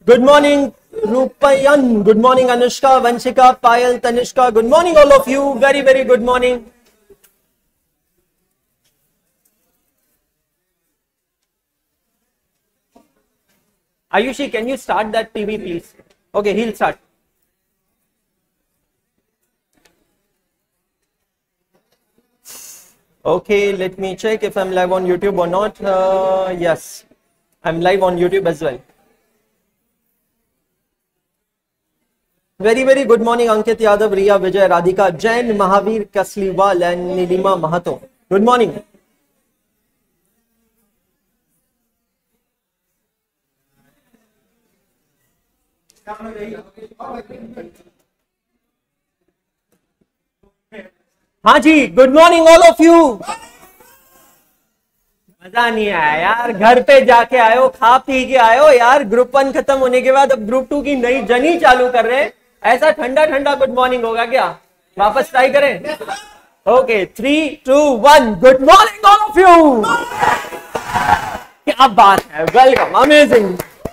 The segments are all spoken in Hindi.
Good morning, Rupayan. Good morning, Anushka, Vanshika, Payal, Tanishka. Good morning, all of you. Very, very good morning. Ayushi, can you start that TV, please? Okay, he'll start. Okay, let me check if I'm live on YouTube or not. Yes, I'm live on YouTube as well. Very, very good morning, Ankit Yadav, Riya Vijay, Radhika Jain, Mahavir Kasliwal, and Nilima Mahato. Good morning. हाँ जी, good morning all of you. मजा नहीं आया यार, घर पे जाके आयो, खा पी के आयो यार। ग्रुप 1 खत्म होने के बाद अब ग्रुप 2 की नई जर्नी चालू कर रहे हैं। ऐसा ठंडा ठंडा गुड मॉर्निंग होगा क्या? वापस ट्राई करें। Okay, 3, 2, 1 good morning all of you. क्या बात है, वेलकम, अमेजिंग।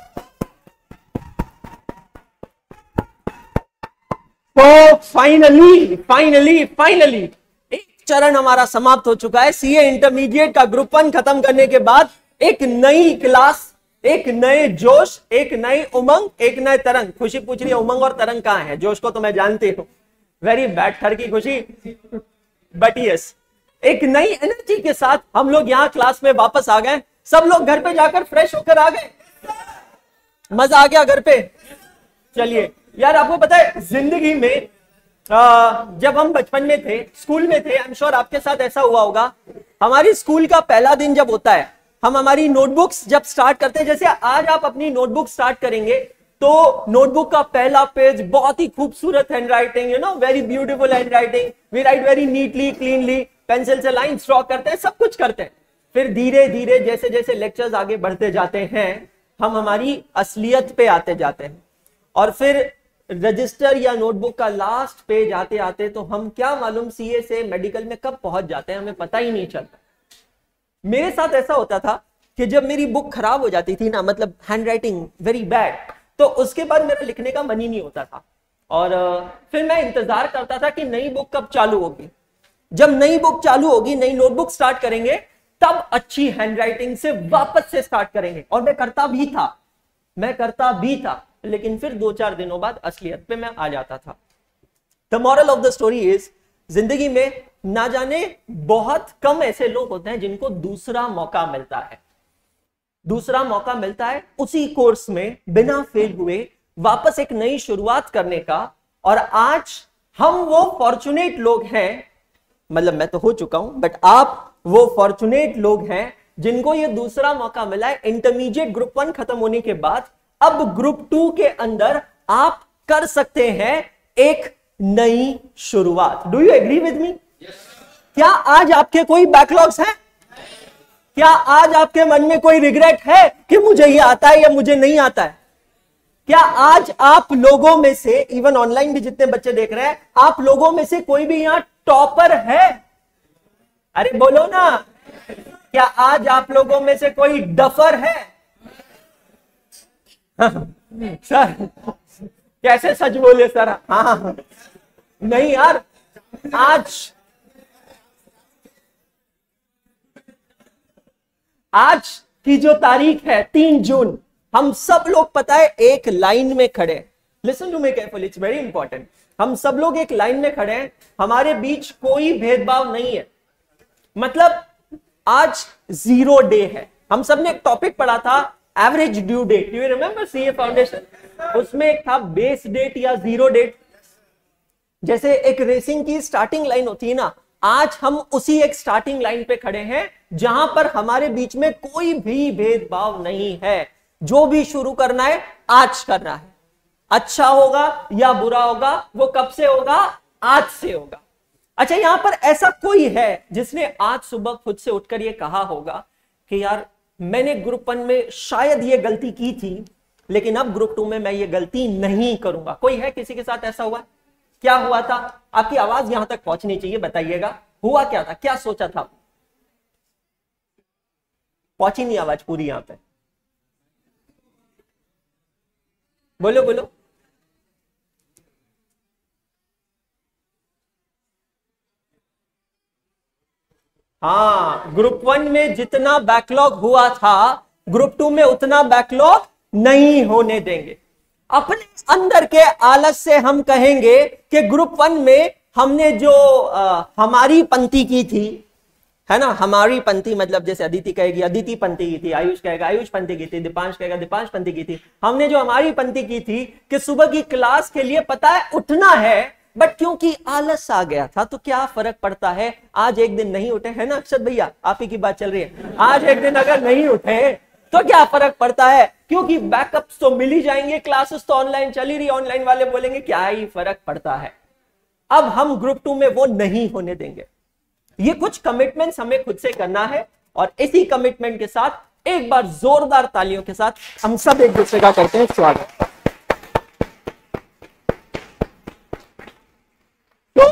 तो फाइनली एक चरण हमारा समाप्त हो चुका है। सीए इंटरमीडिएट का ग्रुप 1 खत्म करने के बाद एक नई क्लास, एक नए जोश, एक नई उमंग, एक नए तरंग। खुशी पूछ रही है उमंग और तरंग कहां है? जोश को तो मैं जानती हूं, वेरी बैड थर की खुशी, बट यस, एक नई एनर्जी के साथ हम लोग यहाँ क्लास में वापस आ गए। सब लोग घर पे जाकर फ्रेश होकर आ गए। मजा आ गया घर पे। चलिए यार, आपको पता है जिंदगी में जब हम बचपन में थे, स्कूल में थे, आई एम श्योर आपके साथ ऐसा हुआ होगा। हमारी स्कूल का पहला दिन जब होता है, हम हमारी नोटबुक्स जब स्टार्ट करते हैं, जैसे आज आप अपनी नोटबुक स्टार्ट करेंगे तो नोटबुक का पहला पेज बहुत ही खूबसूरत handwriting, you know, very beautiful handwriting, we write very neatly, cleanly, pencil से लाइन ड्रॉ करते हैं, सब कुछ करते हैं। फिर धीरे धीरे जैसे जैसे लेक्चर्स आगे बढ़ते जाते हैं, हम हमारी असलियत पे आते जाते हैं, और फिर रजिस्टर या नोटबुक का लास्ट पेज आते आते तो हम क्या मालूम सीए से मेडिकल में कब पहुंच जाते हैं, हमें पता ही नहीं चलता। मेरे साथ ऐसा होता था कि जब मेरी बुक खराब हो जाती थी ना, मतलब हैंडराइटिंग वेरी बैड, तो उसके बाद मेरा लिखने का मन ही नहीं होता था, और फिर मैं इंतजार करता था कि नई बुक कब चालू होगी। जब नई बुक चालू होगी, नई नोटबुक स्टार्ट करेंगे, तब अच्छी हैंडराइटिंग से वापस से स्टार्ट करेंगे। और मैं करता भी था, लेकिन फिर 2-4 दिनों बाद असलियत पे मैं आ जाता था। The moral of the story is, जिंदगी में ना जाने बहुत कम ऐसे लोग होते हैं जिनको दूसरा मौका मिलता है। दूसरा मौका मिलता है उसी कोर्स में बिना फेल हुए वापस एक नई शुरुआत करने का। और आज हम वो फॉर्चुनेट लोग हैं, मतलब मैं तो हो चुका हूं, बट आप वो फॉर्चुनेट लोग हैं जिनको ये दूसरा मौका मिला है। इंटरमीडिएट ग्रुप 1 खत्म होने के बाद अब ग्रुप 2 के अंदर आप कर सकते हैं एक नई शुरुआत। Do you agree with me? क्या आज आपके कोई बैकलॉग्स हैं? क्या आज आपके मन में कोई रिग्रेट है कि मुझे ये आता है या मुझे नहीं आता है? क्या आज आप लोगों में से, इवन ऑनलाइन भी जितने बच्चे देख रहे हैं, आप लोगों में से कोई भी यहां टॉपर है? अरे बोलो ना। क्या आज आप लोगों में से कोई डफर है? सर कैसे सच बोले सर? हाँ नहीं यार, आज की जो तारीख है 3 जून, हम सब लोग पता है एक लाइन में खड़े। Listen to me carefully, it's very important. हम सब लोग एक लाइन में खड़े हैं, हमारे बीच कोई भेदभाव नहीं है। मतलब आज 0 डे है। हम सब ने एक टॉपिक पढ़ा था, average due date. You remember CA foundation? उसमें एक था बेस डेट या 0 डेट। जैसे एक रेसिंग की स्टार्टिंग लाइन होती है ना, आज हम उसी एक स्टार्टिंग लाइन पे खड़े हैं जहां पर हमारे बीच में कोई भी भेदभाव नहीं है। जो भी शुरू करना है आज करना है। अच्छा होगा या बुरा होगा वो कब से होगा? आज से होगा। अच्छा, यहां पर ऐसा कोई है जिसने आज सुबह खुद से उठकर ये कहा होगा कि यार मैंने ग्रुप 1 में शायद ये गलती की थी, लेकिन अब ग्रुप 2 में मैं ये गलती नहीं करूंगा? कोई है? किसी के साथ ऐसा हुआ? क्या हुआ था? आपकी आवाज यहां तक पहुंचनी चाहिए, बताइएगा हुआ क्या था, क्या सोचा था? पहुंची नहीं आवाज पूरी यहां पे। बोलो बोलो। हाँ, ग्रुप 1 में जितना बैकलॉग हुआ था ग्रुप 2 में उतना बैकलॉग नहीं होने देंगे। अपने अंदर के आलस से हम कहेंगे कि ग्रुप 1 में हमने जो हमारी पंक्ति की थी, है ना, हमारी पंक्ति मतलब जैसे अदिति कहेगी अदिति पंक्ति की थी, आयुष कहेगा आयुष पंक्ति की थी, दीपांश कहेगा दीपांश पंक्ति की थी। हमने जो हमारी पंक्ति की थी कि सुबह की क्लास के लिए पता है उठना है, बट क्योंकि आलस आ गया था तो क्या फर्क पड़ता है, आज एक दिन नहीं उठे, है ना अक्षत भैया, आप ही की बात चल रही है, आज एक दिन अगर नहीं उठे तो क्या फर्क पड़ता है, क्योंकि बैकअप्स तो मिल ही जाएंगे, क्लासेस तो ऑनलाइन चल ही रही, ऑनलाइन वाले बोलेंगे क्या ही फर्क पड़ता है। अब हम ग्रुप 2 में वो नहीं होने देंगे। ये कुछ कमिटमेंट्स हमें खुद से करना है और इसी कमिटमेंट के साथ एक बार जोरदार तालियों के साथ हम सब एक दूसरे का करते हैं स्वागत। तो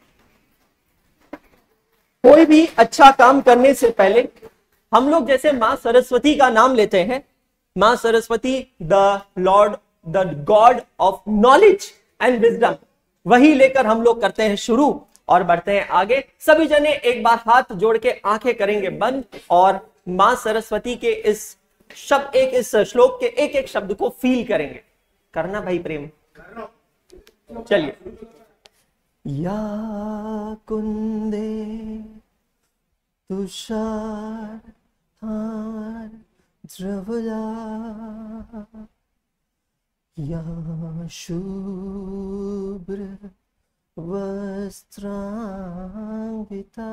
कोई भी अच्छा काम करने से पहले हम लोग जैसे मां सरस्वती का नाम लेते हैं, मां Saraswati the lord the god of knowledge and wisdom, वही लेकर हम लोग करते हैं शुरू और बढ़ते हैं आगे। सभी जने एक बार हाथ जोड़ के आंखें करेंगे बंद और मां सरस्वती के इस शब्द इस श्लोक के एक एक शब्द को फील करेंगे। करना भाई प्रेम, चलिए। या कुंदे तुषार हार द्रवया या शुभ्र वस्त्रांगिता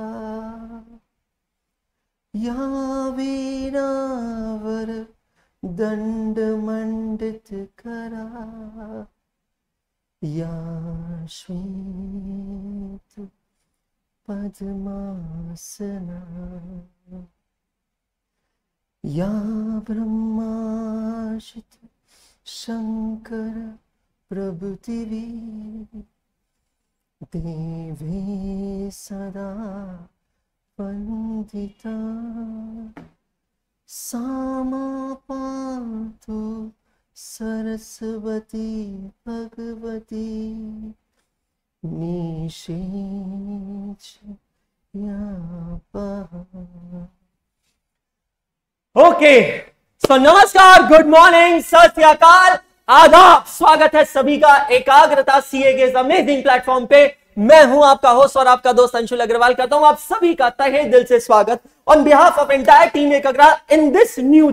या वीणावर दंडमंडित करा या श्वेत पद्मासना या ब्रह्माशित शंकर प्रभुतिवी देवी सदा वंदिता सामा पातु सरस्वती भगवती निषेच ओके। सो नमस्कार, गुड मॉर्निंग, सत श्री अकाल, आदाब, स्वागत है सभी का एकाग्रता सीए के इस अमेजिंग प्लेटफॉर्म पे। मैं हूं आपका होस्ट और आपका दोस्त अंशुल अग्रवाल, करता हूं आप सभी का तहे दिल से स्वागत on behalf of entire team Ekagrata in this new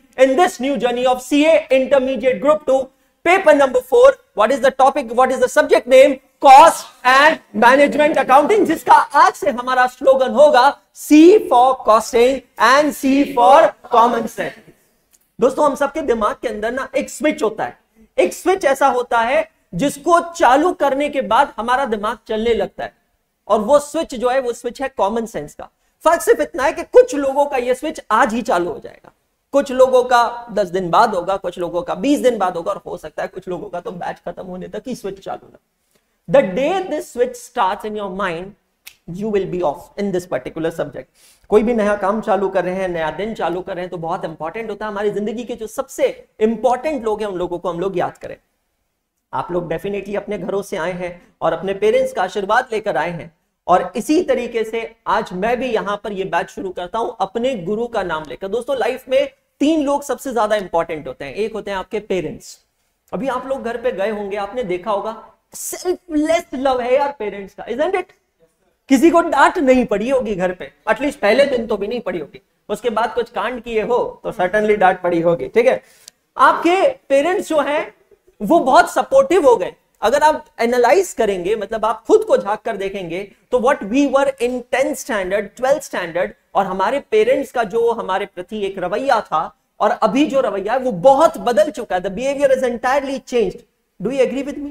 journey of CA intermediate group 2 paper number 4। What is the topic, what is the subject name? Cost and management accounting, जिसका आज से हमारा स्लोगन होगा C for costing and C for common sense. दोस्तों, हम सबके दिमाग के अंदर ना एक स्विच होता है, एक स्विच ऐसा होता है जिसको चालू करने के बाद हमारा दिमाग चलने लगता है, और वो स्विच जो है वो स्विच है कॉमन सेंस का। फर्क सिर्फ इतना है कि कुछ लोगों का ये स्विच आज ही चालू हो जाएगा, कुछ लोगों का 10 दिन बाद होगा, कुछ लोगों का 20 दिन बाद होगा, और हो सकता है कुछ लोगों का तो बैच खत्म होने तक ही स्विच चालू ना। The day this switch starts in your mind, you will be off in this particular subject। कोई भी नया काम चालू कर रहे हैं, नया दिन चालू कर रहे हैं, तो बहुत इंपॉर्टेंट होता है हमारी जिंदगी के जो सबसे इंपॉर्टेंट लोग हैं उन लोगों को हम लोग याद करें। आप लोग डेफिनेटली अपने घरों से आए हैं और अपने पेरेंट्स का आशीर्वाद लेकर आए हैं, और इसी तरीके से आज मैं भी यहां पर यह बैच शुरू करता हूं अपने गुरु का नाम लेकर। दोस्तों, लाइफ में 3 लोग सबसे ज्यादा इंपॉर्टेंट होते हैं। एक होते हैं आपके पेरेंट्स। अभी आप लोग घर पे गए होंगे, आपने देखा होगा सेल्फलेस लव है यार पेरेंट्स का, इजंट इट? किसी को डांट नहीं पड़ी होगी घर पे, एटलीस्ट पहले दिन तो भी नहीं पड़ी होगी, उसके बाद कुछ कांड किए हो तो सर्टेनली डांट पड़ी होगी, ठीक है। आपके पेरेंट्स जो हैं वो बहुत सपोर्टिव हो गए। अगर आप एनालाइज करेंगे, मतलब आप खुद को झांक कर देखेंगे, तो what we were in 10th standard 12th standard, और हमारे पेरेंट्स का जो हमारे प्रति एक रवैया था और अभी जो रवैया है वो बहुत बदल चुका है। The behaviour is entirely changed. Do you agree with me?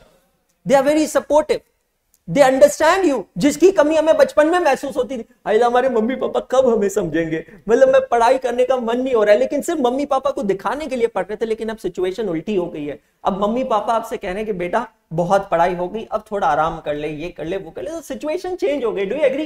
They are very supportive, they understand you. जिसकी कमी हमें बचपन में महसूस होती थी, अरे हमारे मम्मी पापा कब हमें समझेंगे, मतलब मैं पढ़ाई करने का मन नहीं हो रहा है, लेकिन सिर्फ मम्मी पापा को दिखाने के लिए पढ़ रहे थे। लेकिन अब सिचुएशन उल्टी हो गई है, अब मम्मी पापा आपसे कह रहे हैं कि बेटा बहुत पढ़ाई हो गई, अब थोड़ा आराम कर ले, ये कर ले, वो कर ले, तो सिचुएशन चेंज हो गई। Do you agree?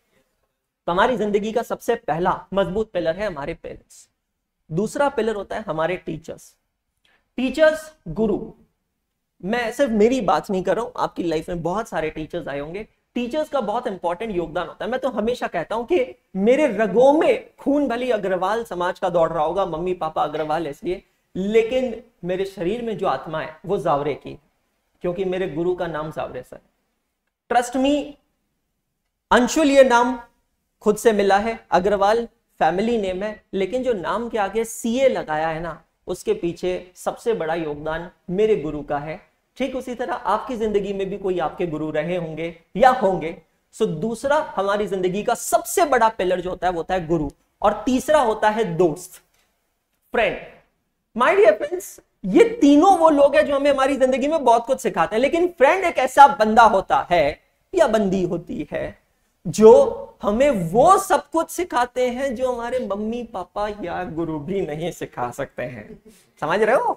तो हमारी जिंदगी का सबसे पहला मजबूत पिलर है हमारे पेरेंट्स। दूसरा पिलर होता है हमारे टीचर्स। टीचर्स, गुरु, मैं सिर्फ मेरी बात नहीं कर रहा हूं, आपकी लाइफ में बहुत सारे टीचर्स आए होंगे। टीचर्स का बहुत इंपॉर्टेंट योगदान होता है। मैं तो हमेशा कहता हूं कि मेरे रगों में खून भली अग्रवाल समाज का दौड़ रहा होगा, मम्मी पापा अग्रवाल इसलिए, लेकिन मेरे शरीर में जो आत्मा है वो जावरे की, क्योंकि मेरे गुरु का नाम Jaware sir. Trust me, Anshul ये नाम खुद से मिला है, अग्रवाल फैमिली नेम है, लेकिन जो नाम के आगे सीए लगाया है ना, उसके पीछे सबसे बड़ा योगदान मेरे गुरु का है। ठीक उसी तरह आपकी जिंदगी में भी कोई आपके गुरु रहे होंगे या होंगे। सो दूसरा हमारी जिंदगी का सबसे बड़ा पिलर जो होता है वो होता है गुरु, और तीसरा होता है दोस्त, फ्रेंड। माय डियर फ्रेंड्स, ये तीनों वो लोग हैं जो हमें हमारी जिंदगी में बहुत कुछ सिखाते हैं, लेकिन फ्रेंड एक ऐसा बंदा होता है या बंदी होती है जो हमें वो सब कुछ सिखाते हैं जो हमारे मम्मी पापा या गुरु भी नहीं सिखा सकते हैं। समझ रहे हो?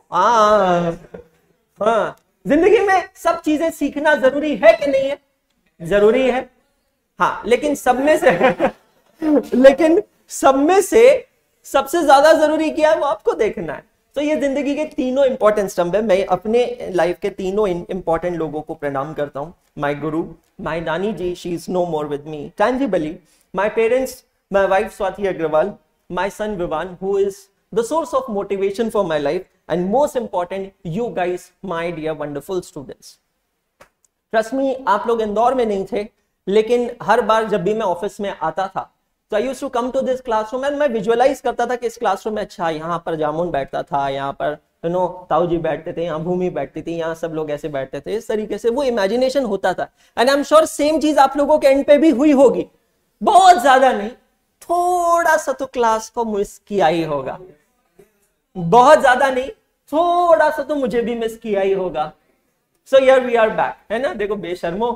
हाँ, जिंदगी में सब चीजें सीखना जरूरी है कि नहीं है? जरूरी है। हाँ, लेकिन सब में से सबसे ज्यादा जरूरी क्या है वो आपको देखना है। तो ये जिंदगी के तीनों इंपॉर्टेंट स्तंभ है। मैं अपने लाइफ के तीनों इंपॉर्टेंट लोगों को प्रणाम करता हूं। My guru, my nani ji, she is no more with me tangibly, my parents, my wife Swati Agarwal, my son Vivaan, who is the source of motivation for my life, and most important you guys, my dear wonderful students. Trust me, आप लोग इंदौर में नहीं थे, लेकिन हर बार जब भी मैं ऑफिस में आता था तो I used to come to this classroom and मैं विजुअलाइज करता था कि इस क्लासरूम में अच्छा यहाँ पर जामुन बैठता था, यहाँ पर ताऊ जी बैठते थे, यहाँ भूमि बैठती थी, यहाँ सब लोग ऐसे बैठते थे। इस तरीके से वो इमेजिनेशन होता था। And I am sure same चीज आप लोगों के एंड पे भी हुई होगी। बहुत ज्यादा नहीं, थोड़ा सा तो क्लास को मिस किया ही होगा। बहुत ज्यादा नहीं, थोड़ा सा तो मुझे भी मिस किया ही होगा। So here we are back, है ना? देखो बेशर्मो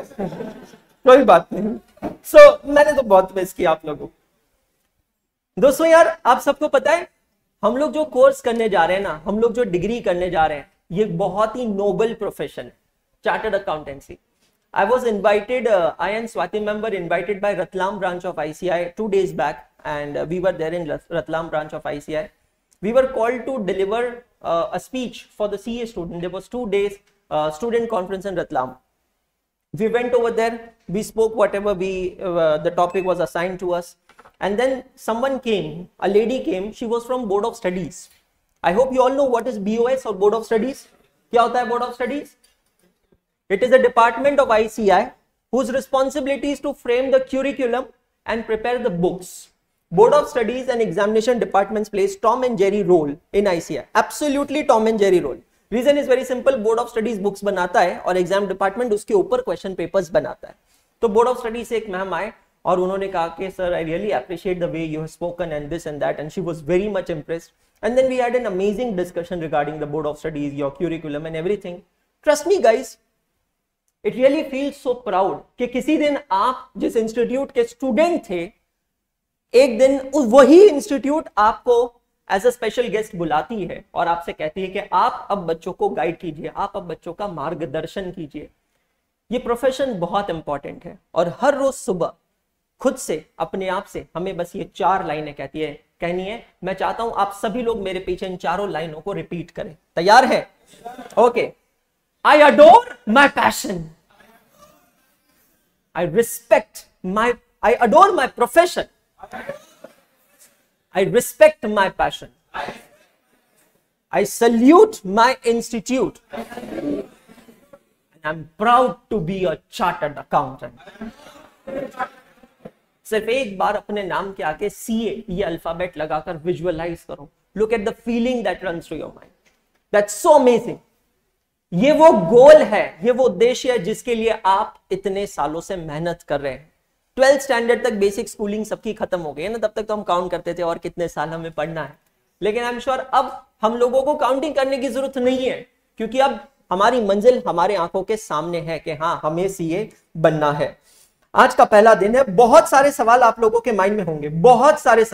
कोई बात नहीं। सो मैंने तो बहुत मिस किया आप लोगों को। दोस्तों यार, आप सबको पता है हम लोग जो कोर्स करने जा रहे हैं ना, हम लोग जो डिग्री करने जा रहे हैं, ये बहुत ही नोबल प्रोफेशन है, chartered accountancy. I was invited, I and Swati member invited by Ratlam branch of ICI 2 days back, and we were there in Ratlam branch of ICI. We were called to deliver a speech for the CA student. There was 2 days student conference in Ratlam. We went over there, we spoke whatever the topic was assigned to us, and then someone came, a lady came, she was from Board of Studies. I hope you all know what is BOS or Board of Studies. क्या होता है Board of Studies? It is a department of ICI whose responsibility is to frame the curriculum and prepare the books. Board of Studies and examination departments plays Tom and Jerry role in ICI. Absolutely Tom and Jerry role. Reason is very simple. Board of Studies books बनाता है और एग्जाम डिपार्टमेंट उसके ऊपर क्वेश्चन पेपर्स बनाता है। तो बोर्ड ऑफ स्टडीज से एक मैम आए और उन्होंने कहा कि sir I really appreciate the way you have spoken and this and that, and she was very much impressed. And then we had an amazing discussion regarding the board of studies, your curriculum and everything. Trust me guys, it really feels so proud कि किसी दिन आप जिस इंस्टीट्यूट के स्टूडेंट थे, एक दिन वही इंस्टीट्यूट आपको एज अ स्पेशल गेस्ट बुलाती है और आपसे कहती है कि आप अब बच्चों को गाइड कीजिए, आप अब बच्चों का मार्गदर्शन कीजिए। ये प्रोफेशन बहुत इंपॉर्टेंट है और हर रोज सुबह खुद से अपने आप से हमें बस ये 4 लाइनें कहनी है। मैं चाहता हूं आप सभी लोग मेरे पीछे इन 4 लाइनों को रिपीट करें। तैयार है? Okay. I adore my passion, I adore my profession, I respect my passion. I salute my institute. And I'm proud to be a chartered accountant. सिर्फ एक बार अपने नाम के आगे CA ये अल्फाबेट लगाकर विजुअलाइज करो। Look at the feeling that runs through your mind. That's so amazing. ये वो गोल है, ये वो उद्देश्य है जिसके लिए आप इतने सालों से मेहनत कर रहे हैं। 12th स्टैंडर्ड तक बेसिक स्कूलिंग सबकी खत्म हो गई है ना, तब तक तो हम काउंट करते थे और कितने साल हमें पढ़ना है। लेकिन आई एम श्योर अब हम लोगों को काउंटिंग करने की जरूरत नहीं है, क्योंकि अब हमारी मंजिल हमारे आंखों के सामने है कि हाँ, हमें CA बनना है। आज का पहला दिन है। बहुत सारे सवाल आप लोगों के माइंड में होंगे, बहुत सारे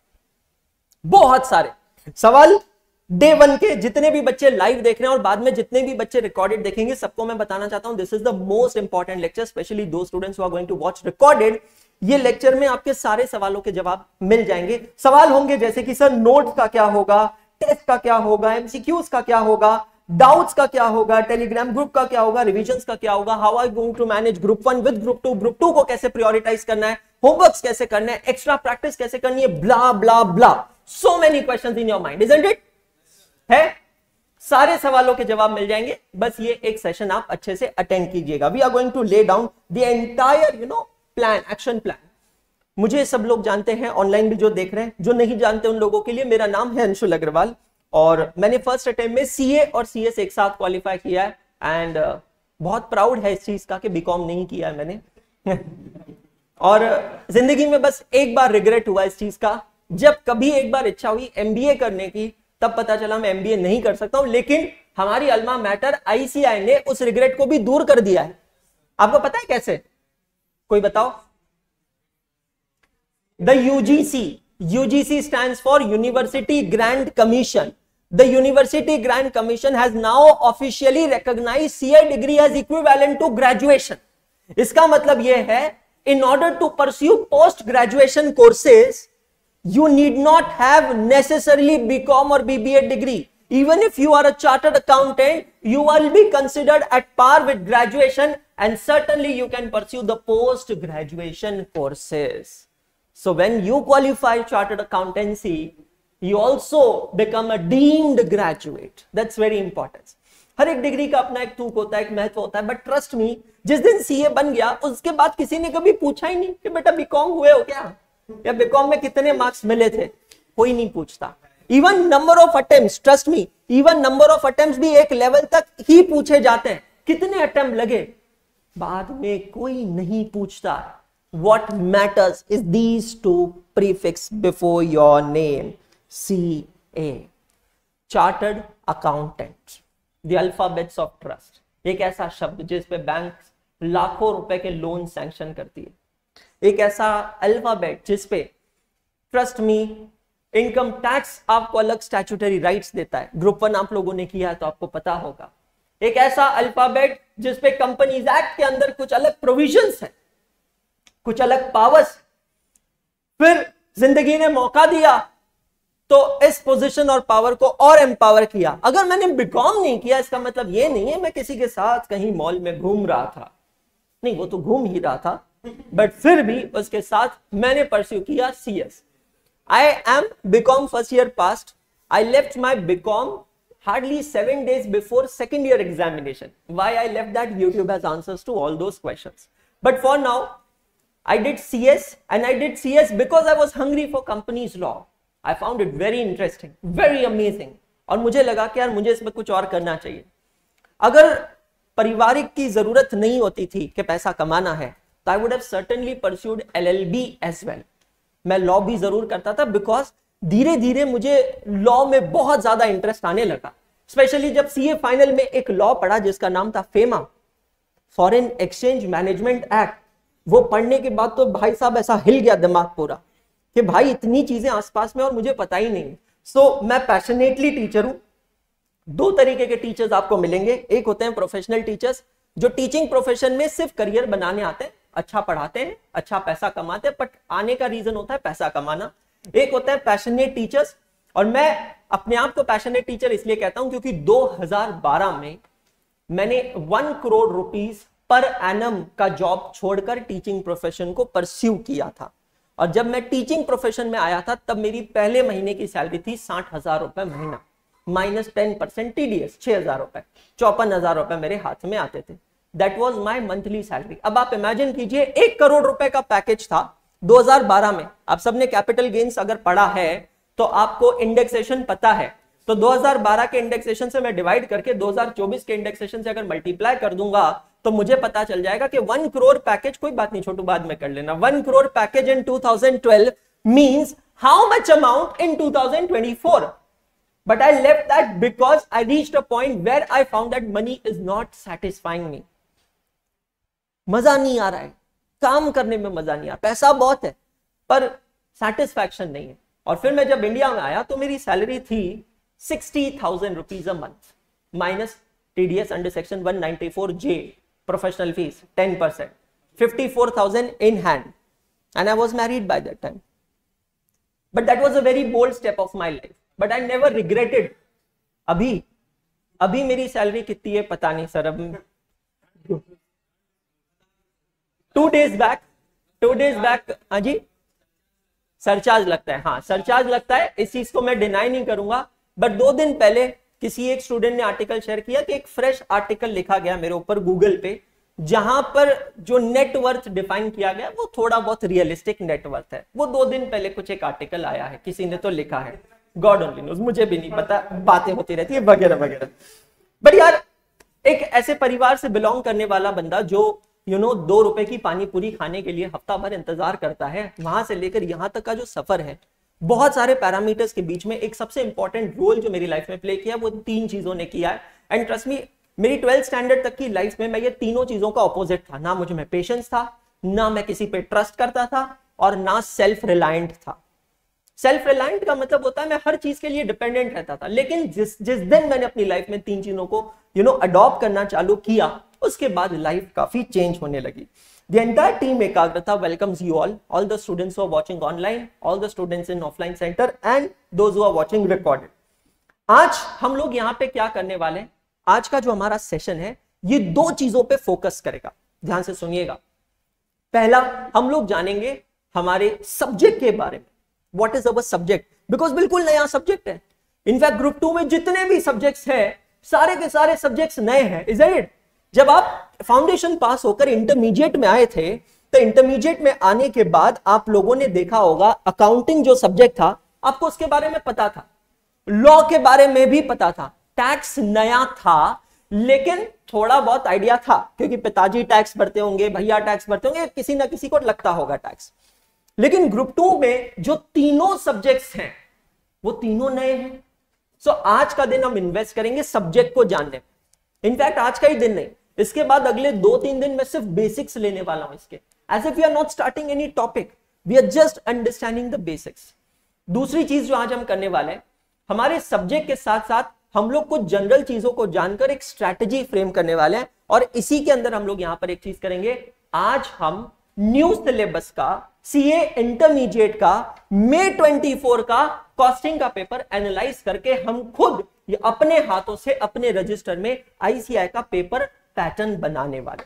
सवाल डे 1 के जितने भी बच्चे लाइव देख रहे हैं और बाद में जितने भी बच्चे रिकॉर्डेड देखेंगे, सबको मैं बताना चाहता हूं this is the most important lecture, specially to students who are going to watch recorded. ये लेक्चर में आपके सारे सवालों के जवाब मिल जाएंगे। सवाल होंगे जैसे कि सर नोट का क्या होगा, टेस्ट का क्या होगा, एमसीक्यूज का क्या होगा, डाउट्स का क्या होगा, टेलीग्राम ग्रुप का क्या होगा, रिविजन्स का क्या होगा, how are going to manage group 1 with group 2 को कैसे प्रायोरिटाइज करना है, होमवर्क्स कैसे करना है, एक्स्ट्रा प्रैक्टिस कैसे करनी है, blah blah blah, so many questions in your mind, isn't it? है, सारे सवालों के जवाब मिल जाएंगे, बस ये एक सेशन आप अच्छे से अटेंड कीजिएगा। We are going to lay down the entire plan, action plan. मुझे सब लोग जानते हैं, ऑनलाइन भी जो देख रहे हैं, जो नहीं जानते उन लोगों के लिए, मेरा नाम है अंशुल अग्रवाल और मैंने फर्स्ट अटेम्प्ट में सीए और सीएस एक साथ क्वालिफाई किया है एंड बहुत प्राउड है इस चीज का कि बीकॉम नहीं किया है मैंने और जिंदगी में बस एक बार रिग्रेट हुआ इस चीज का, जब कभी एक बार इच्छा हुई एमबीए करने की, तब पता चला मैं एमबीए नहीं कर सकता हूं, लेकिन हमारी अल्मा मैटर आईसीआई ने उस रिग्रेट को भी दूर कर दिया है। आपको पता है कैसे? कोई बताओ? The UGC stands for University Grant Commission. The University Grant Commission has now officially recognized CA degree as equivalent to graduation. इसका मतलब यह है, in order to pursue post graduation courses, you need not have necessarily BCom or BBA degree. Even if you are a chartered accountant, you will be considered at par with graduation and certainly you can pursue the post graduation courses. So when you qualify chartered accountancy, you also become a deemed graduate. That's very important. हर एक डिग्री का अपना एक तुक होता है, एक महत्व होता है, बट ट्रस्ट मी, जिस दिन सीए बन गया उसके बाद किसी ने कभी पूछा ही नहीं कि बेटा बीकॉम हुए हो क्या, या बीकॉम में कितने मार्क्स मिले थे, कोई नहीं पूछता। Even number of attempts, trust me, even number of attempts भी एक लेवल तक ही पूछे जाते हैं, कितने अटेम्प्ट लगे, बाद में कोई नहीं पूछता। What matters is these two prefix before your name, CA, Chartered Accountant, the alphabets of trust। एक ऐसा शब्द जिस पे बैंक लाखों रुपए के लोन सैंक्शन करती है, एक ऐसा अल्फाबेट जिस पे ट्रस्ट मी इनकम टैक्स आपको अलग स्टैट्यूटरी राइट्स देता है, ग्रुप 1 आप लोगों ने किया है तो आपको पता होगा। एक ऐसा अल्फाबेट जिस पे कंपनीज एक्ट के अंदर कुछ अलग प्रोविजंस है, कुछ अलग पावर्स, फिर जिंदगी ने मौका दिया तो इस पोजीशन और पावर को और एम्पावर किया। अगर मैंने बीकॉम नहीं किया इसका मतलब ये नहीं है मैं किसी के साथ कहीं मॉल में घूम रहा था, नहीं, वो तो घूम ही रहा था, बट फिर भी उसके साथ मैंने परस्यू किया CS. I am BCom first year past, I left my BCom hardly 7 days before second year examination. Why I left that, YouTube has answers to all those questions. But for now, I did CS and I did CS because I was hungry for companies law. I found it very interesting, very amazing. और मुझे लगा कि यार मुझे इसमें कुछ और करना चाहिए। अगर पारिवारिक की जरूरत नहीं होती थी कि पैसा कमाना है, तो I would have certainly pursued LLB as well. मैं लॉ भी जरूर करता था बिकॉज धीरे धीरे मुझे लॉ में बहुत ज्यादा इंटरेस्ट आने लगा। स्पेशली जब सीए फाइनल में एक लॉ पढ़ा जिसका नाम था FEMA, foreign exchange management act, वो पढ़ने के बाद तो भाई साहब ऐसा हिल गया दिमाग पूरा कि भाई इतनी चीजें आसपास में और मुझे पता ही नहीं। सो मैं पैशनेटली टीचर हूं। दो तरीके के टीचर्स आपको मिलेंगे, एक होते हैं प्रोफेशनल टीचर्स जो टीचिंग प्रोफेशन में सिर्फ करियर बनाने आते हैं, अच्छा पढ़ाते हैं, अच्छा पैसा कमाते हैं, बट आने का रीजन होता है पैसा कमाना। एक होता है पैशनेट टीचर्स, और मैं अपने आप को पैशनेट टीचर इसलिए कहता हूं क्योंकि 2012 में मैंने 1 करोड़ रुपीस पर एनम का जॉब छोड़कर टीचिंग प्रोफेशन को परस्यू किया था। और जब मैं टीचिंग प्रोफेशन में आया था तब मेरी पहले महीने की सैलरी थी 60,000 रुपए महीना, माइनस 10% टीडीएस 6,000 रुपए, 54,000 रुपए मेरे हाथ में आते थे। That was my monthly salary. अब आप इमेजिन कीजिए 1 करोड़ रुपए का पैकेज था 2012 में। आप सबने कैपिटल गेन्स अगर पढ़ा है तो आपको इंडेक्सेशन पता है, तो 2012 के इंडेक्सेशन से मैं डिवाइड करके 2024 के इंडेक्सेशन से अगर मल्टीप्लाई कर दूंगा तो मुझे पता चल जाएगा कि 1 करोड़ पैकेज, कोई बात नहीं छोटू बाद में कर लेना, 1 crore package in 2012 means how much amount in 2024। But I left that because I reached a point where I found that money is not satisfying me. मजा नहीं आ रहा है, काम करने में मजा नहीं आ रहा, पैसा बहुत है पर सेटिस्फैक्शन नहीं है। और फिर मैं जब इंडिया में आया तो मेरी सैलरी थी 60,000 rupees a month minus TDS under section 194J professional fees 10%, 54,000 in hand, and I was married by that time. But that was a very bold step of my life. But I never regretted. अभी अभी मेरी सैलरी कितनी है पता नहीं सर, अब 2 days बैक हाँ जी सरचार्ज लगता है, हाँ सरचार्ज लगता है, इस चीज को मैं डिनाई नहीं करूंगा। बट 2 दिन पहले किसी एक स्टूडेंट ने आर्टिकल शेयर किया कि एक फ्रेश आर्टिकल लिखा गया मेरे ऊपर गूगल पे, जहां पर जो नेटवर्थ डिफाइन किया गया वो थोड़ा बहुत रियलिस्टिक नेटवर्थ है। वो 2 दिन पहले कुछ एक आर्टिकल आया है, किसी ने तो लिखा है, गॉड ओनली नोज, मुझे भी नहीं पता, बातें होती रहती है वगैरह वगैरह। बट यार एक ऐसे परिवार से बिलोंग करने वाला बंदा जो 2 रुपए की पानी पूरी खाने के लिए हफ्ता भर इंतजार करता है, वहां से लेकर यहां तक का जो सफर है, बहुत सारे पैरामीटर्स के बीच में एक सबसे इंपॉर्टेंट रोल जो मेरी लाइफ में प्ले किया वो 3 चीजों ने किया है। एंड ट्रस्ट मी, मेरी 12th स्टैंडर्ड तक की लाइफ में मैं ये तीनों चीजों का ऑपोजिट था। ना मुझे में पेशेंस था, ना मैं किसी पे ट्रस्ट करता था, और ना सेल्फ रिलायंट था। सेल्फ रिलायंट का मतलब होता है मैं हर चीज के लिए डिपेंडेंट रहता था। लेकिन जिस दिन मैंने अपनी लाइफ में 3 चीजों को अडॉप्ट करना चालू किया, उसके बाद लाइफ काफी चेंज होने लगी। The entire team Ekagrata welcomes you all the students who are watching online, all the students in offline center and those who are watching recorded. आज हम लोग यहाँ पे क्या करने वाले हैं, आज का जो हमारा सेशन है ये 2 चीजों पे फोकस करेगा, ध्यान से सुनिएगा। पहला, हम लोग जानेंगे हमारे सब्जेक्ट के बारे में, what is our subject, because बिल्कुल नया सब्जेक्ट है। इनफैक्ट ग्रुप 2 में जितने भी सब्जेक्ट्स हैं सारे के सारे सब्जेक्ट्स नए हैं, इज इट? जब आप फाउंडेशन पास होकर इंटरमीडिएट में आए थे, तो इंटरमीडिएट में आने के बाद आप लोगों ने देखा होगा अकाउंटिंग जो सब्जेक्ट था आपको उसके बारे में पता था, लॉ के बारे में भी पता था, टैक्स नया था लेकिन थोड़ा बहुत आइडिया था, क्योंकि पिताजी टैक्स भरते होंगे, भैया टैक्स भरते होंगे, किसी ना किसी को लगता होगा टैक्स। लेकिन ग्रुप 2 में जो तीनों सब्जेक्ट्स हैं वो तीनों नए हैं। सो आज का दिन हम इन्वेस्ट करेंगे सब्जेक्ट को जानने में। इनफैक्ट आज का ही दिन नहीं, इसके बाद अगले 2-3 दिन मैं सिर्फ बेसिक्स लेने वाला हूं इसके, as if we are not starting any topic, we are just understanding the basics. दूसरी चीज जो आज हम करने वाले हैं, हमारे सब्जेक्ट के साथ साथ हम लोग कुछ जनरल चीजों को जानकर एक स्ट्रैटेजी फ्रेम करने वाले हैं, और इसी के अंदर हम लोग यहां पर एक चीज करेंगे। आज हम न्यू सिलेबस का, सीए इंटरमीडिएट का, मई 24 का कॉस्टिंग का पेपर एनालाइज करके हम खुद अपने हाथों से अपने रजिस्टर में आईसीआई का पेपर पैटर्न बनाने वाले।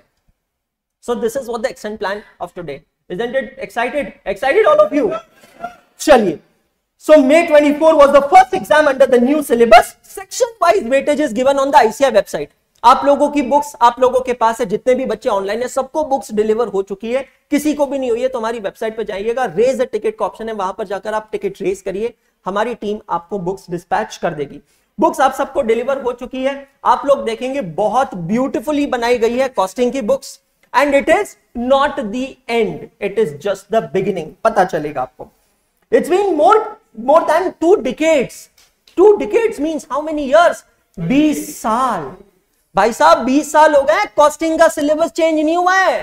So this is what the action plan of today. Isn't it excited? Excited all of you? चलिए, so May 24 was the first exam under the new syllabus. Section wise weightage is given on the ICI website. आप लोगों की बुक्स आप लोगों के पास है, जितने भी बच्चे ऑनलाइन है सबको बुक्स डिलीवर हो चुकी है, किसी को भी नहीं हुई है तो हमारी वेबसाइट पे जाइएगा, रेज द टिकट का ऑप्शन है, वहां पर जाकर आप टिकट रेज करिए, हमारी टीम आपको बुक्स डिस्पैच कर देगी। बुक्स आप सबको डिलीवर हो चुकी है, आप लोग देखेंगे बहुत ब्यूटीफुली बनाई गई है कॉस्टिंग की books, and it is not the end, it is just the beginning, पता चलेगा आपको। It's been more than 2 decades. 2 decades means how many years? 20 साल। भाई साहब 20 साल हो गए, कॉस्टिंग का सिलेबस चेंज नहीं हुआ है,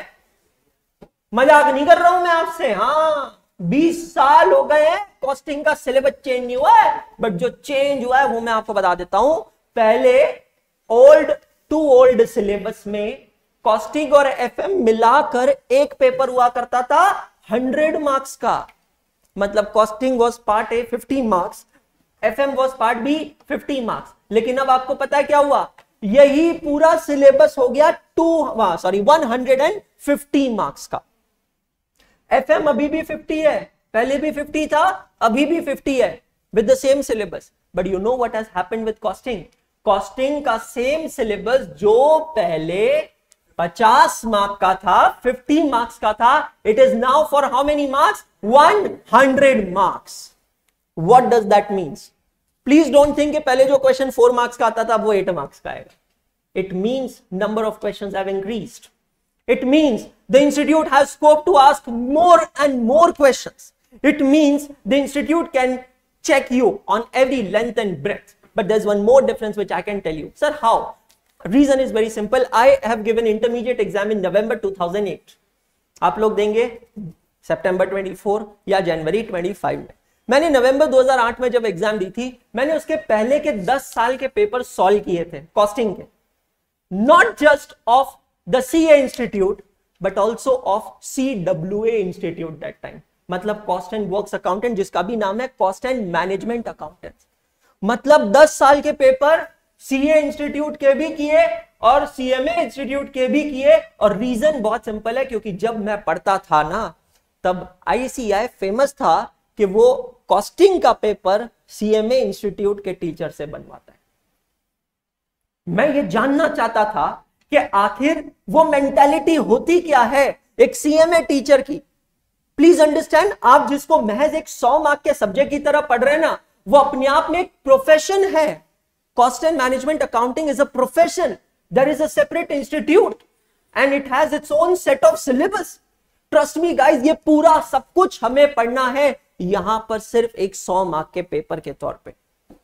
मजाक नहीं कर रहा हूं मैं आपसे, हाँ 20 साल हो गए हैं, कॉस्टिंग का सिलेबस चेंज नहीं हुआ है, बट जो चेंज हुआ है वो मैं आपको बता देता हूं। पहले ओल्ड सिलेबस में कॉस्टिंग और एफएम मिलाकर एक पेपर हुआ करता था 100 मार्क्स का, मतलब costing was part A 50 marks, FM was part B 50 marks. लेकिन अब आपको पता है क्या हुआ, यही पूरा सिलेबस हो गया 150 मार्क्स का। एफएम अभी भी 50 है, पहले भी 50 था, अभी भी 50 है, with the same syllabus. But you know what has happened with costing? Costing का सेम सिलेबस जो पहले 50 मार्क्स का था, 50 मार्क्स का था, it is now for how many marks? 100 marks. What does that means? Please don't think कि पहले जो क्वेश्चन 4 मार्क्स का आता था वो 8 मार्क्स का आएगा। It means number of questions have increased. It means the institute has scope to ask more and more questions. It means the institute can check you on every length and breadth. But there's one more difference which I can tell you. Sir, how? Reason is very simple. I have given intermediate exam in November 2008. आप लोग देंगे September 24 या January 25 में. मैंने नवंबर 2008 में जब एग्जाम दी थी, मैंने उसके पहले के 10 साल के पेपर सॉल्व किए थे कॉस्टिंग के, not just of the CA Institute but also of CWA Institute that time, मतलब Cost and Works Accountant, जिसका भी नाम है Cost and Management Accountant. मतलब 10 साल के पेपर सीए इंस्टीट्यूट के भी किए और सीएमए इंस्टीट्यूट के भी किए। और रीजन बहुत सिंपल है, क्योंकि जब मैं पढ़ता था ना तब आईसीआई फेमस था कि वो कॉस्टिंग का पेपर सीएमए इंस्टीट्यूट के टीचर से बनवाता है। मैं ये जानना चाहता था कि आखिर वो मेंटालिटी होती क्या है एक सीएमए टीचर की। प्लीज अंडरस्टैंड, आप जिसको महज एक 100 मार्क के सब्जेक्ट की तरह पढ़ रहे हैं ना, वो अपने आप में एक प्रोफेशन है। Cost and management accounting is a profession. There is a separate institute and it has its own set of syllabus. Trust me guys, ये पूरा सब कुछ हमें पढ़ना है यहां पर सिर्फ एक 100 मार्क के पेपर के तौर पे।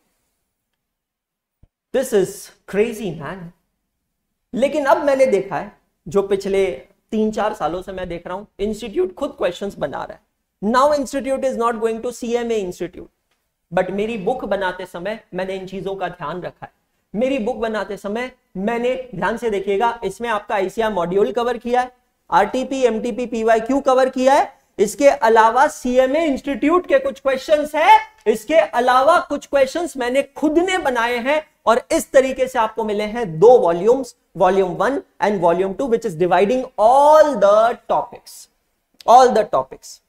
This is crazy man. लेकिन अब मैंने देखा है, जो पिछले 3-4 सालों से मैं देख रहा हूं, इंस्टीट्यूट खुद क्वेश्चंस बना रहा है। Now institute is not going to CMA institute, but मेरी बुक बनाते समय मैंने इन चीजों का ध्यान रखा है। मेरी बुक बनाते समय मैंने, ध्यान से देखिएगा, इसमें आपका आईसीआई मॉड्यूल कवर किया है, आरटीपी, एमटीपी, पीवाईक्यू कवर किया है। इसके अलावा सीएमए इंस्टीट्यूट के कुछ क्वेश्चंस हैं, इसके अलावा कुछ क्वेश्चंस मैंने खुद ने बनाए हैं। और इस तरीके से आपको मिले हैं 2 volumes, volume 1 and volume 2, which is dividing all the topics.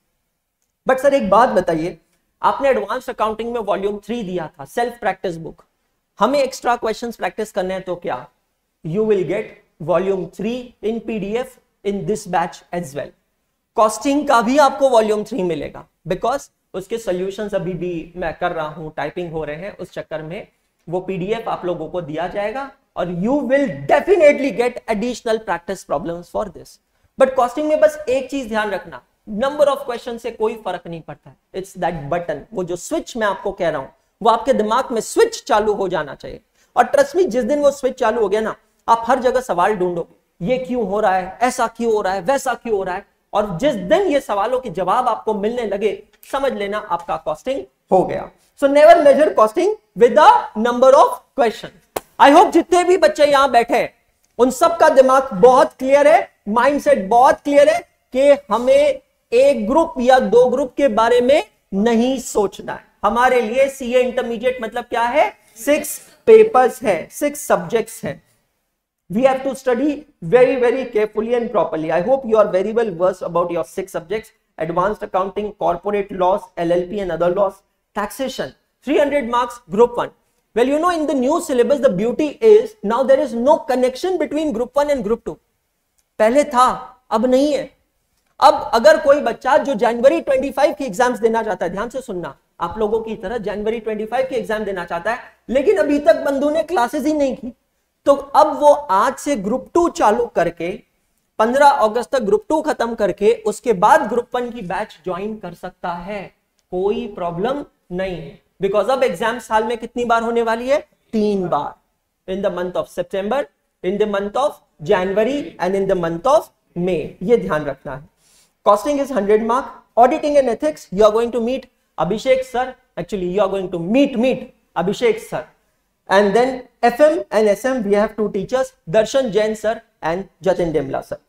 But sir एक बात बताइए, आपने एडवांस अकाउंटिंग में वॉल्यूम 3 दिया था, सेल्फ प्रैक्टिस बुक, हमें एक्स्ट्रा क्वेश्चंस प्रैक्टिस करने हैं तो क्या? You will get volume 3 in PDF in this batch as well. Costing का भी आपको वॉल्यूम 3 मिलेगा, बिकॉज उसके सॉल्यूशंस अभी भी मैं कर रहा हूं, टाइपिंग हो रहे हैं, उस चक्कर में वो पीडीएफ आप लोगों को दिया जाएगा और you will definitely get additional practice problems for this. But costing में बस एक चीज ध्यान रखना, नंबर ऑफ क्वेश्चन से कोई फर्क नहीं पड़ता है। इट्स दैट बटन, वो जो स्विच मैं आपको कह रहा हूं, वो आपके दिमाग में स्विच चालू हो जाना चाहिए। और ट्रस्ट मी, जिस दिन वो स्विच चालू हो गया ना, आप हर जगह सवाल ढूंढोगे, ये क्यों हो रहा है, ऐसा क्यों हो रहा है, वैसा क्यों हो रहा है। और जिस दिन ये सवालों के जवाब आपको मिलने लगे, समझ लेना आपका कॉस्टिंग हो गया। So never measure costing with the number of question. I hope जितने भी बच्चे यहां बैठे हैं उन सब का दिमाग बहुत क्लियर है, माइंडसेट बहुत क्लियर है कि हमें एक ग्रुप या 2 ग्रुप के बारे में नहीं सोचना है। हमारे लिए सीए इंटरमीडिएट मतलब क्या है? 6 पेपर्स है, 6 सब्जेक्ट्स है। We have to study very, very carefully and properly. I hope you are very well versed about your 6 subjects: advanced accounting, corporate laws, LLP and other laws, taxation. 300 marks, group 1. Well, you know, in the new syllabus, the beauty is now there is no connection between group 1 and group 2. पहले था, अब नहीं है। अब अगर कोई बच्चा जो जनवरी 25 की एग्जाम्स देना चाहता है, ध्यान से सुनना, आप लोगों की तरह जनवरी 25 की एग्जाम देना चाहता है, लेकिन अभी तक बंधु ने क्लासेस ही नहीं की, तो अब वो आज से ग्रुप 2 चालू करके 15 अगस्त तक ग्रुप 2 खत्म करके उसके बाद ग्रुप 1 की बैच ज्वाइन कर सकता है, कोई प्रॉब्लम नहीं है। बिकॉज अब एग्जाम साल में कितनी बार होने वाली है? 3 बार, in the month of September, in the month of January and in the month of May. ये ध्यान रखना है। Costing is 100 mark. Auditing and ethics, you are going to meet Abhishek sir. Actually, you are going to meet Abhishek sir. And then FM and SM, we have 2 teachers, Darshan Jain sir and Jatin Demla sir.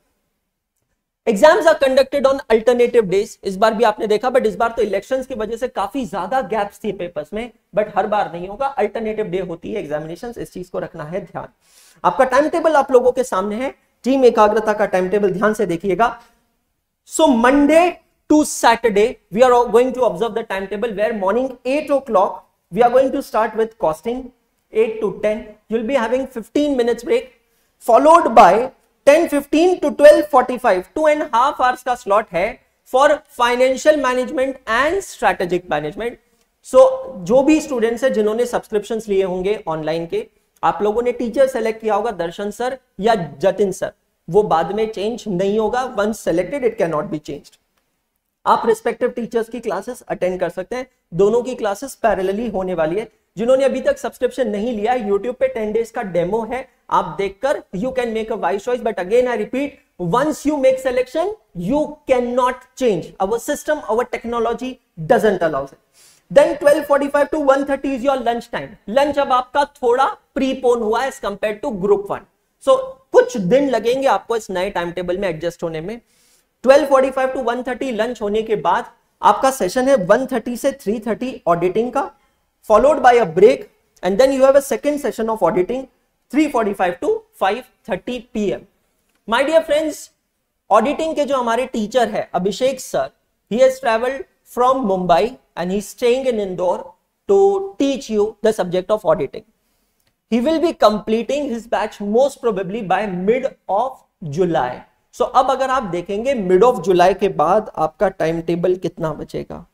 Exams are conducted on alternative days. इस बार भी आपने देखा, बट इस बार तो इलेक्शंस की वजह से काफी ज्यादा गैप्स थी पेपर्स में, बट हर बार नहीं होगा, अल्टरनेटिव डे होती है एग्जामिनेशंस, इस चीज को रखना है ध्यान। आपका टाइम टेबल आप लोगों के सामने है, टीम एकाग्रता का टाइम टेबल ध्यान से देखिएगा। So Monday to Saturday, we are going to observe the timetable where morning 8 o'clock, we are going to start with costing, 8 to 10. You'll be having 15 minutes break, followed by 10:15 to 12:45, 2.5 hours का slot है for financial management and strategic management. So, जो भी students हैं जिन्होंने subscriptions लिए होंगे online के, आप लोगों ने टीचर सेलेक्ट किया होगा दर्शन सर या जतिन सर, वो बाद में चेंज नहीं होगा, once selected it cannot be changed. आप रिस्पेक्टिव टीचर्स की क्लासेस अटेंड कर सकते हैं, दोनों की क्लासेस पैरेलली होने वाली है। जिन्होंने अभी तक सब्सक्रिप्शन नहीं लिया है, यूट्यूब पे 10 डेज का डेमो है, आप देखकर you can make a wise choice, but again I repeat, once you make selection you can not change, our system, our technology doesn't allow it. Then 12:45 to 1:30 is your lunch time. Lunch अब आपका थोड़ा प्रीपोन हुआ as compare to group 1, so कुछ दिन लगेंगे आपको इस नए टाइम टेबल में एडजस्ट होने में। 12:45 to 1:30 लंच होने के बाद आपका सेशन है 1:30 से 3:30 ऑडिटिंग का, followed by a break and then you have a second session of auditing 3:45 to 5:30 PM. My dear friends, auditing के जो हमारे टीचर है Abhishek sir, he has traveled from Mumbai and he's staying in Indore to teach you the subject of auditing. He will be completing his batch most probably by mid of July. So अब अगर आप देखेंगे mid of July के बाद आपका टाइम टेबल कितना बचेगा,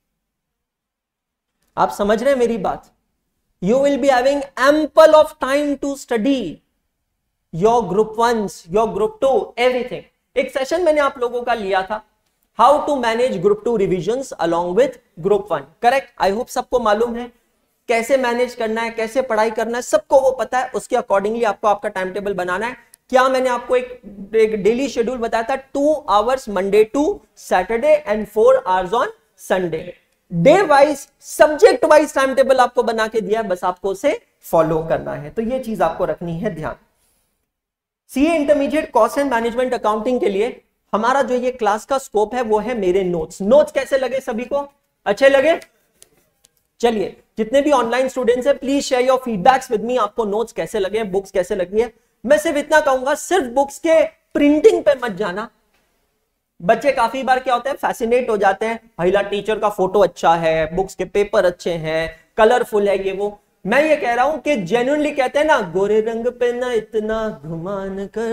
आप समझ रहे हैं मेरी बात? You will be having ample of time to study your group 1s, your group 2, everything. एक सेशन मैंने आप लोगों का लिया था, how to manage group 2 revisions along with group 1, correct? I hope सबको मालूम है कैसे मैनेज करना है, कैसे पढ़ाई करना है, सबको वो पता है। उसके अकॉर्डिंगली आपको आपका टाइम टेबल बनाना है। क्या मैंने आपको एक डेली शेड्यूल बताया था, 2 hours Monday to Saturday and 4 hours on Sunday. Day wise subject wise time table आपको बना के दिया है, बस आपको उसे फॉलो करना है। तो ये चीज आपको रखनी है ध्यान। CA intermediate cost and management accounting के लिए हमारा जो ये क्लास का स्कोप है वो है मेरे नोट्स। नोट्स कैसे लगे सभी को? अच्छे लगे? चलिए, जितने भी ऑनलाइन स्टूडेंट्स हैं please share your feedbacks with me. आपको नोट्स कैसे लगे, बुक्स कैसे लगी है? मैं सिर्फ इतना कहूंगा, सिर्फ बुक्स के प्रिंटिंग पे मत जाना। बच्चे काफी बार क्या होता है, फैसिनेट हो जाते हैं, भैया टीचर का फोटो अच्छा है, बुक्स के पेपर अच्छे हैं, कलरफुल है, ये वो। मैं ये कह रहा हूं कि जेन्युइनली कहते हैं ना, गोरे रंग पे ना इतना घुमान कर,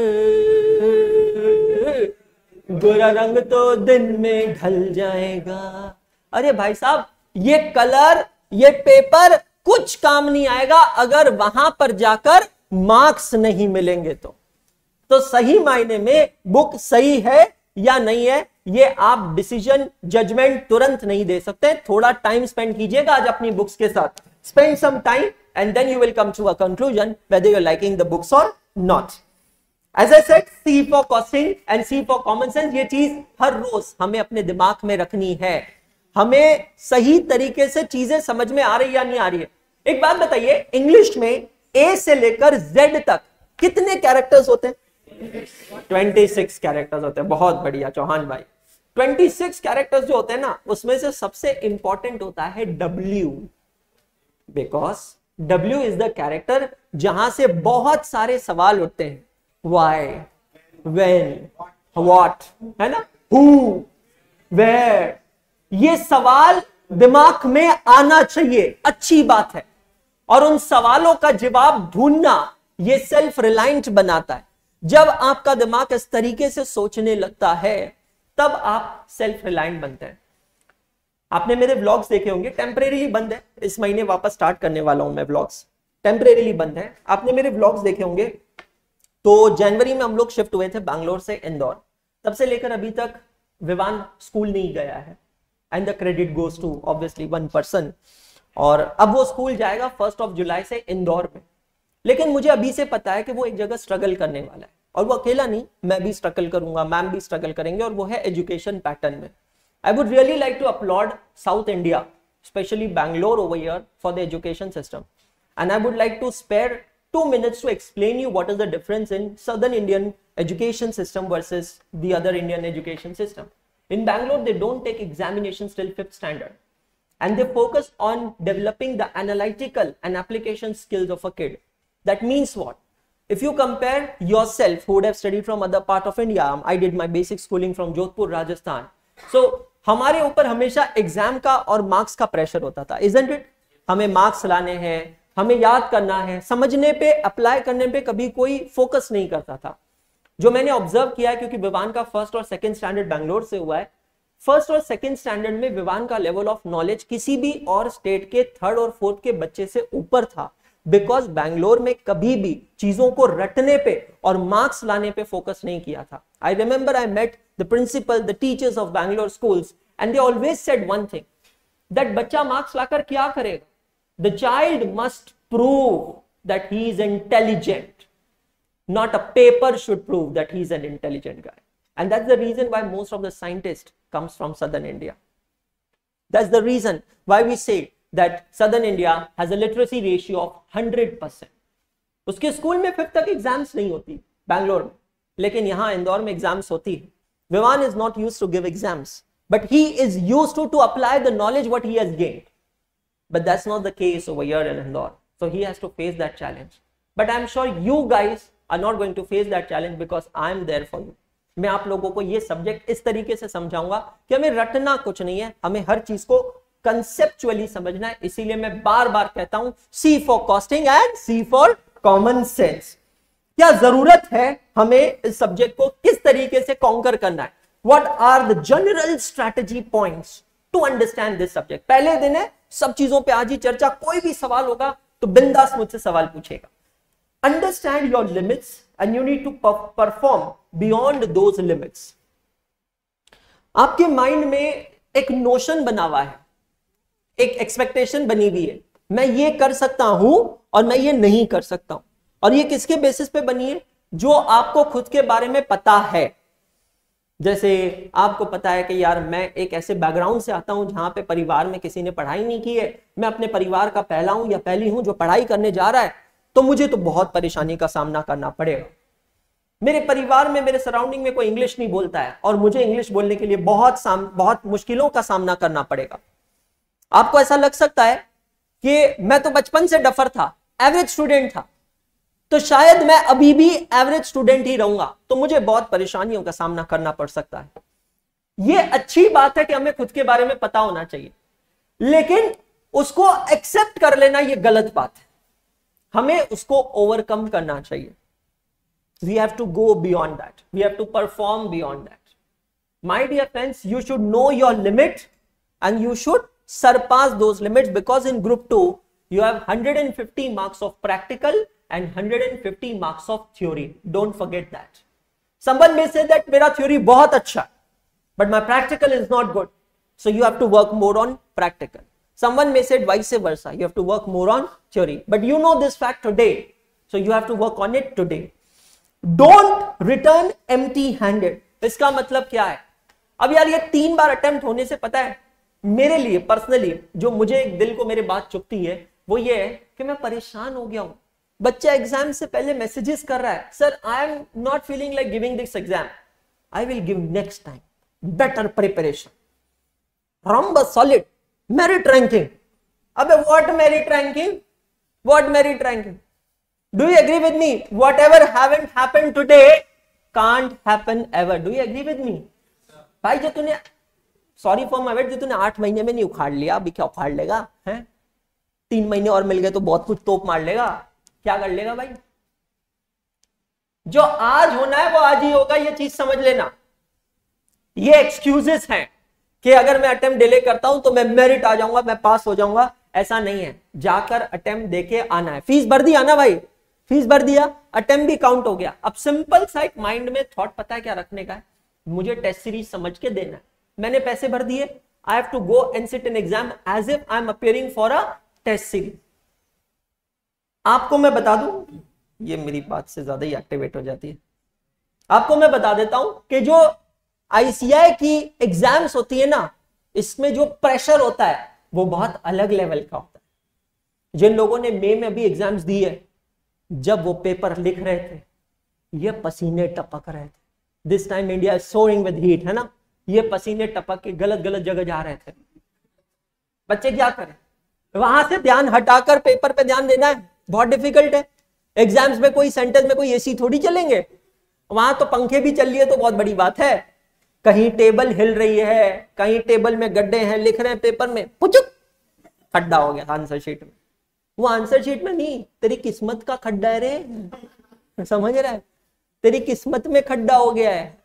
गोरा रंग तो दिन में ढल जाएगा। अरे भाई साहब, ये कलर, ये पेपर कुछ काम नहीं आएगा अगर वहां पर जाकर मार्क्स नहीं मिलेंगे। तो सही मायने में बुक सही है या नहीं है, ये आप डिसीजन जजमेंट तुरंत नहीं दे सकते। थोड़ा टाइम स्पेंड कीजिएगा आज अपनी बुक्स के साथ। Spend some time and then you will come to a conclusion whether you are liking the books और not. As I said, C for costing and C for common sense, ये चीज हर रोज हमें अपने दिमाग में रखनी है। हमें सही तरीके से चीजें समझ में आ रही या नहीं आ रही है। एक बात बताइए, इंग्लिश में ए से लेकर जेड तक कितने कैरेक्टर्स होते हैं? 26 कैरेक्टर्स होते हैं। बहुत बढ़िया चौहान भाई, 26 कैरेक्टर्स जो होते हैं ना, उसमें से सबसे इंपॉर्टेंट होता है W, because W is the character जहां से बहुत सारे सवाल उठते हैं। Why, when, what, है ना, who, where, ये सवाल दिमाग में आना चाहिए, अच्छी बात है। और उन सवालों का जवाब ढूंढना ये सेल्फ रिलायंट बनाता है। जब आपका दिमाग इस तरीके से सोचने लगता है तब आप सेल्फ रिलायंट बनते हैं। आपने मेरे व्लॉग्स देखे होंगे, टेम्परेरीली बंद है, इस महीने वापस स्टार्ट करने वाला हूं मैं व्लॉग्स, टेम्परेरीली बंद है। आपने मेरे व्लॉग्स देखे होंगे, तो जनवरी में हम लोग शिफ्ट हुए थे बैंगलोर से इंदौर, तब से लेकर अभी तक विवान स्कूल नहीं गया है, and the credit goes to obviously 1 person. और अब वो स्कूल जाएगा 1 जुलाई से इंदौर में। लेकिन मुझे अभी से पता है कि वो एक जगह स्ट्रगल करने वाला है, और वो अकेला नहीं, मैं भी स्ट्रगल करूंगा, मैम भी स्ट्रगल करेंगे, और वो है एजुकेशन पैटर्न में। I would really like to applaud South India, especially Bangalore over here, for the education system, and I would like to spare 2 minutes to explain you what is the difference in southern Indian education system versus the other Indian education system. In Bangalore, they don't take examinations till 5th standard, and they focus on developing the analytical and application skills of a kid. That means what? If you compare yourself, who would have studied from other part of India, I did my basic schooling from Jodhpur, Rajasthan. So हमारे ऊपर हमेशा एग्जाम का और मार्क्स का प्रेशर होता था, isn't it? हमें मार्क्स लाने हैं, हमें याद करना है, समझने पे, अप्लाई करने पे कभी कोई फोकस नहीं करता था। जो मैंने ऑब्जर्व किया है, क्योंकि विवान का 1st और 2nd स्टैंडर्ड बैंगलोर से हुआ है, 1st और 2nd स्टैंडर्ड में विवान का लेवल ऑफ नॉलेज किसी भी और स्टेट के 3rd और 4th के बच्चे से ऊपर था, बिकॉज बैंगलोर में कभी भी चीजों को रटने पे और मार्क्स लाने पे फोकस नहीं किया था। I remember I met the principal, the teachers of Bangalore schools, and they always said one thing, that बच्चा मार्क्स लाकर क्या करेगा? The child must prove that he is intelligent. Not a paper should prove that he is an intelligent guy. And that's the reason why most of the scientists comes from southern India. That's the reason why we say that southern India has a literacy ratio of 100%. उसके स्कूल में 5th तक एग्जाम्स नहीं होती बैंगलोर में, लेकिन यहाँ इंदौर में एग्जाम्स होती है। Vivaan is not used to give exams, but he is used to apply the knowledge what he has gained. But that's not the case over here in Indore. So he has to face that challenge. But I'm sure you guys are not going to face that challenge because I am there for you. मैं आप लोगों को ये सब्जेक्ट इस तरीके से समझाऊंगा कि हमें रटना कुछ नहीं है, हमें हर चीज को कंसेप्चुअली समझना है. इसीलिए मैं बार बार कहता हूं C for costing and C for common sense. क्या जरूरत है हमें इस सब्जेक्ट को किस तरीके से कॉन्कर करना है? What are the general strategy points to understand this subject? पहले दिन है, सब चीजों पे आज ही चर्चा. कोई भी सवाल होगा तो बिंदास मुझसे सवाल पूछेगा. Understand your limits and you need to perform beyond those limits. आपके माइंड में एक नोशन बना हुआ है, एक एक्सपेक्टेशन बनी हुई है, मैं ये कर सकता हूं और मैं ये नहीं कर सकता हूं. और ये किसके बेसिस पे बनी है? जो आपको खुद के बारे में पता है. जैसे आपको पता है कि यार मैं एक ऐसे बैकग्राउंड से आता हूं जहां पे परिवार में किसी ने पढ़ाई नहीं की है, मैं अपने परिवार का पहला हूं या पहली हूं जो पढ़ाई करने जा रहा है, तो मुझे तो बहुत परेशानी का सामना करना पड़ेगा. मेरे परिवार में, मेरे सराउंडिंग में कोई इंग्लिश नहीं बोलता है और मुझे इंग्लिश बोलने के लिए बहुत मुश्किलों का सामना करना पड़ेगा. आपको ऐसा लग सकता है कि मैं तो बचपन से डफर था, एवरेज स्टूडेंट था, तो शायद मैं अभी भी एवरेज स्टूडेंट ही रहूंगा, तो मुझे बहुत परेशानियों का सामना करना पड़ सकता है. यह अच्छी बात है कि हमें खुद के बारे में पता होना चाहिए, लेकिन उसको एक्सेप्ट कर लेना यह गलत बात है. हमें उसको ओवरकम करना चाहिए. We have to go beyond that. We have to perform beyond that. My dear friends, you should know your limit and you should surpass those limits, because in group 2 you have 150 marks of practical and 150 marks of theory. Don't forget that. Someone may say that मेरा theory बहुत अच्छा है, but my practical is not good, so you have to work more on practical. Someone may say vice versa, you have to work more on theory, but you know this fact today, so you have to work on it today. Don't return empty handed. इसका मतलब क्या है? अब यार ये 3 बार अटेम्प्ट होने से, पता है मेरे लिए पर्सनली जो मुझे एक दिल को मेरे बात चुभती है वो ये है कि मैं परेशान हो गया हूं. बच्चा एग्जाम से पहले मैसेजेस कर रहा है, sir I am not feeling like giving this exam, I will give next time better preparation, rhombus solid merit ranking. अबे what merit ranking, what merit ranking? Do you agree with me? Whatever haven't happened today can't happen ever. Do you agree with me? भाई जो तूने, सॉरी फॉर माय वर्ड, जो तूने 8 महीने में नहीं उखाड़ लिया, अभी क्या उखाड़ लेगा? हैं 3 महीने और मिल गए तो बहुत कुछ तोप मार लेगा. क्या कर लेगा भाई? जो आज होना है वो आज ही होगा, ये चीज समझ लेना. ये एक्सक्यूजेस हैं कि अगर मैं अटेम्प्ट डिले करता हूं तो मैं मेरिट आ जाऊंगा, मैं पास हो जाऊंगा. ऐसा नहीं है. जाकर अटेम्प्ट देके आना है. फीस भर दिया ना भाई, फीस भर दिया, अटेम्प्ट भी काउंट हो गया. अब सिंपल सा एक माइंड में थॉट पता है क्या रखने का है? मुझे टेस्ट सीरीज समझ के देना है. मैंने पैसे भर दिए, I have to go and sit an exam as if I am appearing for a test series. आपको मैं बता दूं, ये मेरी बात से ज्यादा ही एक्टिवेट हो जाती है. आपको मैं बता देता हूं कि जो आईसीआई की एग्जाम्स होती है ना, इसमें जो प्रेशर होता है वो बहुत अलग लेवल का होता है. जिन लोगों ने मई में अभी एग्जाम्स दिए, जब वो पेपर लिख रहे थे ये पसीने टपक रहे थे. This time India is soaring with heat, है ना. ये पसीने टपक के गलत गलत जगह जा रहे थे. बच्चे क्या करें? वहां से ध्यान हटाकर पेपर पे ध्यान देना है, बहुत डिफिकल्ट है. एग्जाम्स में कोई सेंटर में कोई एसी थोड़ी चलेंगे, वहां तो पंखे भी चल रही है तो बहुत बड़ी बात है. कहीं टेबल हिल रही है, कहीं टेबल में गड्ढे हैं, लिख रहे हैं पेपर में, पुचुक खड्डा हो गया आंसर शीट में. वो आंसर शीट में नहीं, तेरी किस्मत का खड्डा है रे. समझ रहा है? तेरी किस्मत में खड्डा हो गया है.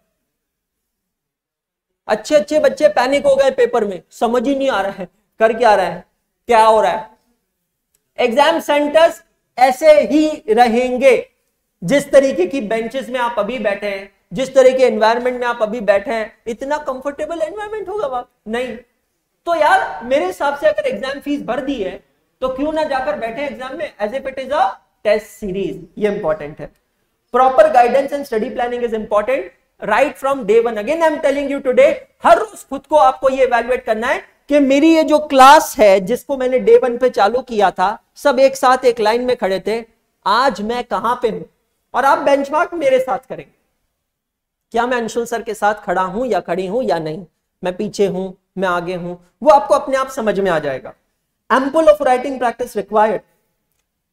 अच्छे अच्छे बच्चे पैनिक हो गए पेपर में, समझ ही नहीं आ रहा है कर क्या रहा है, क्या हो रहा है. एग्जाम सेंटर्स ऐसे ही रहेंगे जिस तरीके की बेंचेस में आप अभी बैठे हैं, जिस तरह के एनवायरनमेंट में आप अभी बैठे हैं. इतना कंफर्टेबल एनवायरनमेंट होगा वहां? नहीं. तो यार मेरे हिसाब से अगर एग्जाम फीस भर दी है तो क्यों ना जाकर बैठे एग्जाम में as if it is a test series. ये इंपॉर्टेंट है. Proper guidance and study planning is important right from day 1. Again I am telling you today, हर रोज खुद को आपको ये इवैल्यूएट करना है कि मेरी ये जो क्लास है जिसको मैंने डे 1 पे चालू किया था, सब एक साथ एक लाइन में खड़े थे, आज मैं कहां पे हूं. और आप बेंचमार्क मेरे साथ करेंगे. क्या मैं अंशुल सर के साथ खड़ा हूं या खड़ी हूं या नहीं, मैं पीछे हूं, मैं आगे हूं, वो आपको अपने आप समझ में आ जाएगा. Ample of writing practice required.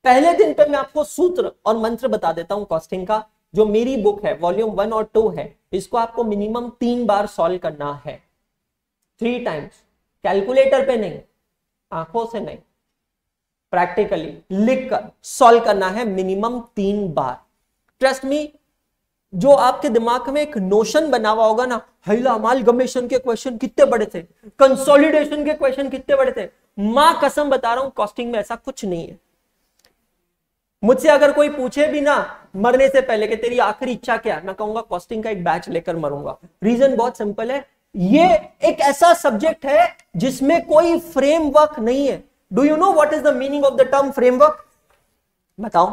पहले दिन पे मैं आपको सूत्र और मंत्र बता देता हूं कॉस्टिंग का। जो मेरी बुक है वॉल्यूम 1 और 2 है, इसको आपको मिनिमम 3 बार सॉल्व करना है, 3 टाइम्स, कैलकुलेटर पे नहीं, आंखों से नहीं, प्रैक्टिकली लिखकर सॉल्व करना है मिनिमम 3 बार। ट्रस्ट मी, जो आपके दिमाग में एक नोशन बना हुआ होगा ना, हैला अमालगमेशन के क्वेश्चन कितने बड़े थे, कंसोलिडेशन के क्वेश्चन कितने बड़े थे, मां कसम बता रहा हूं कॉस्टिंग में ऐसा कुछ नहीं है। मुझसे अगर कोई पूछे भी ना मरने से पहले कि तेरी आखिरी इच्छा क्या है, मैं कहूंगा कॉस्टिंग का एक बैच लेकर मरूंगा। रीजन बहुत सिंपल है, ये एक ऐसा सब्जेक्ट है जिसमें कोई फ्रेमवर्क नहीं है। Do you know what is the meaning of the term framework? बताओ।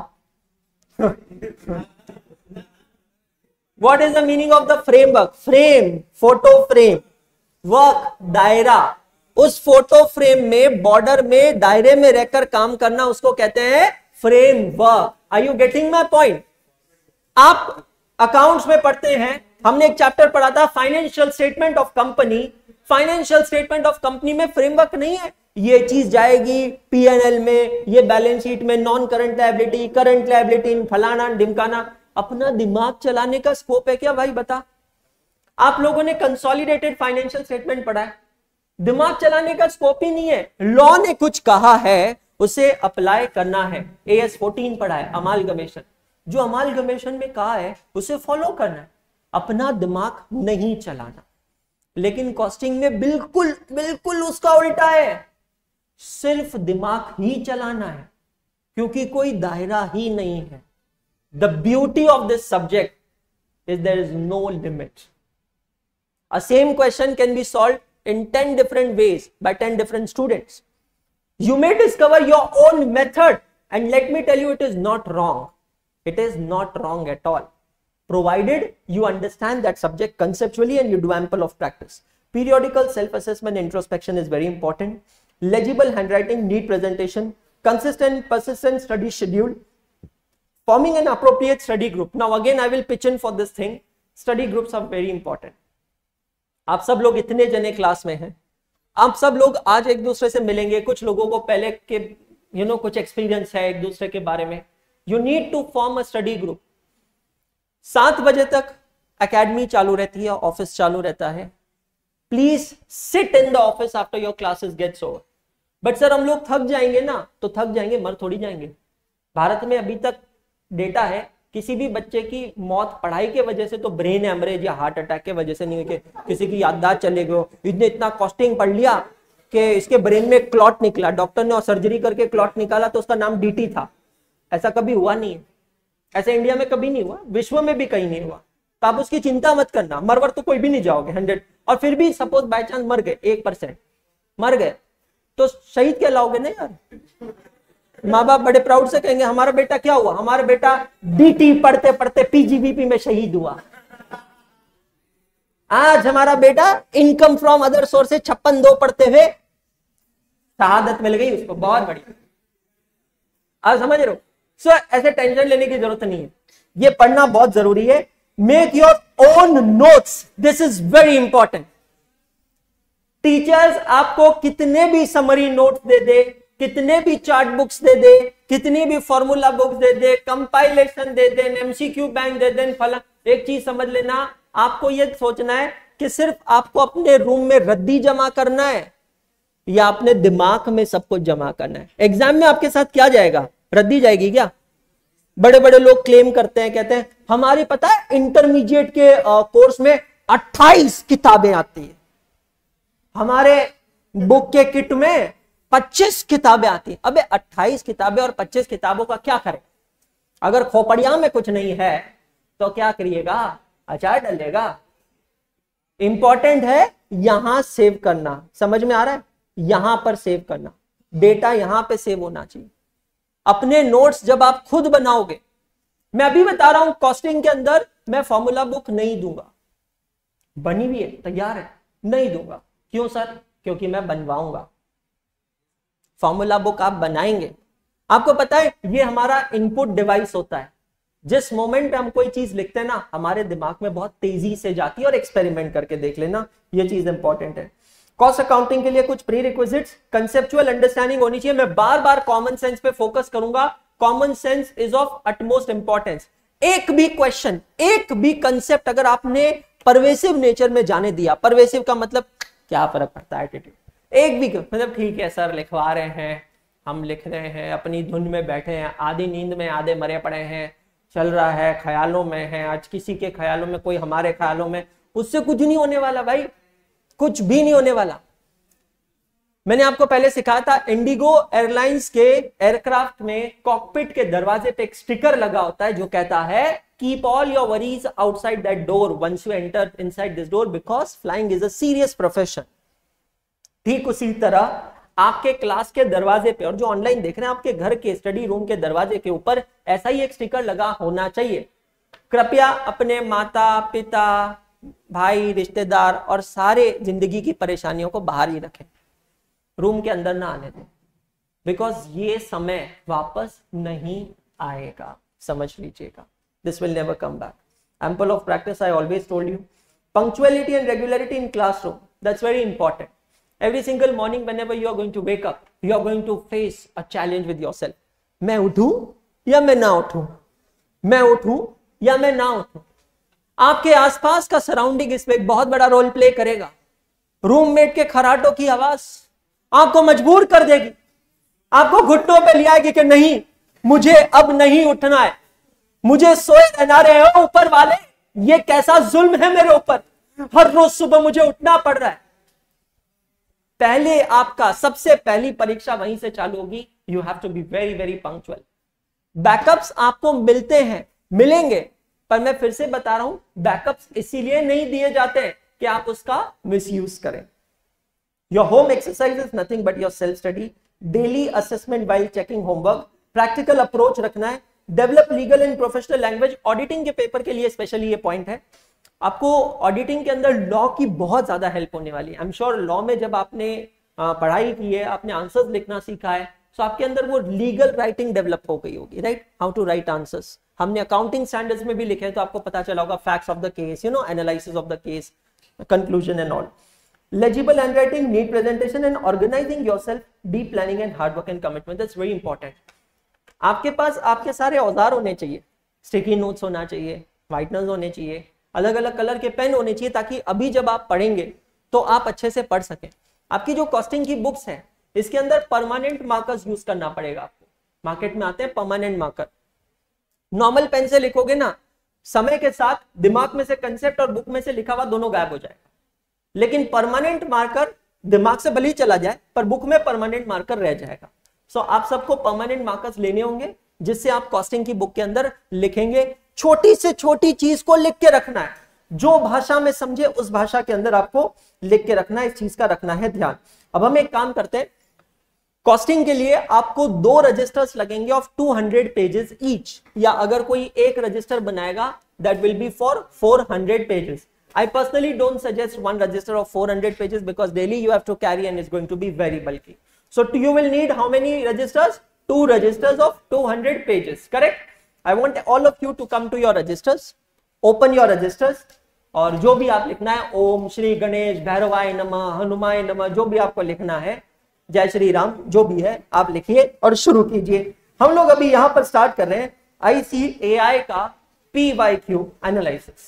What is the meaning of the framework? Frame, photo frame, work, दायरा। उस फोटो फ्रेम में, बॉर्डर में, दायरे में रहकर काम करना, उसको कहते हैं framework. Are you getting my point? आप अकाउंट्स में पढ़ते हैं, हमने एक चैप्टर पढ़ा था financial statement of company. Financial statement of company में फ्रेमवर्क नहीं है, ये चीज जाएगी पीएनएल में, ये बैलेंस शीट में, non current liability, current liability, फलाना ढिमकाना। अपना दिमाग चलाने का स्कोप है क्या भाई? बता। आप लोगों ने कंसोलिडेटेड फाइनेंशियल स्टेटमेंट पढ़ा है, दिमाग चलाने का स्कोप ही नहीं है। लॉ ने कुछ कहा है, उसे अप्लाई करना है। AS 14 पढ़ा है, अमालगमेशन। जो अमालगमेशन में कहा है उसे फॉलो करना है, अपना दिमाग नहीं चलाना। लेकिन कॉस्टिंग में बिल्कुल बिल्कुल उसका उल्टा है, सिर्फ दिमाग ही चलाना है, क्योंकि कोई दायरा ही नहीं है। The beauty of this subject is there is no limit. A same question can be solved in 10 different ways by 10 different students. You may discover your own method, and let me tell you, it is not wrong. It is not wrong at all, provided you understand that subject conceptually and you do ample of practice. Periodical self-assessment, introspection is very important. Legible handwriting, neat presentation, consistent, persistent study schedule, forming an appropriate study group. Now again, I will pitch in for this thing. Study groups are very important. आप सब लोग इतने जने क्लास में हैं, आप सब लोग आज एक दूसरे से मिलेंगे। कुछ लोगों को पहले के कुछ एक्सपीरियंस है एक दूसरे के बारे में। You need to form a study group. 7 बजे तक एकेडमी चालू रहती है, ऑफिस चालू रहता है। Please sit in the office after your classes gets over. But sir हम लोग थक जाएंगे ना, तो थक जाएंगे, मर थोड़ी जाएंगे। भारत में अभी तक डेटा है, किसी भी बच्चे की मौत पढ़ाई के वजह से तो ब्रेन हेमरेज या हार्ट अटैक के वजह से नहीं हुई, किसी की याददाश्त चले गए, इसने इतना कॉस्टिंग पढ़ लिया कि इसके ब्रेन में क्लॉट निकला, डॉक्टर ने और सर्जरी करके क्लॉट निकाला तो उसका नाम DT था। ऐसा कभी हुआ नहीं है, ऐसा इंडिया में कभी नहीं हुआ, विश्व में भी कहीं नहीं हुआ। तो आप उसकी चिंता मत करना, मरवर तो कोई भी नहीं जाओगे 100। और फिर भी सपोज बाय चांस मर गए, 1% मर गए, तो शहीद कहलाओगे ना यार। माँ बाप बड़े प्राउड से कहेंगे हमारा बेटा क्या हुआ, हमारा बेटा DT पढ़ते पढ़ते PGBP में शहीद हुआ। आज हमारा बेटा इनकम फ्रॉम अदर सोर्सेज 56-2 पढ़ते हुए शहादत मिल गई उसको, बहुत बढ़िया। आप समझ रहे हो? सो ऐसे टेंशन लेने की जरूरत नहीं है, ये पढ़ना बहुत जरूरी है। Make your own notes, this is very important. Teachers आपको कितने भी समरी नोट्स दे दे, कितने भी चार्ट बुक्स दे दे, कितनी भी फॉर्मूला बुक्स दे दे, कंपाइलेशन दे दे, MCQ बैंक दे दे, फला, एक चीज समझ लेना, आपको ये सोचना है कि सिर्फ आपको अपने रूम में रद्दी जमा करना है या अपने दिमाग में सब कुछ जमा करना है। एग्जाम में आपके साथ क्या जाएगा? रद्दी जाएगी क्या? बड़े बड़े लोग क्लेम करते हैं, कहते हैं हमारी पता है इंटरमीडिएट के कोर्स में 28 किताबें आती है, हमारे बुक के किट में 25 किताबें आती। अबे 28 किताबें और 25 किताबों का क्या करें? अगर खोपड़िया में कुछ नहीं है तो क्या करिएगा? अचार डालेगा। इंपॉर्टेंट है यहां सेव करना, समझ में आ रहा है? यहां पर सेव करना, डेटा यहां पे सेव होना चाहिए। अपने नोट्स जब आप खुद बनाओगे, मैं अभी बता रहा हूं कॉस्टिंग के अंदर मैं फॉर्मूला बुक नहीं दूंगा, बनी हुई है, तैयार है, नहीं दूंगा। क्यों सर? क्योंकि मैं बनवाऊंगा। फॉर्मूला बुक आप बनाएंगे, आपको पता है ये हमारा इनपुट डिवाइस होता है। जिस मोमेंट पे हम कोई चीज लिखते हैं ना, हमारे दिमाग में बहुत तेजी से जाती है, और एक्सपेरिमेंट करके देख लेना, ये चीज इंपॉर्टेंट है। कॉस्ट अकाउंटिंग के लिए कुछ प्री रिक्विजिट्स, कंसेप्चुअल अंडरस्टैंडिंग होनी चाहिए। मैं बार बार कॉमन सेंस पे फोकस करूंगा, common sense is of utmost importance. एक भी क्वेश्चन, एक भी कंसेप्ट अगर आपने परवेसिव नेचर में जाने दिया, परवेसिव का मतलब क्या फर्क पड़ता है एटीट्यूड, एक भी मतलब ठीक है सर लिखवा रहे हैं, हम लिख रहे हैं, अपनी धुन में बैठे हैं, आधी नींद में आधे मरे पड़े हैं, चल रहा है, ख्यालों में है, आज किसी के ख्यालों में, कोई हमारे ख्यालों में, उससे कुछ नहीं होने वाला भाई, कुछ भी नहीं होने वाला। मैंने आपको पहले सिखाया था, इंडिगो एयरलाइंस के एयरक्राफ्ट में कॉकपिट के दरवाजे पे एक स्टिकर लगा होता है जो कहता है keep all your worries outside that door once you enter inside this door because flying is a serious profession. ठीक उसी तरह आपके क्लास के दरवाजे पे, और जो ऑनलाइन देख रहे हैं आपके घर के स्टडी रूम के दरवाजे के ऊपर ऐसा ही एक स्टिकर लगा होना चाहिए। कृपया अपने माता पिता, भाई, रिश्तेदार और सारे जिंदगी की परेशानियों को बाहर ही रखें, रूम के अंदर ना आने दें, बिकॉज ये समय वापस नहीं आएगा, समझ लीजिएगा। This will never come back. Ample of practice, I always told you. Punctuality and regularity in classroom, that's very important. Every single morning whenever you are going to wake up, you are going to face a challenge with yourself. मैं उठूं या मैं ना उठूं, मैं उठूं या मैं ना उठूं। आपके आसपास का सराउंडिंग इसमें एक बहुत बड़ा रोल प्ले करेगा। रूममेट के खराटों की आवाज आपको मजबूर कर देगी, आपको घुटनों पे ले आएगी कि नहीं मुझे अब नहीं उठना है, मुझे सोए रहना रहे हो ऊपर वाले, ये कैसा जुल्म है मेरे ऊपर, हर रोज सुबह मुझे उठना पड़ रहा है। पहले आपका सबसे पहली परीक्षा वहीं से चालू होगी। You have to be very very punctual. Backups आपको मिलते हैं, मिलेंगे, पर मैं फिर से बता रहा हूं, बैकअप्स इसीलिए नहीं दिए जाते हैं कि आप उसका मिसयूज करें। Your home exercise is nothing but your self study, daily assessment while checking homework, practical approach रखना है, develop legal and professional language. Auditing के पेपर के लिए स्पेशली ये पॉइंट है, आपको ऑडिटिंग के अंदर लॉ की बहुत ज्यादा हेल्प होने वाली है। आई एम श्योर लॉ में जब आपने पढ़ाई की है, आपने आंसर्स लिखना सीखा है, तो आपके अंदर वो लीगल राइटिंग डेवलप हो गई होगी, right, how to write answers. हमने अकाउंटिंग स्टैंडर्ड्स में भी लिखे हैं तो आपको पता चला होगा, facts of the case, you know, analysis of the case, conclusion and all. Legible handwriting, neat presentation and organising yourself, deep planning and hard work and commitment, that's very important. आपके पास आपके सारे औजार होने चाहिए, स्टिकी नोट्स होना चाहिए, व्हाइटनर्स होने चाहिए, अलग अलग कलर के पेन होने चाहिए, ताकि अभी जब आप पढ़ेंगे तो आप अच्छे से पढ़ सकें। आपकी जो कॉस्टिंग की बुक्स है, इसके अंदर परमानेंट मार्कर्स यूज करना पड़ेगा आपको। मार्केट में आते हैं परमानेंट मार्कर। नॉर्मल पेन से लिखोगे ना, समय के साथ दिमाग में से कंसेप्ट और बुक में से लिखा हुआ दोनों गायब हो जाएगा। लेकिन परमानेंट मार्कर दिमाग से भले ही चला जाए, पर बुक में परमानेंट मार्कर रह जाएगा। सो आप सबको परमानेंट मार्कर्स लेने होंगे, जिससे आप कॉस्टिंग की बुक के अंदर लिखेंगे। छोटी से छोटी चीज को लिख के रखना है, जो भाषा में समझे उस भाषा के अंदर आपको लिख के रखना है, इस चीज का रखना है ध्यान। अब हम एक काम करते हैं, कॉस्टिंग के लिए आपको 2 रजिस्टर्स लगेंगे ऑफ 200 पेजेस ईच, या अगर कोई एक रजिस्टर बनाएगा that will be for 400 pages. I personally don't suggest one register of 400 pages because daily you have to carry and it's going to be very bulky. So you will need how many registers? 2 registers of 200 pages, correct? I want all of you to come to your registers, open your registers, और जो भी आप लिखना है, ओम श्री गणेश भैरवाय नमः, हनुमाय नमः, जो भी आपको लिखना है, जय श्री राम, जो भी है आप लिखिए और शुरू कीजिए। हम लोग अभी यहां पर स्टार्ट कर रहे हैं ICAI का PYQ एनालिसिस।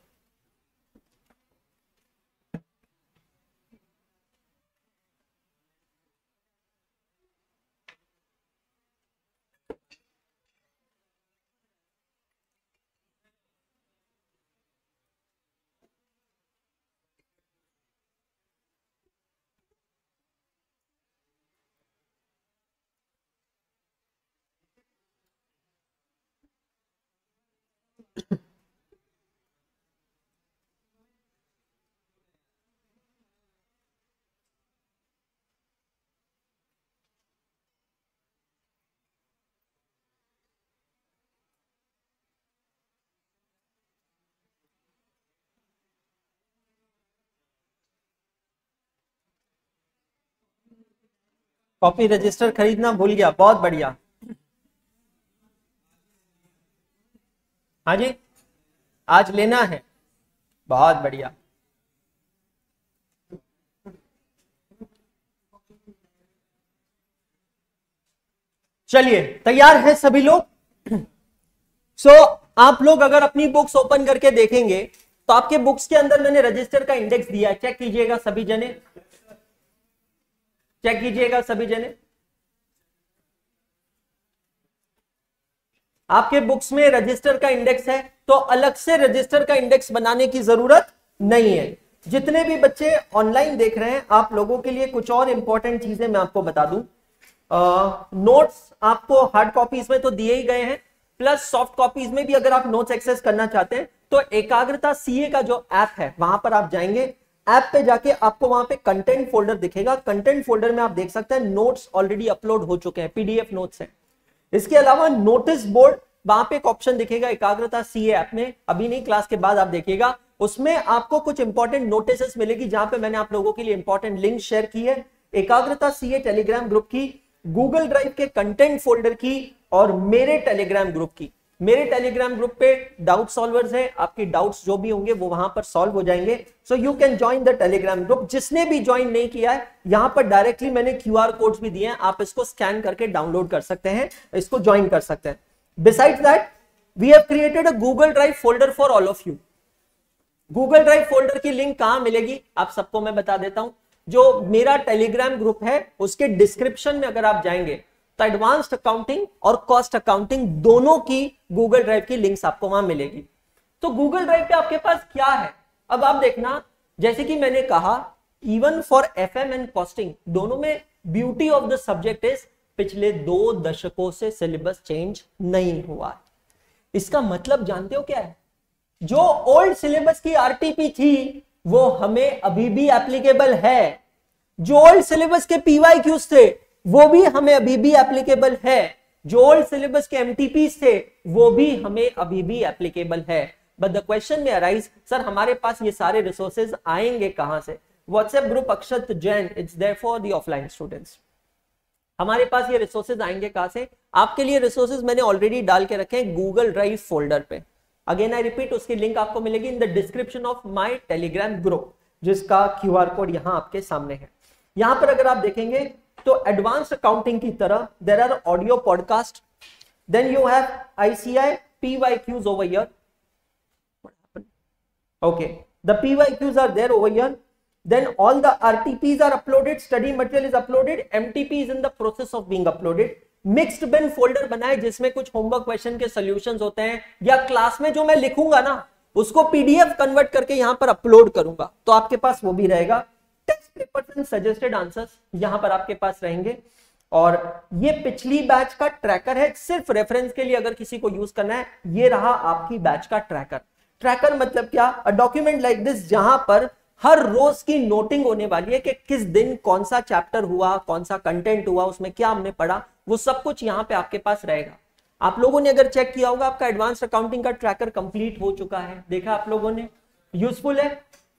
कॉपी रजिस्टर खरीदना भूल गया, बहुत बढ़िया। हाँ जी, आज लेना है, बहुत बढ़िया। चलिए तैयार हैं सभी लोग। आप लोग अगर अपनी बुक्स ओपन करके देखेंगे तो आपके बुक्स के अंदर मैंने रजिस्टर का इंडेक्स दिया है, चेक कीजिएगा सभी जने, चेक कीजिएगा सभी जने। आपके बुक्स में रजिस्टर का इंडेक्स है तो अलग से रजिस्टर का इंडेक्स बनाने की जरूरत नहीं है। जितने भी बच्चे ऑनलाइन देख रहे हैं आप लोगों के लिए कुछ और इंपॉर्टेंट चीजें मैं आपको बता दूं। नोट्स आपको हार्ड कॉपीज में तो दिए ही गए हैं, प्लस सॉफ्ट कॉपीज में भी अगर आप नोट्स एक्सेस करना चाहते हैं तो एकाग्रता सीए का जो ऐप है वहां पर आप जाएंगे, ऐप पे जाके आपको वहां पे कंटेंट फोल्डर दिखेगा, कंटेंट फोल्डर में आप देख सकते हैं नोट्स ऑलरेडी अपलोड हो चुके हैं, पीडीएफ नोट्स हैं। इसके अलावा नोटिस बोर्ड, वहां पे एक ऑप्शन दिखेगा एकाग्रता सीए ऐप में, अभी नहीं क्लास के बाद आप देखिएगा, उसमें आपको कुछ इंपॉर्टेंट नोटिस मिलेगी जहां पे मैंने आप लोगों के लिए इंपॉर्टेंट लिंक शेयर की है, एकाग्रता सीए टेलीग्राम ग्रुप की, गूगल ड्राइव के कंटेंट फोल्डर की और मेरे टेलीग्राम ग्रुप की। मेरे टेलीग्राम ग्रुप पे डाउट सॉल्वर्स है, आपकी डाउट्स जो भी होंगे वो वहां पर सॉल्व हो जाएंगे। So you can join the Telegram group. जिसने भी ज्वाइन नहीं किया है यहां पर डायरेक्टली मैंने क्यूआर कोड्स भी दिए हैं, आप इसको स्कैन करके डाउनलोड कर सकते हैं, इसको ज्वाइन कर सकते हैं। Besides that we have created a Google Drive folder for all of you. Google Drive folder की लिंक कहां मिलेगी आप सबको मैं बता देता हूं। जो मेरा टेलीग्राम ग्रुप है उसके डिस्क्रिप्शन में अगर आप जाएंगे तो एडवांस्ड अकाउंटिंग और कॉस्ट अकाउंटिंग दोनों की गूगल ड्राइव की लिंक्स आपको वहां मिलेगी। तो गूगल ड्राइव पे आपके पास क्या है अब आप देखना, जैसे कि मैंने कहा even for FM and costing दोनों में beauty of the subject is पिछले 2 दशकों से सिलेबस चेंज नहीं हुआ है। इसका मतलब जानते हो क्या है? जो ओल्ड सिलेबस की आरटीपी थी वो हमें अभी भी एप्लीकेबल है, जो ओल्ड सिलेबस के पीवाईक्यूज थे वो भी हमें अभी भी एप्लीकेबल है, जो ओल्ड सिलेबस के एमटीपीज थे वो भी हमें अभी भी एप्लीकेबल है। बट द क्वेश्चन में अराइज, सर हमारे पास ये सारे रिसोर्सेज आएंगे कहां से? WhatsApp group Akshat Jain, it's there for the offline students. हमारे पास ये रिसोर्सेज आएंगे कहां से? आपके लिए रिसोर्सेज मैंने ऑलरेडी डाल के रखे हैं गूगल ड्राइव फोल्डर पे। अगेन आई रिपीट, उसकी लिंक आपको मिलेगी in the description of my Telegram group, जिसका क्यूआर कोड यहां आपके सामने है। यहां पर अगर आप देखेंगे तो एडवांस्ड अकाउंटिंग की तरह there are audio podcast, then you have ICI PYQs over here. Okay, the PYQs are there over here, then all the RTPs are uploaded, study material is uploaded, MTP is in the process of being uploaded। Mixed bin folder बनाए जिसमें कुछ होमवर्क क्वेश्चन के सॉल्यूशंस होते हैं, या क्लास में जो मैं लिखूंगा ना उसको पीडीएफ कन्वर्ट करके यहां पर अपलोड करूंगा तो आपके पास वो भी रहेगा। Test papers and suggested answers यहां पर आपके पास रहेंगे। और ये पिछली बैच का ट्रैकर है, सिर्फ रेफरेंस के लिए अगर किसी को यूज करना है, ये रहा आपकी बैच का ट्रैकर। ट्रैकर मतलब क्या? अ डॉक्यूमेंट लाइक दिस जहां पर हर रोज की नोटिंग होने वाली है कि किस दिन कौन सा चैप्टर हुआ, कौन सा कंटेंट हुआ, उसमें क्या हमने पढ़ा, वो सब कुछ यहां पे आपके पास रहेगा। आप लोगों ने अगर चेक किया होगा आपका एडवांस अकाउंटिंग का ट्रैकर कंप्लीट हो चुका है, देखा आप लोगों ने, यूजफुल है।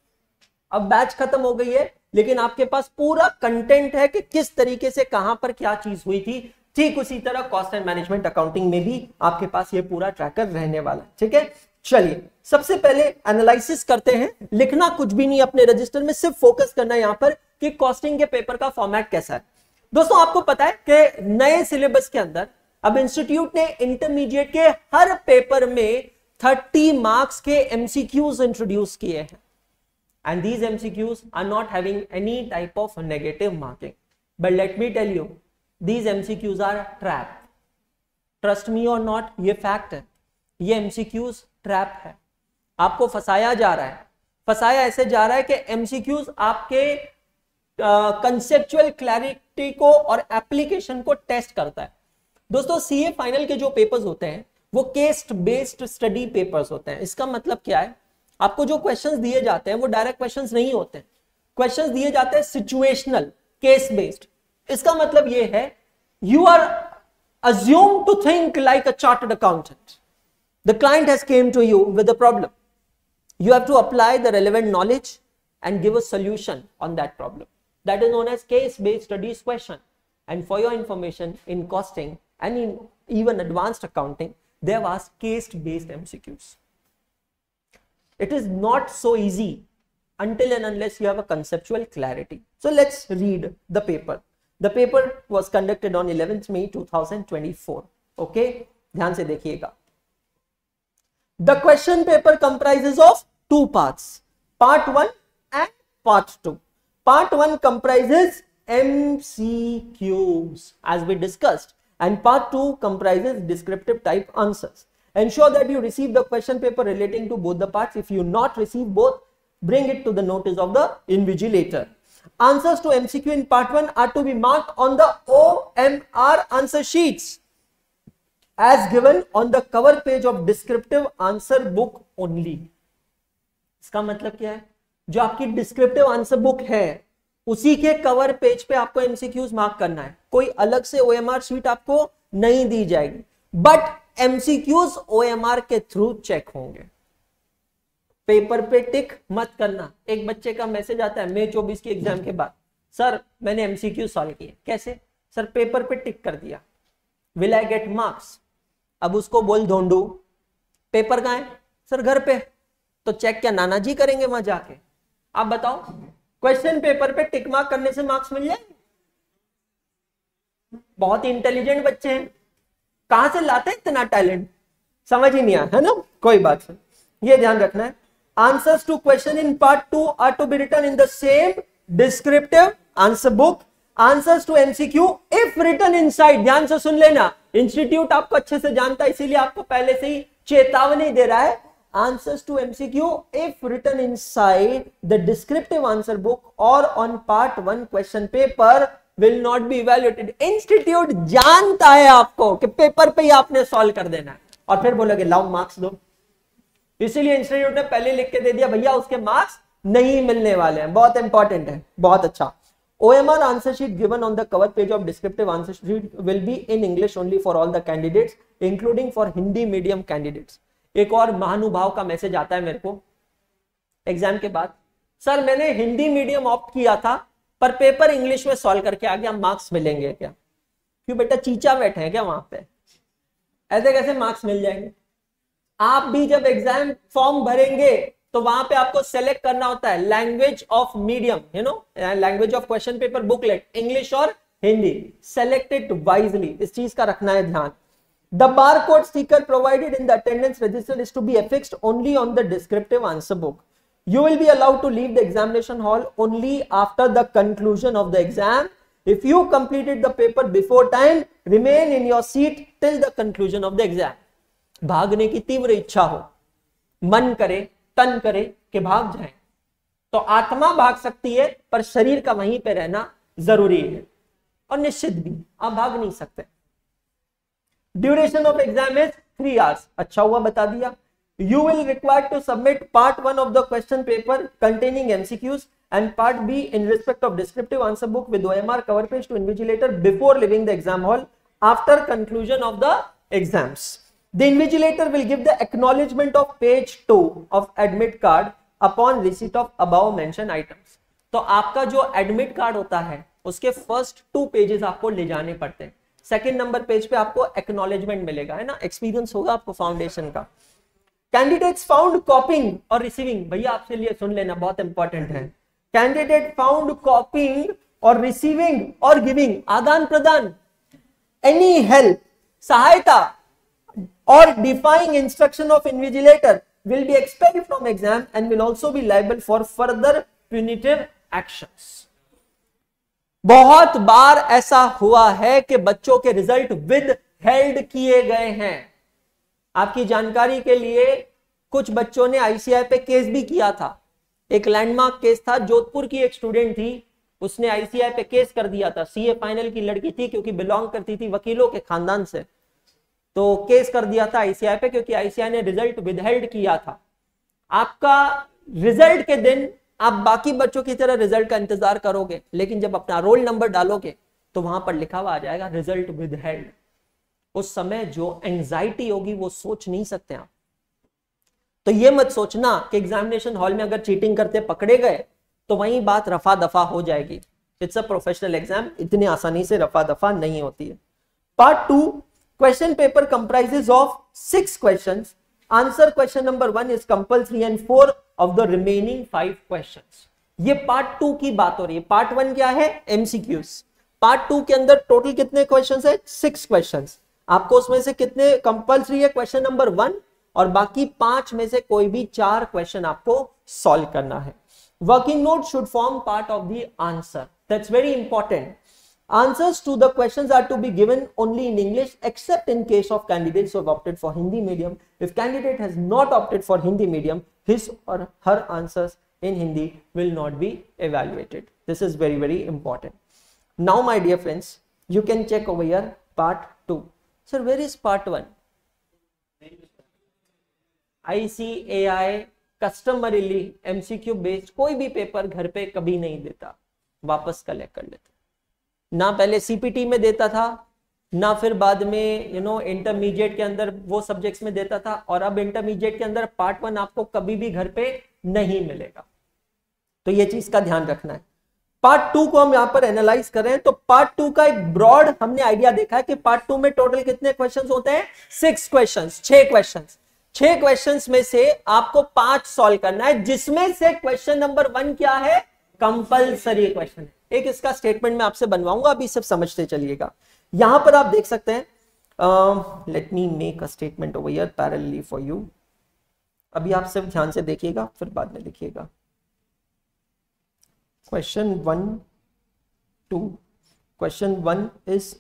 अब बैच खत्म हो गई है लेकिन आपके पास पूरा कंटेंट है कि किस तरीके से कहां पर क्या चीज हुई थी। ठीक उसी तरह कॉस्ट एंड मैनेजमेंट अकाउंटिंग में भी आपके पास ये पूरा ट्रैकर रहने वाला है। ठीक है, चलिए सबसे पहले एनालिसिस करते हैं। लिखना कुछ भी नहीं अपने रजिस्टर में, सिर्फ फोकस करना यहां पर कि कॉस्टिंग के पेपर का फॉर्मेट कैसा है। दोस्तों आपको पता है कि नए सिलेबस के अंदर अब इंस्टीट्यूट ने इंटरमीडिएट के हर पेपर में 30 मार्क्स के एमसीक्यूज इंट्रोड्यूस किए हैं, and these MCQs are not having any type of negative marking, but let me tell you these MCQs are trap. Trust me और नॉट, ये फैक्ट है, ये एमसीक्यूज ट्रैप है, आपको फंसाया जा रहा है। फंसाया ऐसे जा रहा है कि एमसीक्यूज आपके कंसेप्चुअल क्लैरिटी को और एप्लीकेशन को टेस्ट करता है। दोस्तों सीए फाइनल के जो पेपर्स होते हैं वो केस बेस्ड स्टडी पेपर्स होते हैं। इसका मतलब क्या है? आपको जो क्वेश्चंस दिए जाते हैं वो डायरेक्ट क्वेश्चंस नहीं होते हैं, क्वेश्चंस दिए जाते हैं सिचुएशनल, केस बेस्ड। इसका मतलब ये है you are assumed to think like a chartered accountant. The client has came to you with a problem. You have to apply the relevant knowledge and give a solution on that problem. That is known as case-based studies question. And for your information, in costing and in even advanced accounting, they have asked case-based MCQs. It is not so easy until and unless you have a conceptual clarity. So let's read the paper. The paper was conducted on 11th May 2024. Okay, ध्यान से देखिएगा. The question paper comprises of 2 parts, part 1 and part 2. Part 1 comprises MCQs as we discussed, and part 2 comprises descriptive type answers. Ensure that you receive the question paper relating to both the parts. If you not receive both, bring it to the notice of the invigilator. Answers to MCQ in part 1 are to be marked on the OMR answer sheets as given on the cover page of descriptive answer book only. इसका मतलब क्या है? जो आपकी डिस्क्रिप्टिव आंसर बुक है उसी के कवर पेज पे आपको एमसीक्यूज मार्क करना है. कोई अलग से ओएमआर शीट आपको नहीं दी जाएगी, बट एमसीक्यूज ओएमआर के थ्रू चेक होंगे. पेपर पे टिक मत करना. एक बच्चे का मैसेज आता है मई 24 के एग्जाम के बाद, सर मैंने एमसीक्यू सॉल्व किए. कैसे? सर पेपर पे टिक कर दिया, विल आई गेट मार्क्स? अब उसको बोल ढूंढू, पेपर कहां है? सर घर पे. तो चेक क्या नाना जी करेंगे वहां जाके? आप बताओ, क्वेश्चन पेपर पे टिक मार्क करने से मार्क्स मिल जाएंगे? बहुत इंटेलिजेंट बच्चे हैं, कहां से लाते हैं इतना टैलेंट? समझ ही नहीं आया, है ना? कोई बात नहीं, ये ध्यान रखना है. Answers to question in part 2 are to be written in the same descriptive answer book. Answers to MCQ if written inside, ध्यान से सुन लेना, इंस्टीट्यूट आपको अच्छे से जानता है इसीलिए आपको पहले से ही चेतावनी दे रहा है. Answers to MCQ if written inside the descriptive answer book or on part 1 question paper will not be evaluated. Institute जानता है आपको कि पेपर पे ही आपने सॉल्व कर देना है और फिर बोलोगे लाओ मार्क्स दो. इसीलिए इंस्टीट्यूट ने पहले लिख के दे दिया भैया उसके मार्क्स नहीं मिलने वाले हैं. बहुत इंपॉर्टेंट है, बहुत अच्छा. OMR answer sheet given on the cover page of descriptive answer sheet will be in English only for all the candidates, including for Hindi medium candidates. एक और महानुभाव का मैसेज आता है मेरे को एग्जाम के बाद, सर मैंने हिंदी मीडियम ऑप्ट किया था पर पेपर इंग्लिश में सॉल्व करके आ गया, मार्क्स मिलेंगे क्या? क्यों बेटा चीचा बैठे हैं क्या वहां पे? ऐसे कैसे मार्क्स मिल जाएंगे? आप भी जब एग्जाम फॉर्म भरेंगे तो वहां पे आपको सेलेक्ट करना होता है language of medium, you know, language of question paper booklet, English और हिंदी. सेलेक्ट इट वाइजली, इस चीज का रखना है ध्यान. The barcode sticker provided in the attendance register is to be affixed only on the descriptive answer book. You will be allowed to leave the examination hall only after the conclusion of the exam. If you completed the paper before time, remain in your seat till the conclusion of the exam. भागने की तीव्र इच्छा हो, मन करे, तन करे कि भाग जाए, तो आत्मा भाग सकती है पर शरीर का वहीं पे रहना जरूरी है. और निश्चित भी आप भाग नहीं सकते. Duration of exam is 3 hours. अच्छा हुआ बता दिया. You will require to submit part 1 of the question paper containing MCQs and part B in respect of descriptive answer book with OMR cover page to invigilator before leaving the exam hall after conclusion of the exams. The invigilator will give the acknowledgement of page 2 of admit card upon receipt of above mentioned items. तो आपका जो एडमिट कार्ड होता है उसके फर्स्ट 2 पेजेस आपको ले जाने पड़ते हैं. सेकंड नंबर पेज पे आपको एक्नॉलेजमेंट मिलेगा, है ना, एक्सपीरियंस होगा आपको फाउंडेशन का. कैंडिडेट्स फाउंड कॉपिंग और रिसीविंग, भैया आपसे लिए सुन लेना, बहुत इंपॉर्टेंट है. कैंडिडेट फाउंड कॉपिंग और रिसीविंग और गिविंग, आदान प्रदान, एनी हेल्प, सहायता और defying instruction of invigilator will be expelled from exam and will also be liable for further punitive actions. बहुत बार ऐसा हुआ है कि बच्चों के रिजल्ट विद हेल्ड किए गए हैं. आपकी जानकारी के लिए कुछ बच्चों ने आईसीआई पे केस भी किया था. एक लैंडमार्क केस था, जोधपुर की एक स्टूडेंट थी, उसने आईसीआई पे केस कर दिया था. सीए फाइनल की लड़की थी, क्योंकि बिलोंग करती थी वकीलों के खानदान से, तो केस कर दिया था आईसीआई पे, क्योंकि आईसीआई ने रिजल्ट विदहेल्ड किया था. आपका रिजल्ट के दिन आप बाकी बच्चों की तरह रिजल्ट का इंतजार करोगे, लेकिन जब अपना रोल नंबर डालोगे तो वहां पर लिखा हुआ आ जाएगा रिजल्ट विदहेल्ड. उस समय जो एंजाइटी होगी वो सोच नहीं सकते आप. तो ये मत सोचना कि एग्जामिनेशन हॉल में अगर चीटिंग करते पकड़े गए तो वही बात रफा दफा हो जाएगी. इट्स अ प्रोफेशनल एग्जाम, इतनी आसानी से रफा दफा नहीं होती है. Part 2 question paper comprises of 6 questions. Answer question number 1 is compulsory and 4 of the remaining 5 questions. ये पार्ट 2 की बात हो रही है. पार्ट 1 क्या है? एमसीक्यूज. पार्ट 2 के अंदर टोटल कितने क्वेश्चंस है? 6 क्वेश्चंस। आपको उसमें से कितने कंपल्सरी है? क्वेश्चन नंबर 1 और बाकी 5 में से कोई भी 4 क्वेश्चन आपको सॉल्व करना है। Working note should form part of the answer, that's very important. Answers to the questions are to be given only in English except in case of candidates who have opted for Hindi medium. If candidate has not opted for Hindi medium, his or her answers in Hindi will not be evaluated. This is very, very important. Now, my dear friends, you can check over here part 2. Sir, where is part 1? ICAI customarily MCQ based कोई भी पेपर घर पे कभी नहीं देता, वापस कलेक्ट कर लेता। ना पहले सीपीटी में देता था, ना फिर बाद में इंटरमीडिएट के अंदर वो सब्जेक्ट्स में देता था, और अब इंटरमीडिएट के अंदर पार्ट 1 आपको कभी भी घर पे नहीं मिलेगा। तो ये चीज का ध्यान रखना है। पार्ट 2 को हम यहां पर एनालाइज कर रहे हैं। तो पार्ट 2 का एक ब्रॉड हमने आइडिया देखा है कि पार्ट 2 में टोटल कितने क्वेश्चंस होते हैं? 6 क्वेश्चंस, 6 क्वेश्चंस। 6 क्वेश्चंस में से आपको 5 सॉल्व करना है, जिसमें से क्वेश्चन नंबर 1 क्या है? कंपल्सरी क्वेश्चन है। एक इसका स्टेटमेंट मैं आपसे बनवाऊंगा, अभी सब समझते चलिएगा। यहां पर आप देख सकते हैं, let me make a statement over here parallelly for you. अभी आप सिर्फ ध्यान से देखिएगा, फिर बाद में लिखिएगा। Question 1 2, question 1 is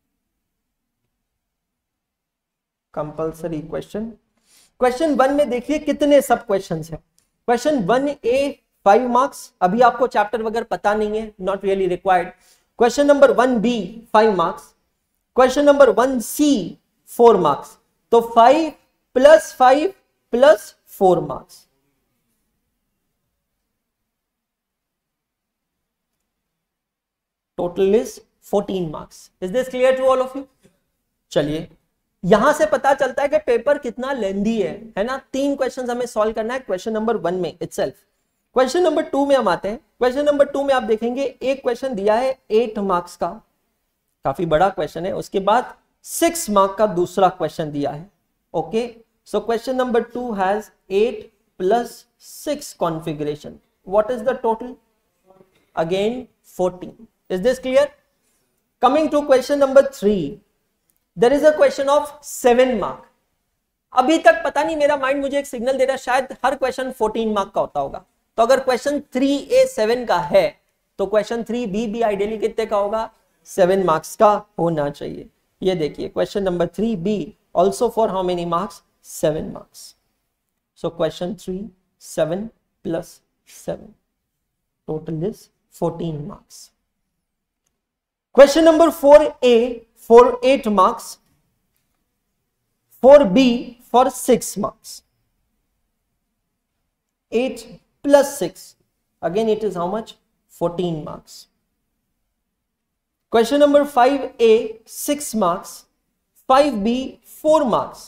compulsory question. Question 1 में देखिए कितने सब क्वेश्चन है। क्वेश्चन 1A 5 मार्क्स, अभी आपको चैप्टर वगैरह पता नहीं है, not really required. Question number 1B 5 marks, question number 1C 4 marks. तो 5 + 5 + 4 marks. Total is 14 marks. Is this clear to all of you? चलिए, यहां से पता चलता है कि पेपर कितना लेंदी है ना। 3 क्वेश्चन हमें सॉल्व करना है क्वेश्चन नंबर 1 में इटसेल्फ। क्वेश्चन नंबर 2 में हम आते हैं। क्वेश्चन नंबर 2 में आप देखेंगे एक क्वेश्चन दिया है 8 मार्क्स का, काफी बड़ा क्वेश्चन है। उसके बाद 6 मार्क्स का दूसरा क्वेश्चन दिया है। Okay, so question number 2 has 8 + 6 configuration. What is the total? Again 14। Is this clear? Coming to question number 3, there is a question of 7 mark. अभी तक पता नहीं, मेरा माइंड मुझे एक सिग्नल दे रहा है शायद हर क्वेश्चन 14 मार्क का होता होगा। तो अगर क्वेश्चन 3A 7 का है तो क्वेश्चन 3B भी आइडियली कितने का होगा? 7 मार्क्स का होना चाहिए। ये देखिए question number 3B also for how many marks? 7 marks. So question 3 7 + 7 total is 14 marks. Question number 4A for 8 marks, 4B for 6 marks. 8 + 6, again it is how much? 14 marks. Question number 5A 6 marks, 5B 4 marks,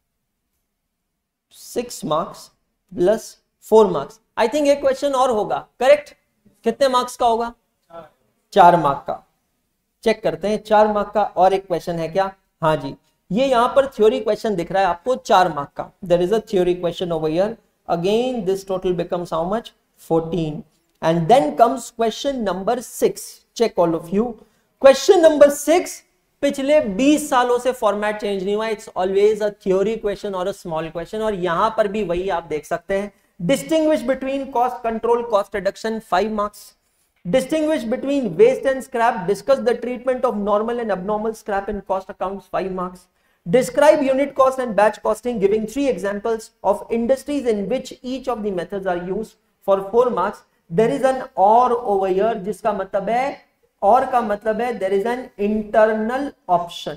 6 marks plus 4 marks. I think एक क्वेश्चन और होगा, करेक्ट? कितने मार्क्स का होगा? 4 मार्क का। चेक करते हैं, 4 मार्क का और एक क्वेश्चन है क्या? हाँ जी, ये यहां पर थ्योरी क्वेश्चन दिख रहा है आपको 4 मार्क का। There is a theory question over here. Again this total becomes how much? 14. And then comes question number 6. Check all of you. Question number 6, पिछले 20 सालों से फॉर्मेट चेंज नहीं हुआ। It's always a theory question और अ स्मॉल क्वेश्चन, और यहां पर भी वही आप देख सकते हैं। Distinguish between cost control, cost reduction 5 marks. Distinguish between waste and scrap, discuss the treatment of normal and abnormal scrap in cost accounts 5 marks. Describe unit cost and batch costing, giving 3 examples of industries in which each of the methods are used for 4 marks. There is an or over here, जिसका मतलब है, और का मतलब है there is an internal option.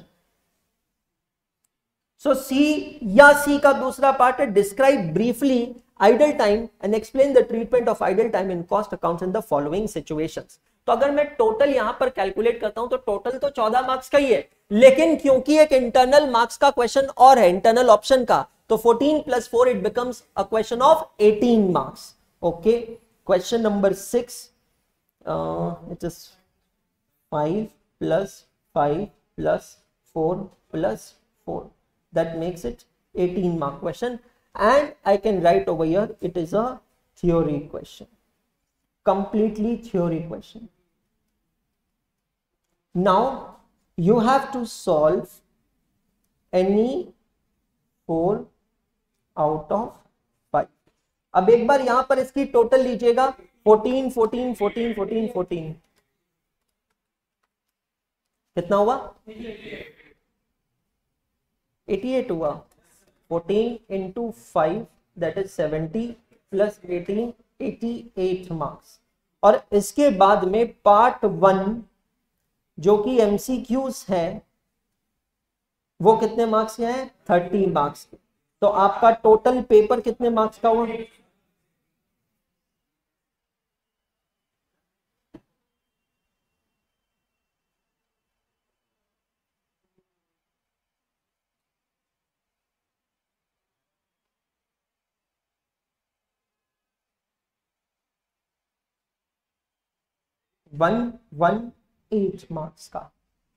So C या C का दूसरा पार्ट है describe briefly idle time and explain the treatment of idle time in cost accounts in the following situations. तो अगर मैं टोटल यहां पर कैलकुलेट करता हूं तो टोटल तो 14 मार्क्स का ही है, लेकिन क्योंकि एक इंटरनल मार्क्स का क्वेश्चन और है, इंटरनल ऑप्शन का, तो 14 + 4 it becomes a question of 18 marks. Okay, question number 6 it is 5 + 5 + 4 + 4, that makes it 18 mark question, and I can write over here it is a theory question, completely theory question. Now you have to solve any 4 out of 5। अब एक बार यहां पर इसकी टोटल लीजिएगा, 14 14 14 14 14, कितना हुआ? 88 हुआ। 14 into 5 that is 70 plus 18 88 marks. और इसके बाद में पार्ट 1 जो कि एमसीक्यूज है वो कितने मार्क्स के हैं? 30 मार्क्स के। तो आपका टोटल पेपर कितने मार्क्स का हुआ? वन 118 मार्क्स का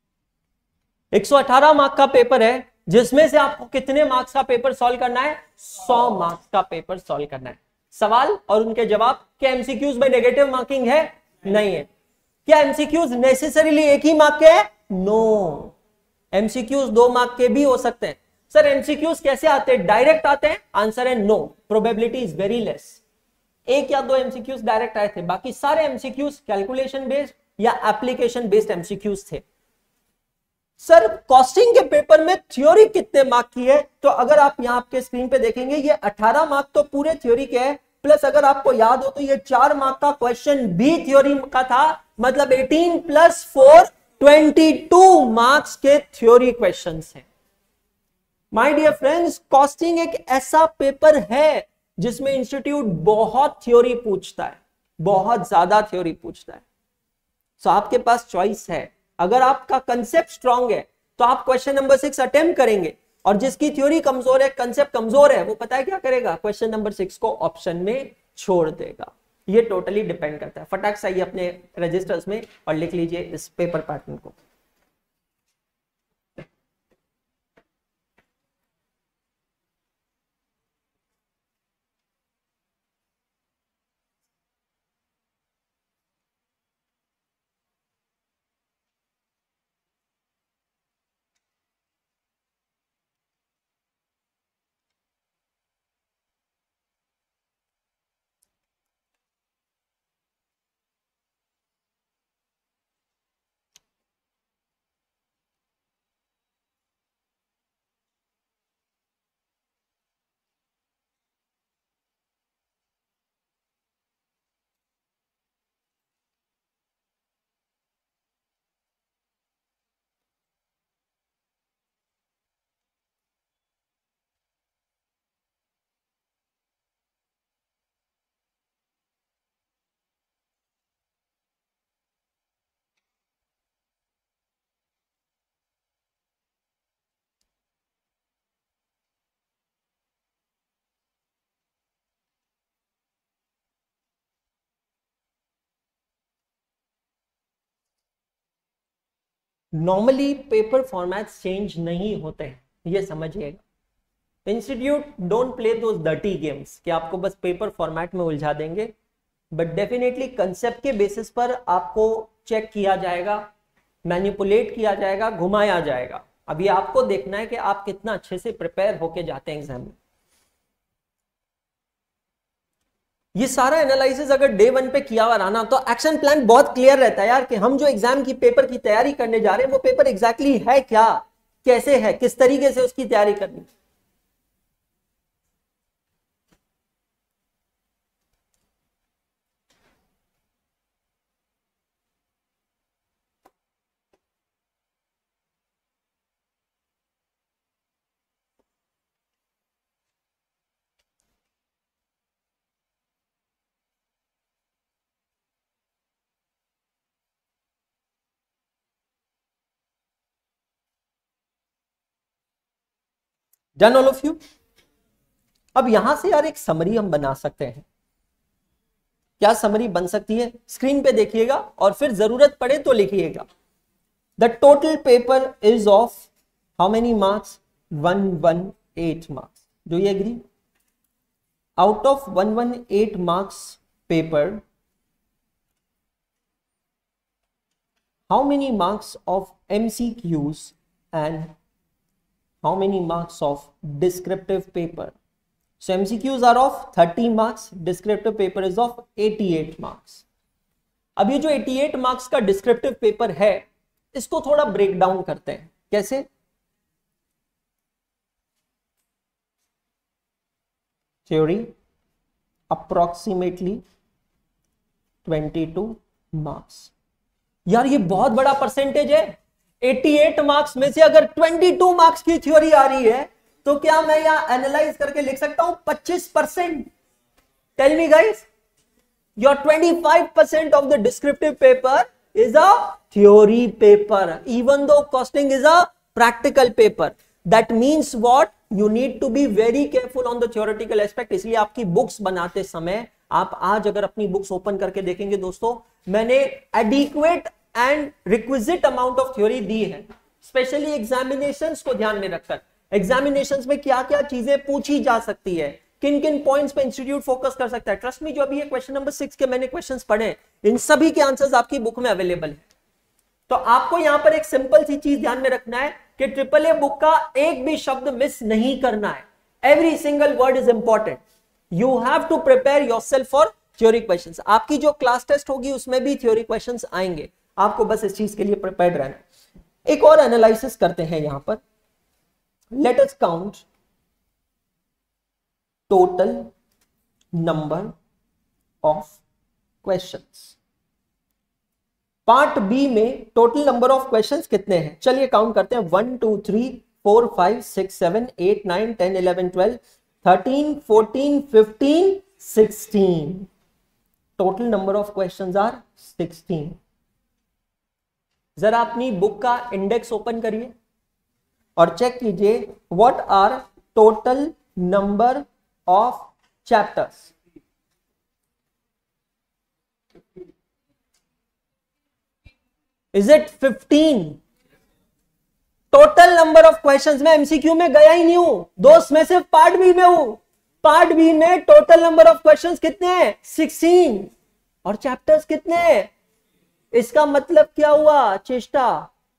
118 मार्क्स का पेपर है, जिसमें से आपको कितने मार्क्स का पेपर सॉल्व करना है? 100 मार्क्स का पेपर सॉल्व करना है। सवाल और उनके जवाब। क्या एमसीक्यूज में नेगेटिव मार्किंग है? नहीं है। क्या एमसीक्यूज नेसेसरीली एक ही मार्क के है? नो, एमसीक्यूज 2 मार्क के भी हो सकते हैं। सर एमसीक्यूज कैसे आते हैं? डायरेक्ट आते हैं? आंसर है no, probability is very less. एक या 2 एमसीक्यूज डायरेक्ट आए थे, बाकी सारे एमसीक्यूज कैलकुलेशन बेस्ड या एप्लीकेशन बेस्ड एमसीक्यूज थे। सर कॉस्टिंग के पेपर में थ्योरी कितने मार्क की है? तो अगर आप यहां आपके स्क्रीन पे देखेंगे ये 18 मार्क तो पूरे थ्योरी के है, प्लस अगर आपको याद हो तो ये 4 मार्क का क्वेश्चन भी थ्योरी का था, मतलब 18 प्लस 4 22 मार्क्स के थ्योरी क्वेश्चंस हैं। माय डियर फ्रेंड्स, कॉस्टिंग एक ऐसा पेपर है जिसमें इंस्टीट्यूट बहुत थ्योरी पूछता है, बहुत ज्यादा थ्योरी पूछता है। सो आपके पास चॉइस है। अगर आपका कंसेप्ट स्ट्रांग है तो आप क्वेश्चन नंबर 6 अटेम्प्ट करेंगे, और जिसकी थ्योरी कमजोर है, कंसेप्ट कमजोर है, वो पता है क्या करेगा? क्वेश्चन नंबर 6 को ऑप्शन में छोड़ देगा। ये टोटली डिपेंड करता है। फटाक से आइए अपने रजिस्टर्स में और लिख लीजिए इस पेपर पैटर्न को। नॉर्मली पेपर फॉर्मेट्स चेंज नहीं होते हैं, ये समझिएगा। Institute don't play those dirty games कि आपको बस पेपर फॉर्मेट में उलझा देंगे, बट डेफिनेटली कंसेप्ट के बेसिस पर आपको चेक किया जाएगा, मैनिपुलेट किया जाएगा, घुमाया जाएगा। अब ये आपको देखना है कि आप कितना अच्छे से प्रिपेयर होके जाते हैं एग्जाम में। ये सारा एनालिसिस अगर डे 1 पे किया हुआ रहा तो एक्शन प्लान बहुत क्लियर रहता है यार, कि हम जो एग्जाम की पेपर की तैयारी करने जा रहे हैं वो पेपर एग्जैक्टली है क्या, कैसे है, किस तरीके से उसकी तैयारी करनी। Done all of you. अब यहां से यार एक समरी हम बना सकते हैं। क्या समरी बन सकती है? स्क्रीन पे देखिएगा और फिर जरूरत पड़े तो लिखिएगा। The total paper is of how many marks? 118 marks. Do you agree? Out of 118 marks paper, how many marks of MCQs and how many marks of descriptive paper? So MCQs are of 30 marks, descriptive paper is of 88 marks. अब ये जो 88 मार्क्स का डिस्क्रिप्टिव पेपर है, इसको थोड़ा ब्रेक डाउन करते हैं. कैसे? Theory approximately 22 marks. यार ये बहुत बड़ा परसेंटेज है. 88 मार्क्स में से अगर 22 मार्क्स की थ्योरी आ रही है तो क्या मैं यहां एनालाइज करके लिख सकता हूं 25%? Tell me guys, your 25% of the descriptive paper is a theory paper, even though costing is a practical paper. That means what? You need to be very careful on the theoretical aspect. इसलिए आपकी बुक्स बनाते समय आप आज अगर अपनी बुक्स ओपन करके देखेंगे दोस्तों, मैंने adequate and requisite amount of theory दी है, स्पेशली एग्जामिनेशंस को ध्यान में रखकर. एग्जामिनेशंस में क्या क्या चीजें पूछी जा सकती है, किन किन पॉइंट्स पे इंस्टीट्यूट फोकस कर सकता है. ट्रस्ट मी, जो अभी ये क्वेश्चन नंबर 6 के मैंने क्वेश्चंस पढ़े, इन सभी के आंसर्स आपकी बुक में अवेलेबल है. तो आपको यहां पर एक सिंपल सी चीज ध्यान में रखना है कि ट्रिपल ए बुक का एक भी शब्द मिस नहीं करना है. Every single word is important. You have to prepare yourself for theory questions. आपकी जो क्लास टेस्ट होगी उसमें भी थ्योरी क्वेश्चंस आएंगे, आपको बस इस चीज के लिए प्रिपेयर्ड रहना है. एक और एनालिसिस करते हैं यहां पर. Let us count total number of questions. Part B में टोटल नंबर ऑफ क्वेश्चंस कितने हैं? चलिए काउंट करते हैं. 1 2 3 4 5 6 7 8 9 10 11 12 13 14 15 16. Total number of questions are 16. जरा अपनी बुक का इंडेक्स ओपन करिए और चेक कीजिए what are total number of chapters. Is it 15? Total number of questions. में एमसीक्यू में गया ही नहीं हूं दोस्त, मैं सिर्फ पार्ट बी में हूं. पार्ट बी में टोटल नंबर ऑफ क्वेश्चंस कितने हैं? 16. और चैप्टर्स कितने हैं? इसका मतलब क्या हुआ चेष्टा?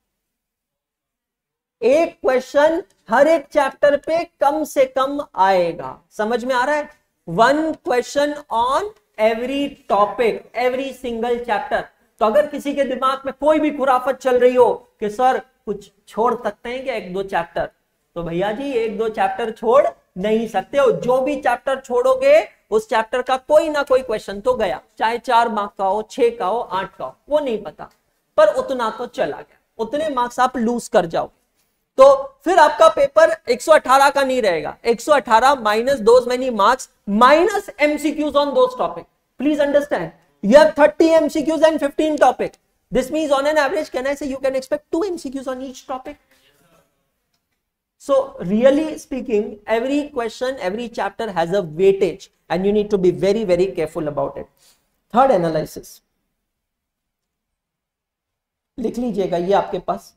एक क्वेश्चन हर एक चैप्टर पे कम से कम आएगा. समझ में आ रहा है? 1 question on every topic, every single chapter. तो अगर किसी के दिमाग में कोई भी खुराफत चल रही हो कि सर कुछ छोड़ सकते हैं क्या 1-2 चैप्टर, तो भैया जी 1-2 चैप्टर छोड़ नहीं सकते हो. जो भी चैप्टर छोड़ोगे उस चैप्टर का कोई ना कोई क्वेश्चन तो गया, चाहे 4 मार्क का हो, 6 का हो, 8 का हो, वो नहीं पता, पर उतना तो चला गया. उतने मार्क्स आप लूज कर जाओ तो फिर आपका पेपर 118 का नहीं रहेगा. 118 minus those many marks minus MCQs on those topic. Please understand, you have 30 MCQs and 15 topic. This means on an average, can I say you can expect 2 MCQs on each topic? So really speaking, every question, every chapter has a weightage and you need to be very, very careful about it. Third analysis. लिख लीजिएगा ये आपके पास.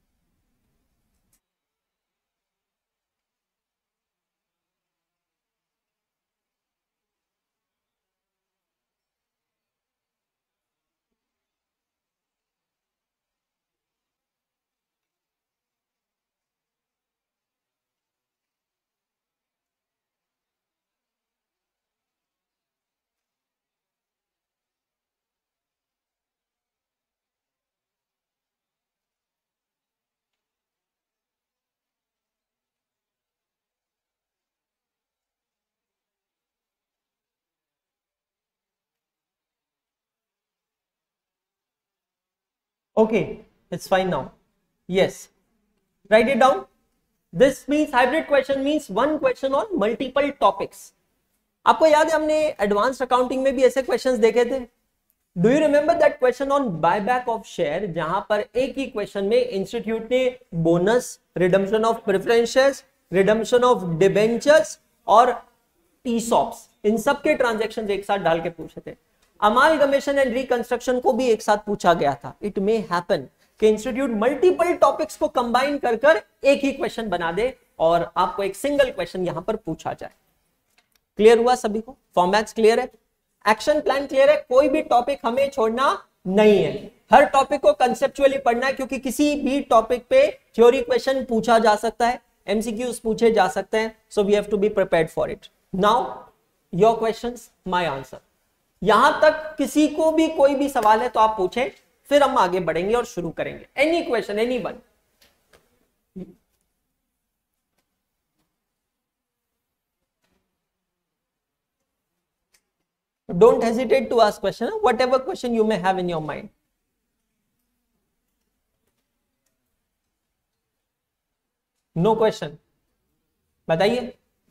Okay, it's fine now. Yes, write it down. This means hybrid question means one question on multiple topics. आपको याद है हमने एडवांस्ड अकाउंटिंग में भी ऐसे क्वेश्चंस देखे थे. Do you remember that question on buyback of share, जहां पर एक ही क्वेश्चन में इंस्टीट्यूट ने bonus, redemption of preference shares, redemption of debentures और ईसॉप्स, इन सब के ट्रांजैक्शंस एक साथ डाल के पूछे थे. अमालगमेशन एंड रिकंस्ट्रक्शन को भी एक साथ पूछा गया था. इट मे हैपन कि इंस्टीट्यूट मल्टीपल टॉपिक्स को कंबाइन कर एक ही क्वेश्चन बना दे और आपको एक सिंगल क्वेश्चन यहां पर पूछा जाए. क्लियर हुआ सभी को? फॉर्मेट्स क्लियर है, एक्शन प्लान क्लियर है, कोई भी टॉपिक हमें छोड़ना नहीं है। हर टॉपिक को कंसेप्चुअली पढ़ना है, क्योंकि किसी भी टॉपिक पे थ्योरी क्वेश्चन पूछा जा सकता है, एमसीक्यूज पूछे जा सकते हैं, so we have to be prepared for it. Now your questions, my answer. यहां तक किसी को भी कोई भी सवाल है तो आप पूछें, फिर हम आगे बढ़ेंगे और शुरू करेंगे। Any question, any one. Don't hesitate to ask question, whatever question you may have in your mind. No question, बताइए।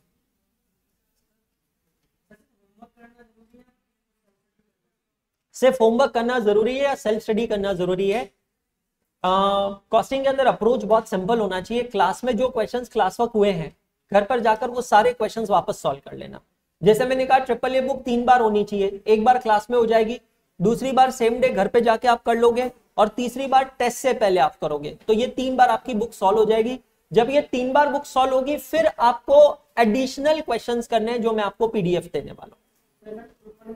सिर्फ होमवर्क करना जरूरी है या सेल्फ स्टडी करना जरूरी है? कॉस्टिंग के अंदर अप्रोच बहुत सिंपल होना चाहिए। क्लास में जो क्वेश्चंस क्लास वर्क हुए हैं, घर पर जाकर वो सारे क्वेश्चंस वापस सॉल्व कर लेना। जैसे मैंने कहा, ट्रिपल ए बुक 3 बार होनी चाहिए। एक बार क्लास में हो जाएगी, दूसरी बार सेम डे घर पे जाके आप कर लोगे, और तीसरी बार टेस्ट से पहले आप करोगे। तो ये 3 बार आपकी बुक सॉल्व हो जाएगी। जब ये 3 बार बुक सॉल्व होगी, फिर आपको एडिशनल क्वेश्चंस करने हैं, जो मैं आपको पीडीएफ देने वाला हूं।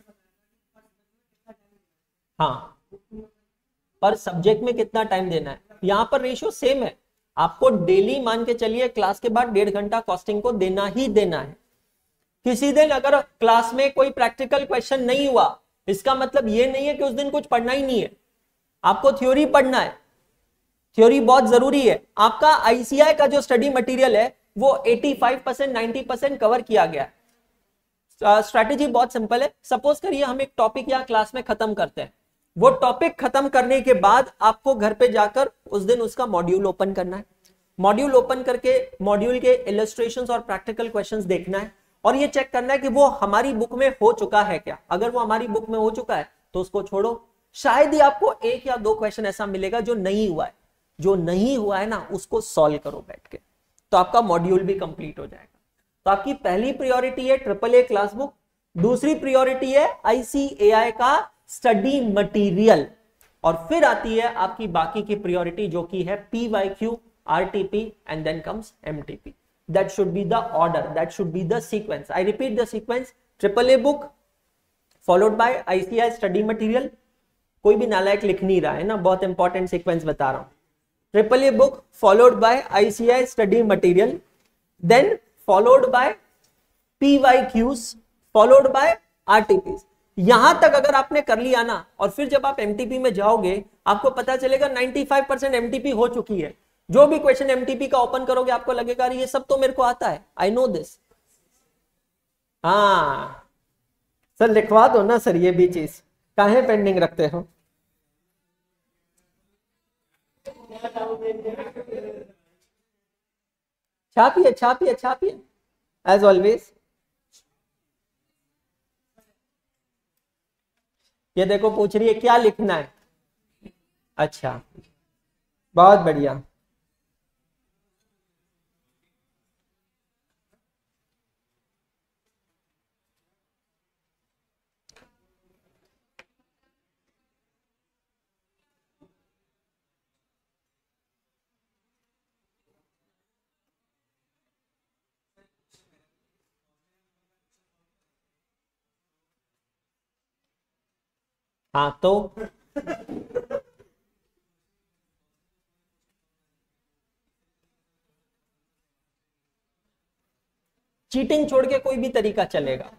हाँ, पर सब्जेक्ट में कितना टाइम देना है, यहाँ पर रेशियो सेम है। आपको डेली मान के चलिए क्लास के बाद 1.5 घंटा कॉस्टिंग को देना ही देना है। किसी दिन अगर क्लास में कोई प्रैक्टिकल क्वेश्चन नहीं हुआ, इसका मतलब ये नहीं है कि उस दिन कुछ पढ़ना ही नहीं है। आपको थ्योरी पढ़ना है, थ्योरी बहुत जरूरी है। आपका आईसीआई का जो स्टडी मटेरियल है वो 85% 90% कवर किया गया है। स्ट्रैटेजी बहुत सिंपल है। सपोज करिए हम एक टॉपिक या क्लास में खत्म करते हैं, वो टॉपिक खत्म करने के बाद आपको घर पे जाकर उस दिन उसका मॉड्यूल ओपन करना है। मॉड्यूल ओपन करके मॉड्यूल के इलस्ट्रेशंस और प्रैक्टिकल क्वेश्चंस देखना है, और ये चेक करना है कि वो हमारी बुक में हो चुका है क्या। अगर वो हमारी बुक में हो चुका है तो उसको छोड़ो। शायद ही आपको 1 या 2 क्वेश्चन ऐसा मिलेगा जो नहीं हुआ है। जो नहीं हुआ है ना, उसको सॉल्व करो बैठ के, तो आपका मॉड्यूल भी कंप्लीट हो जाएगा। तो आपकी पहली प्रायोरिटी है ट्रिपल ए क्लास बुक, दूसरी प्रायोरिटी है आईसीएआई का स्टडी मटेरियल, और फिर आती है आपकी बाकी की प्रायोरिटी जो की है PYQ, RTP and then comes MTP. That should be the order, that should be the sequence. I repeat the sequence: triple A book followed by ICI study material. कोई भी नालायक लिख नहीं रहा है ना, बहुत इंपॉर्टेंट सीक्वेंस बता रहा हूं। Triple A book followed by ICI study material, then followed by PYQs, followed by RTPs। यहां तक अगर आपने कर लिया ना, और फिर जब आप MTP में जाओगे आपको पता चलेगा 95% MTP हो चुकी है। जो भी क्वेश्चन एमटीपी का ओपन करोगे आपको लगेगा ये सब तो मेरे को आता है, आई नो दिस। हाँ सर, लिखवा दो ना सर, ये भी चीज काहे पेंडिंग रखते हो? छापिए छापिए छापिए एज ऑलवेज। ये देखो पूछ रही है क्या लिखना है। अच्छा, बहुत बढ़िया। हाँ तो चीटिंग छोड़ के कोई भी तरीका चलेगा।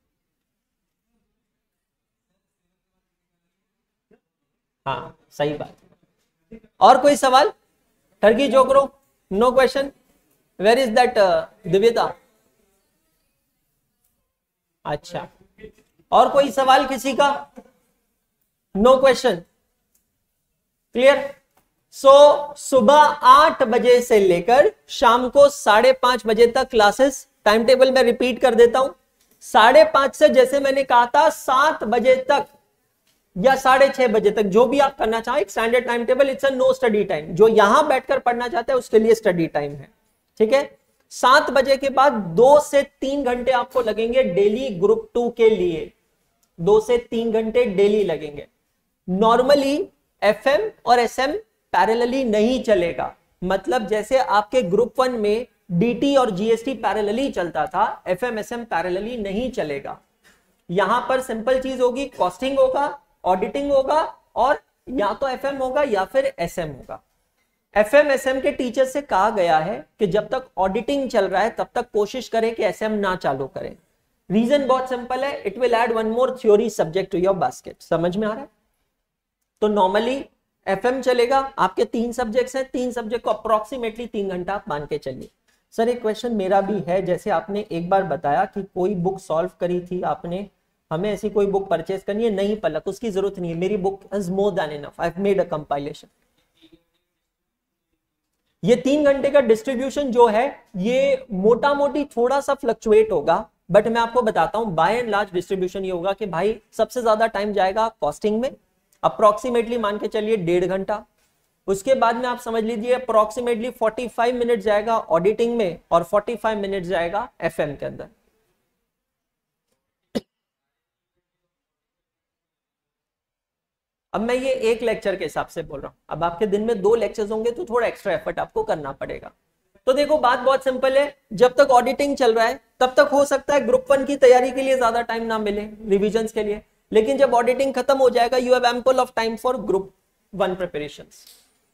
हाँ सही बात। और कोई सवाल? ठरकी जोकरो, no question. Where is that Divyata? अच्छा, और कोई सवाल किसी का? No question, clear. सो सुबह 8 बजे से लेकर शाम को 5:30 बजे तक क्लासेस। टाइम टेबल में रिपीट कर देता हूं, 5:30 से जैसे मैंने कहा था 7 बजे तक या 6:30 बजे तक, जो भी आप करना चाहो, एक standard time table. It's a no study time. जो यहां बैठकर पढ़ना चाहते हैं उसके लिए स्टडी टाइम है, ठीक है। 7 बजे के बाद 2 से 3 घंटे आपको लगेंगे डेली ग्रुप 2 के लिए। 2 से 3 घंटे डेली लगेंगे। नॉर्मली FM और SM पैरेलली नहीं चलेगा। मतलब जैसे आपके ग्रुप 1 में DT और GST पैरेलली चलता था, FM SM पैरेलली नहीं चलेगा। यहां पर सिंपल चीज होगी, कॉस्टिंग होगा ऑडिटिंग होगा और या तो एफएम होगा या फिर एसएम होगा। एफएम एसएम के टीचर से कहा गया है कि जब तक ऑडिटिंग चल रहा है तब तक कोशिश करें कि एसएम ना चालू करें। रीजन बहुत सिंपल है, it will add one more theory subject to your basket. समझ में आ रहा है? तो नॉर्मली एफएम चलेगा, आपके 3 सब्जेक्ट्स हैं, 3 सब्जेक्ट को अप्रोक्सीमेटली 3 घंटा आप मान के चलिए। सर एक क्वेश्चन मेरा भी है, जैसे आपने एक बार बताया कि कोई बुक सॉल्व करी थी आपने, हमें ऐसी कोई बुक परचेज करनी है। नहीं पलक, उसकी जरूरत नहीं है, मेरी book is more than enough, I have made a compilation. ये 3 घंटे का डिस्ट्रीब्यूशन जो है ये मोटा मोटी थोड़ा सा फ्लक्चुएट होगा, बट मैं आपको बताता हूं बाय एंड लार्ज डिस्ट्रीब्यूशन ये होगा कि भाई सबसे ज्यादा टाइम जाएगा कॉस्टिंग में, अप्रोक्सीमेटली मान के चलिए 1.5 घंटा। उसके बाद में आप समझ लीजिए अप्रोक्सीमेटली 45 मिनट जाएगा ऑडिटिंग में और 45 मिनट जाएगा एफएम के अंदर। अब मैं ये एक लेक्चर के हिसाब से बोल रहा हूं, अब आपके दिन में 2 लेक्चर्स होंगे तो थोड़ा एक्स्ट्रा एफर्ट आपको करना पड़ेगा। तो देखो बात बहुत सिंपल है, जब तक ऑडिटिंग चल रहा है तब तक हो सकता है ग्रुप 1 की तैयारी के लिए ज्यादा टाइम ना मिले रिविजन्स के लिए, लेकिन जब ऑडिटिंग खत्म हो जाएगा you have ample of time for group 1 preparations.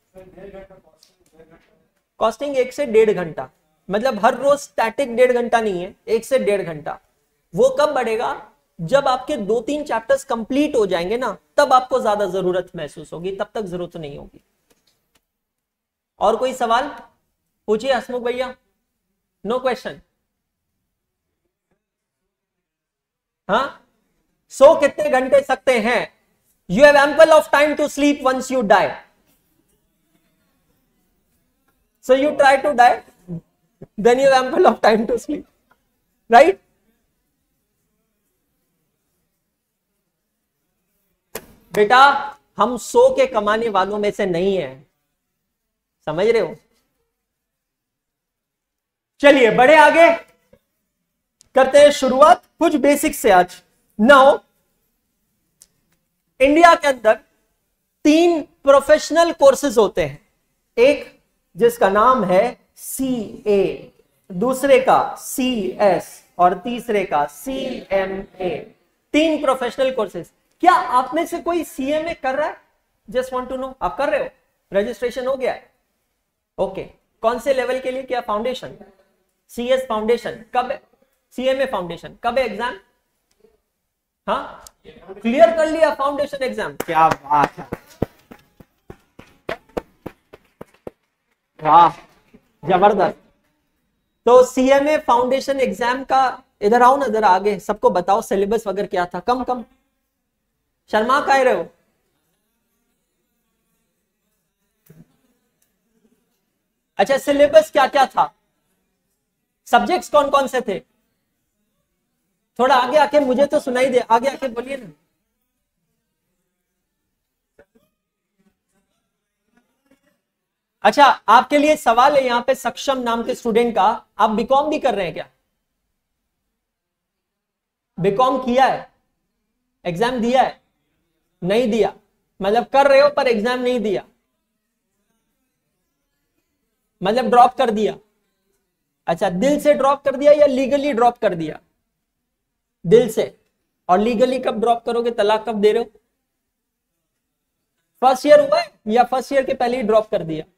Costing 1 से 1.5 घंटा, मतलब हर रोज स्टैटिक 1.5 घंटा नहीं है, 1 से 1.5 घंटा। वो कब बढ़ेगा? जब आपके 2-3 चैप्टर्स कंप्लीट हो जाएंगे ना, तब आपको ज्यादा जरूरत महसूस होगी, तब तक जरूरत नहीं होगी। और कोई सवाल पूछिए हसमुख भैया। No question. हाँ, सो कितने घंटे सकते हैं? You have ample of time to sleep once you die, so you try to die, then you have ample of time to sleep, right? बेटा हम 100 के कमाने वालों में से नहीं है, समझ रहे हो? चलिए बढ़े आगे, करते हैं शुरुआत कुछ बेसिक से। आज नाउ इंडिया के अंदर 3 प्रोफेशनल कोर्सेज होते हैं, एक जिसका नाम है CA, दूसरे का CS और तीसरे का CMA। 3 professional courses. क्या आप में से कोई CMA कर रहा है? जस्ट वांट टू नो, आप कर रहे हो? रजिस्ट्रेशन हो गया है? ओके, कौन से लेवल के लिए? क्या फाउंडेशन? CS फाउंडेशन कब? CMA फाउंडेशन कब है एग्जाम? हाँ, क्लियर कर लिया फाउंडेशन एग्जाम, क्या बात है, वाह जबरदस्त। तो CMA फाउंडेशन एग्जाम का, इधर आओ ना, इधर आगे सबको बताओ सिलेबस वगैरह क्या था। कम शर्मा कह रहे हो? अच्छा, सिलेबस क्या क्या था, सब्जेक्ट्स कौन कौन से थे? थोड़ा आगे आके, मुझे तो सुनाई दे, आगे आके बोलिए ना। अच्छा, आपके लिए सवाल है यहाँ पे सक्षम नाम के स्टूडेंट का, आप बीकॉम भी कर रहे हैं क्या? बीकॉम किया है, एग्जाम दिया है? नहीं दिया, मतलब कर रहे हो पर एग्जाम नहीं दिया, मतलब ड्रॉप कर दिया। अच्छा, दिल से ड्रॉप कर दिया या लीगली ड्रॉप कर दिया? दिल से। और लीगली कब ड्रॉप करोगे? तलाक कब दे रहे हो? फर्स्ट ईयर हुआ है या फर्स्ट ईयर के पहले ही ड्रॉप कर दिया?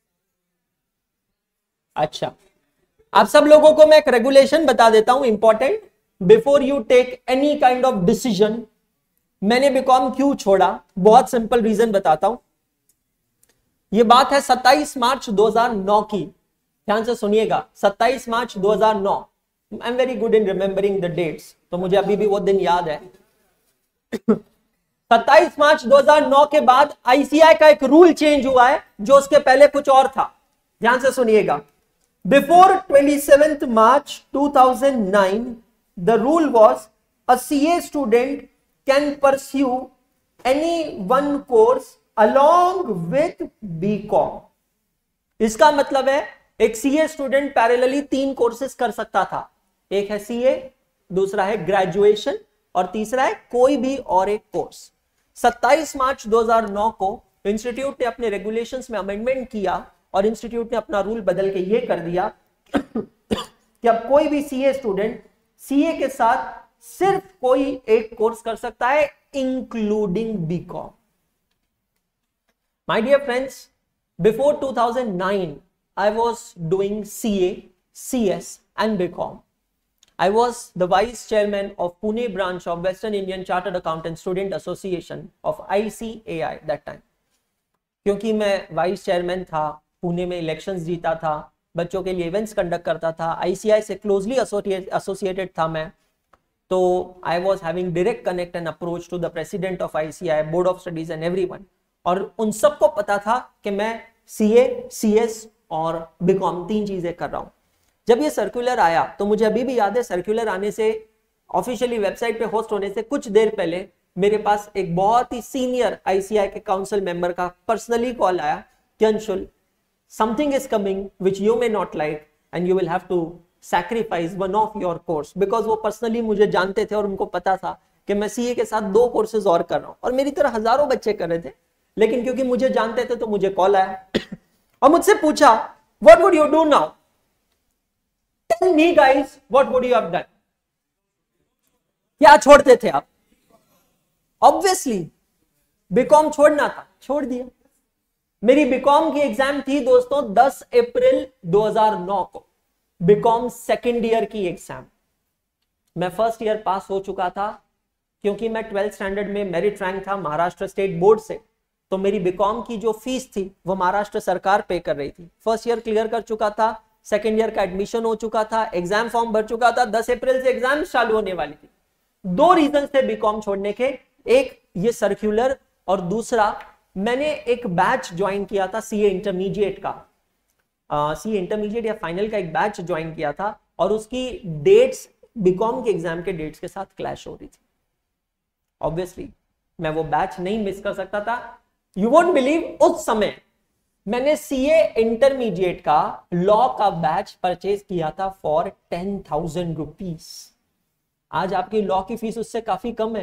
अच्छा, आप सब लोगों को मैं एक रेगुलेशन बता देता हूं important, before you take any kind of decision. मैंने बीकॉम क्यों छोड़ा, बहुत सिंपल रीजन बताता हूं। यह बात है 27 मार्च 2009 की, ध्यान से सुनिएगा, 27 March 2009। I am very good in remembering the dates, तो मुझे अभी भी वो दिन याद है। 27 मार्च 2009 के बाद आईसीआई का एक रूल चेंज हुआ है, जो उसके पहले कुछ और था। ध्यान से सुनिएगा, before 27 March 2009 the rule was a CA student can pursue any one course along with BCom. इसका मतलब है एक सीए स्टूडेंट पैरेलली 3 कोर्सेज कर सकता था, एक है सीए, दूसरा है ग्रेजुएशन और तीसरा है कोई भी और एक कोर्स। 27 मार्च 2009 को इंस्टीट्यूट ने अपने रेगुलेशंस में अमेंडमेंट किया और इंस्टीट्यूट ने अपना रूल बदल के ये कर दिया कि अब कोई भी सीए स्टूडेंट सीए के साथ सिर्फ कोई एक कोर्स कर सकता है, including BCom. My dear friends, before 2009 I was doing CA, CS and BCom. I was the vice chairman of Pune branch of Western Indian Chartered Accountant Student Association of ICAI that time. क्योंकि मैं वाइस चेयरमैन था, पुणे में इलेक्शंस जीता था, बच्चों के लिए इवेंट्स कंडक्ट करता था, ICAI से क्लोजली एसोसिएटेड था मैं, तो I was having direct connect and approach to the president of ICAI, board of studies and everyone. और उन सबको पता था कि मैं CA, CS और बीकॉम 3 चीजें कर रहा हूं। जब ये सर्कुलर आया तो मुझे अभी भी याद है, सर्कुलर आने से, ऑफिशियली वेबसाइट पे होस्ट होने से कुछ देर पहले मेरे पास एक बहुत ही सीनियर ICAI के काउंसिल मेंबर का पर्सनली कॉल आया कि Anshul, something is coming which you may not like and you will have to sacrifice one of your course. Because वो पर्सनली मुझे जानते थे और उनको पता था कि मैं CA के साथ 2 कोर्सेज और कर रहा हूं, और मेरी तरह हजारों बच्चे कर रहे थे, लेकिन क्योंकि मुझे जानते थे तो मुझे कॉल आया और मुझसे पूछा, what would you do now? Tell me guys, what would you have done? क्या छोड़ते थे आप? Obviously, बीकॉम छोड़ना था, छोड़ दिया। मेरी बीकॉम की एग्जाम थी दोस्तों 10 अप्रैल 2009 को, बीकॉम सेकेंड ईयर की एग्जाम। मैं फर्स्ट ईयर पास हो चुका था, क्योंकि मैं 12th स्टैंडर्ड में मेरिट रैंक था महाराष्ट्र स्टेट बोर्ड से, तो मेरी बीकॉम की जो फीस थी वो महाराष्ट्र सरकार पे कर रही थी। फर्स्ट ईयर क्लियर कर चुका था, सेकेंड ईयर का एडमिशन हो चुका था, एग्जाम फॉर्म भर चुका था, 10 अप्रैल से एग्जाम चालू होने वाली थी। 2 रीजन थे बीकॉम छोड़ने के, एक ये सर्कुलर, और दूसरा मैंने एक बैच ज्वाइन किया था CA इंटरमीडिएट का, CA इंटरमीडिएट या फाइनल का एक बैच ज्वाइन किया था, और उसकी डेट्स बीकॉम के एग्जाम के डेट्स के साथ क्लैश हो रही थी। ऑब्वियसली मैं वो बैच नहीं मिस कर सकता था। यू वोंट बिलीव, उस समय मैंने CA इंटरमीडिएट का लॉ का बैच परचेज किया था फॉर 10,000 रुपीज। आज आपकी लॉ की फीस उससे काफी कम है।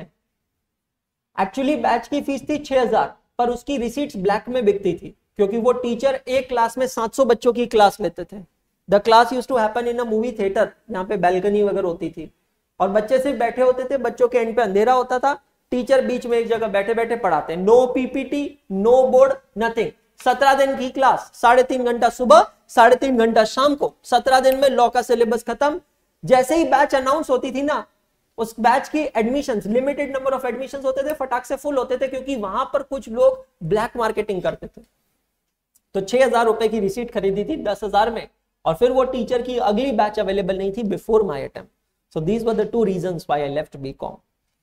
एक्चुअली बैच की फीस थी 6,000, पर उसकी रिसीट्स ब्लैक में बिकती थी, क्योंकि वो टीचर एक क्लास में 700 बच्चों की क्लास लेते थे। The class used to happen in a movie theatre, यहाँ पे बैल्कनी वगैरह होती थी, और बच्चे सिर्फ बैठे होते थे, बच्चों के एंड पे अंधेरा होता था, टीचर बीच में एक जगह बैठे बैठे पढ़ाते, no PPT, no board, nothing. 17 दिन की क्लास, 3.5 घंटा सुबह, 3.5 घंटा शाम को, 17 दिन में लॉ का सिलेबस खत्म। जैसे ही बैच अनाउंस होती थी ना, उस बैच की admissions, limited number of admissions होते थे, फटाक से फुल होते थे, क्योंकि वहां पर कुछ लोग ब्लैक मार्केटिंग करते थे। तो 6,000 रुपए की रिसीट खरीदी थी 10,000 में, और फिर वो टीचर की अगली बैच अवेलेबल नहीं थी before my attempt. So these were the 2 reasons why I left BCom.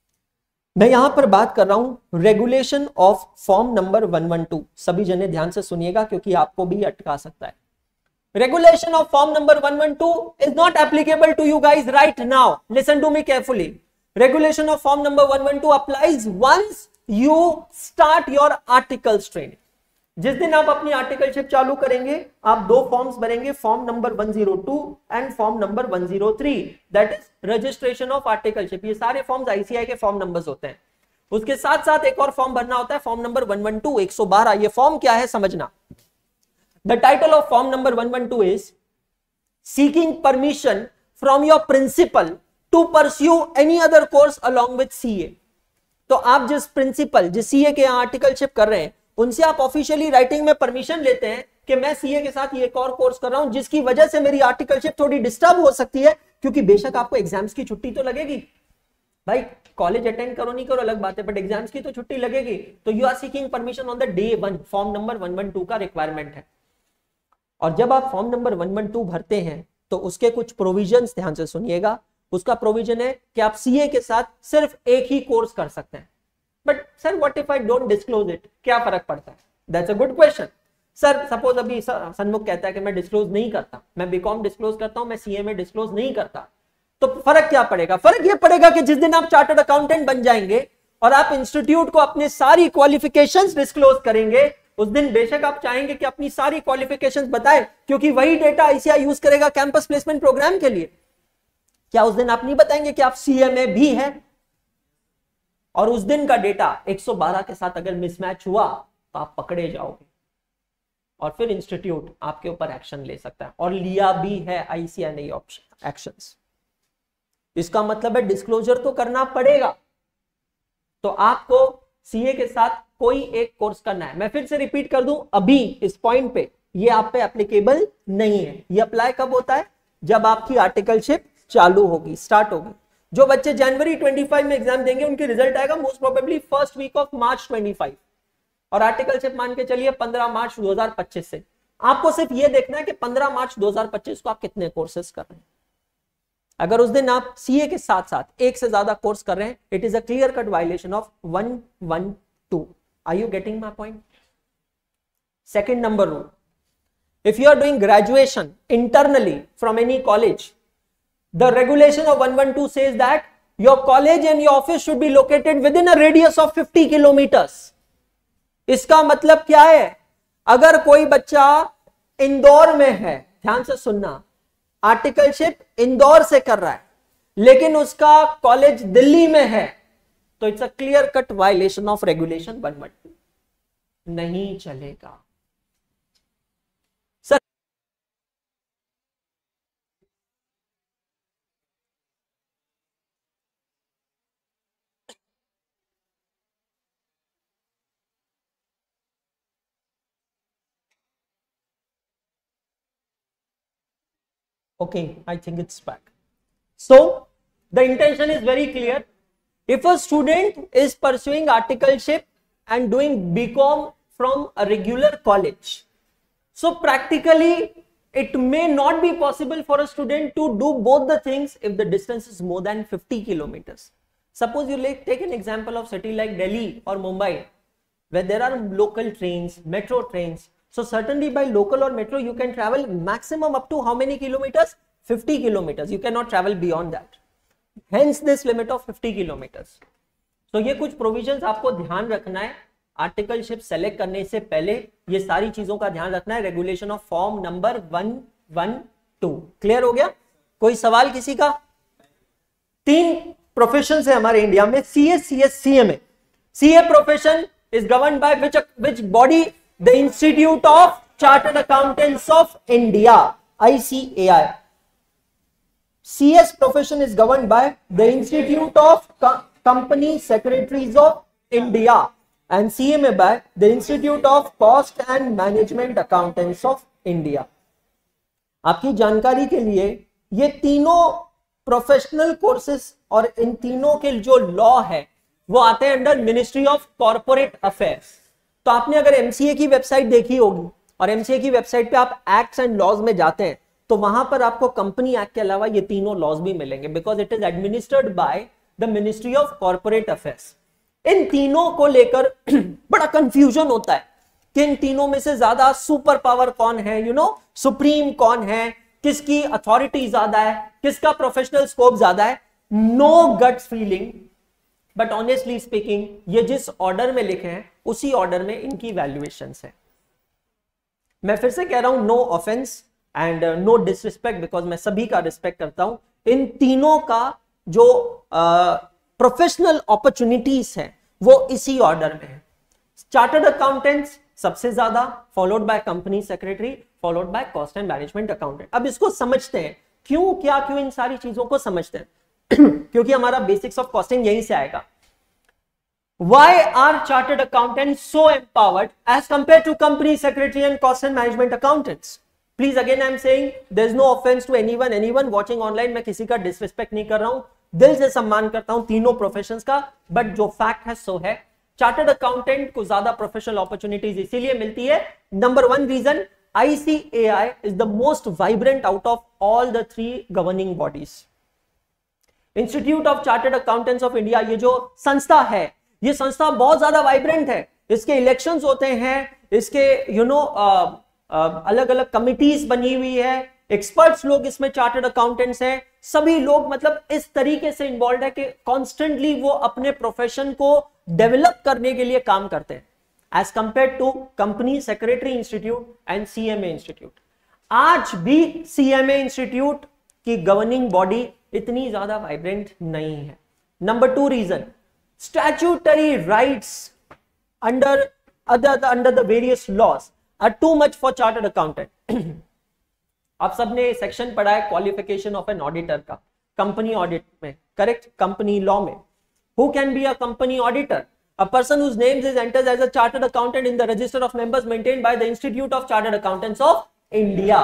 मैं यहां पर बात कर रहा हूं रेगुलेशन ऑफ फॉर्म नंबर 112। सभी जने ध्यान से सुनिएगा, क्योंकि आपको भी अटका सकता है। Regulation of form number 112 is not applicable to you guys right now. Listen to me carefully. Regulation of form number 112 applies once you start your articles training. जिस दिन आप अपनी आर्टिकलशिप चालू करेंगे, आप 2 फॉर्म्स भरेंगे, form number 102 and form number 103, that is registration of articleship. ये सारे फॉर्म्स ICAI के फॉर्म नंबर्स होते हैं। उसके साथ साथ एक और फॉर्म भरना होता है, फॉर्म नंबर 112, 112। ये फॉर्म क्या है समझना। The title of form number 112 is seeking permission from your principal to pursue any other course along with CA। तो आप जिस प्रिंसिपल, जिस CA के आर्टिकलशिप कर रहे हैं, उनसे आप ऑफिशियली राइटिंग में परमिशन लेते हैं कि मैं CA के साथ ये एक और कोर्स कर रहा हूं, जिसकी वजह से मेरी आर्टिकलशिप थोड़ी डिस्टर्ब हो सकती है, क्योंकि बेशक आपको एग्जाम्स की छुट्टी तो लगेगी भाई, कॉलेज अटेंड करो नहीं करो अलग बात है, बट एग्जाम्स की तो छुट्टी लगेगी। तो you are seeking permission on the day 1, form number 112 का रिक्वायरमेंट है। और जब आप फॉर्म नंबर 112 भरते हैं तो उसके कुछ प्रोविजंस ध्यान से सुनिएगा। उसका प्रोविजन है कि आप CA के साथ सिर्फ एक ही कोर्स कर सकते हैं। But sir what if I don't disclose it, क्या फर्क पड़ता है? That's a good question. Sir suppose अभी सन्मुख कहता है कि मैं डिस्क्लोज नहीं करता, मैं बीकॉम डिस्क्लोज करता हूं, मैं CA में डिस्क्लोज नहीं करता, तो फर्क क्या पड़ेगा? फर्क ये पड़ेगा कि जिस दिन आप चार्टर्ड अकाउंटेंट बन जाएंगे और आप इंस्टीट्यूट को अपने सारी क्वालिफिकेशंस डिस्क्लोज करेंगे, उस दिन बेशक आप चाहेंगे कि अपनी सारी क्वालिफिकेशंस बताएं, क्योंकि वही डेटा ICAI यूज करेगा कैंपस प्लेसमेंट प्रोग्राम के लिए। क्या उस दिन आप नहीं बताएंगे कि आप CA में भी हैं? और उस दिन का डेटा 112 के साथ अगर मिसमैच हुआ तो आप पकड़े जाओगे, और फिर इंस्टीट्यूट आपके ऊपर एक्शन ले सकता है, और लिया भी है ICAI ने ऑप्शन एक्शंस। इसका मतलब है डिस्क्लोजर तो करना पड़ेगा। तो आपको सीए के साथ कोई एक कोर्स करना है। मैं फिर से रिपीट कर दूं, अभी इस पॉइंट पे ये आप पे एप्लीकेबल नहीं है। ये अप्लाई कब होता है? जब आपकी आर्टिकलशिप चालू होगी, स्टार्ट होगी। जो बच्चे जनवरी 25 में एग्जाम देंगे उनके रिजल्ट आएगा most probably first week of March 25, और आर्टिकलशिप मान के चलिए 15 मार्च 2025 से। आपको सिर्फ ये देखना है कि 15 मार्च 2025 को आप कितने कोर्सेज कर रहे हैं। अगर उस दिन आप सीए के साथ साथ एक से ज्यादा कोर्स कर रहे हैं, it is a clear cut violation of 112। Are you getting my point? Second number rule, if you are doing graduation internally from any college, the regulation of 112 says that your college and your office should be located within a radius of 50 kilometers. इसका मतलब क्या है? अगर कोई बच्चा इंदौर में है, ध्यान से सुनना, आर्टिकलशिप इंदौर से कर रहा है लेकिन उसका कॉलेज दिल्ली में है, तो it's a clear cut violation of regulation 112, नहीं चलेगा। Okay, I think it's back. So the intention is very clear. If a student is pursuing articleship and doing BCom from a regular college, so practically it may not be possible for a student to do both the things if the distance is more than 50 kilometers. Suppose you take an example of city like Delhi or Mumbai, where there are local trains, metro trains. So certainly by local or metro you can travel maximum up to how many kilometers? 50 kilometers. You cannot travel beyond that. Hence this limit of 50 kilometers. So ये कुछ provisions आपको ध्यान रखना है आर्टिकलशिप सेलेक्ट करने से पहले। ये सारी चीजों का ध्यान रखना है। Regulation of form number 112 clear हो गया? कोई सवाल किसी का? 3 प्रोफेशन है हमारे इंडिया में, CA, CS, CMA. CA profession is governed by which body? The Institute of Chartered Accountants of India, ICAI. CS profession is governed by the Institute of Company Secretaries of India, and CMA by the Institute of Cost and Management Accountants of India. आपकी जानकारी के लिए ये तीनों प्रोफेशनल कोर्सेस और इन तीनों के जो लॉ है वो आते हैं under ministry of corporate affairs. तो आपने अगर एमसीए की वेबसाइट देखी होगी और एमसीए की वेबसाइट पे आप एक्ट्स एंड लॉज में जाते हैं तो वहां पर आपको कंपनी एक्ट के अलावा ये तीनों लॉज भी मिलेंगे, because it is administered by the ministry of corporate affairs. इन तीनों को लेकर बड़ा कंफ्यूजन होता है कि इन तीनों में से ज्यादा सुपर पावर कौन है, सुप्रीम कौन है, किसकी अथॉरिटी ज्यादा है, किसका प्रोफेशनल स्कोप ज्यादा है। No guts feeling, but honestly speaking ये जिस ऑर्डर में लिखे हैं उसी ऑर्डर में इनकी वैल्यूएशंस है। मैं फिर से कह रहा हूं, no offence and no disrespect, because मैं सभी का रिस्पेक्ट करता हूं। इन तीनों का जो प्रोफेशनल अपॉर्चुनिटीज है वो इसी ऑर्डर में है। चार्टर्ड अकाउंटेंट्स सबसे ज्यादा, followed by company secretary, followed by cost and management accountant. अब इसको समझते हैं, क्यों इन सारी चीजों को समझते हैं क्योंकि हमारा बेसिक्स ऑफ कॉस्टिंग यहीं से आएगा। Why are chartered accountants so empowered as compared to company secretary and cost and management accountants? Please again I am saying there is no offense to anyone watching online. मैं किसी का डिसरिस्पेक्ट नहीं कर रहा हूं, दिल से सम्मान करता हूं तीनों प्रोफेशंस का, बट जो फैक्ट है सो है। चार्टर्ड अकाउंटेंट को ज्यादा प्रोफेशनल अपॉर्चुनिटीज इसीलिए मिलती है। Number 1 reason, ICAI is the most vibrant out of all the 3 governing bodies. Institute of chartered accountants of India, ये जो संस्था है, ये संस्था बहुत ज्यादा वाइब्रेंट है। इसके इलेक्शंस होते हैं, इसके अलग अलग कमिटीज बनी हुई है, एक्सपर्ट्स लोग इसमें चार्टर्ड अकाउंटेंट्स हैं, सभी लोग मतलब इस तरीके से इन्वॉल्व है कि कॉन्स्टेंटली वो अपने प्रोफेशन को डेवलप करने के लिए काम करते हैं, as compare to company secretary institute and CMA institute. आज भी सीएमए इंस्टीट्यूट की गवर्निंग बॉडी इतनी ज्यादा वाइब्रेंट नहीं है। Number 2 reason, statutory rights under the various laws are too much for chartered accountant. आप सबने सेक्शन पढ़ा है क्वालिफिकेशन ऑफ एन ऑडिटर का, कंपनी ऑडिट में, करेक्ट, कंपनी लॉ में. Who can be a company auditor? A person whose name is enters as a chartered accountant in the register of members maintained by the Institute of Chartered Accountants of India.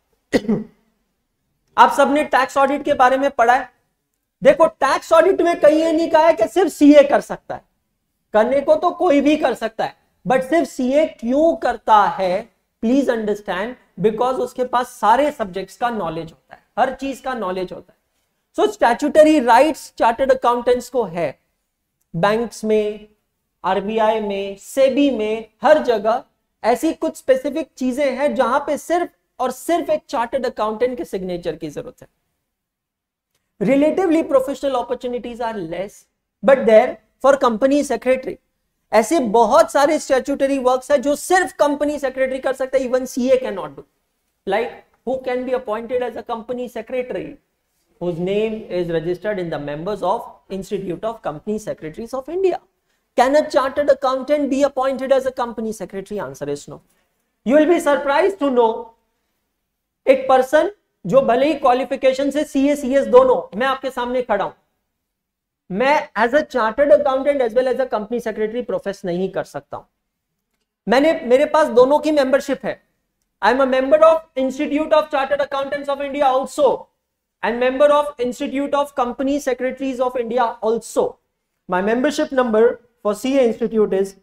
आप सबने टैक्स ऑडिट के बारे में पढ़ा है. देखो टैक्स ऑडिट में कहीं ये नहीं कहा है कि सिर्फ सीए कर सकता है, करने को तो कोई भी कर सकता है, बट सिर्फ सीए क्यों करता है, प्लीज अंडरस्टैंड, बिकॉज उसके पास सारे सब्जेक्ट्स का नॉलेज होता है, हर चीज का नॉलेज होता है. So statutory rights chartered accountants को है, बैंक्स में, आरबीआई में, सेबी में, हर जगह ऐसी कुछ स्पेसिफिक चीजें हैं जहां पे सिर्फ और सिर्फ एक चार्टर्ड अकाउंटेंट के सिग्नेचर की जरूरत है. Relatively professional opportunities are less, but there for company secretary ऐसे बहुत सारे स्टैट्यूटरी वर्क्स है जो सिर्फ कंपनी सेक्रेटरी कर सकता है, even CA can not do. Like who can be appointed as a company secretary whose name is registered in the members of Institute of Company Secretaries of India. Can a chartered accountant be appointed as a company secretary? Answer is no. You will be surprised to know एक पर्सन जो भले ही क्वालिफिकेशन से सीए सीएस दोनों, मैं आपके सामने खड़ा हूं, मैं as a chartered accountant as well as a company secretary profess नहीं कर सकता हूं. मेरे पास दोनों की मेंबरशिप है. I am a member of institute of chartered accountants of India also and member of Institute of Company Secretaries of India also. My membership number for CA Institute is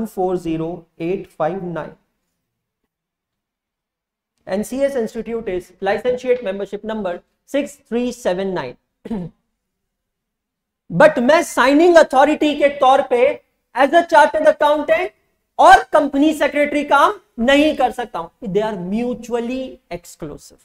140859 and CS Institute is licentiate membership number 6379. But मैं signing authority के तौर पे as a chartered accountant और company secretary काम नहीं कर सकता हूं. They are mutually exclusive.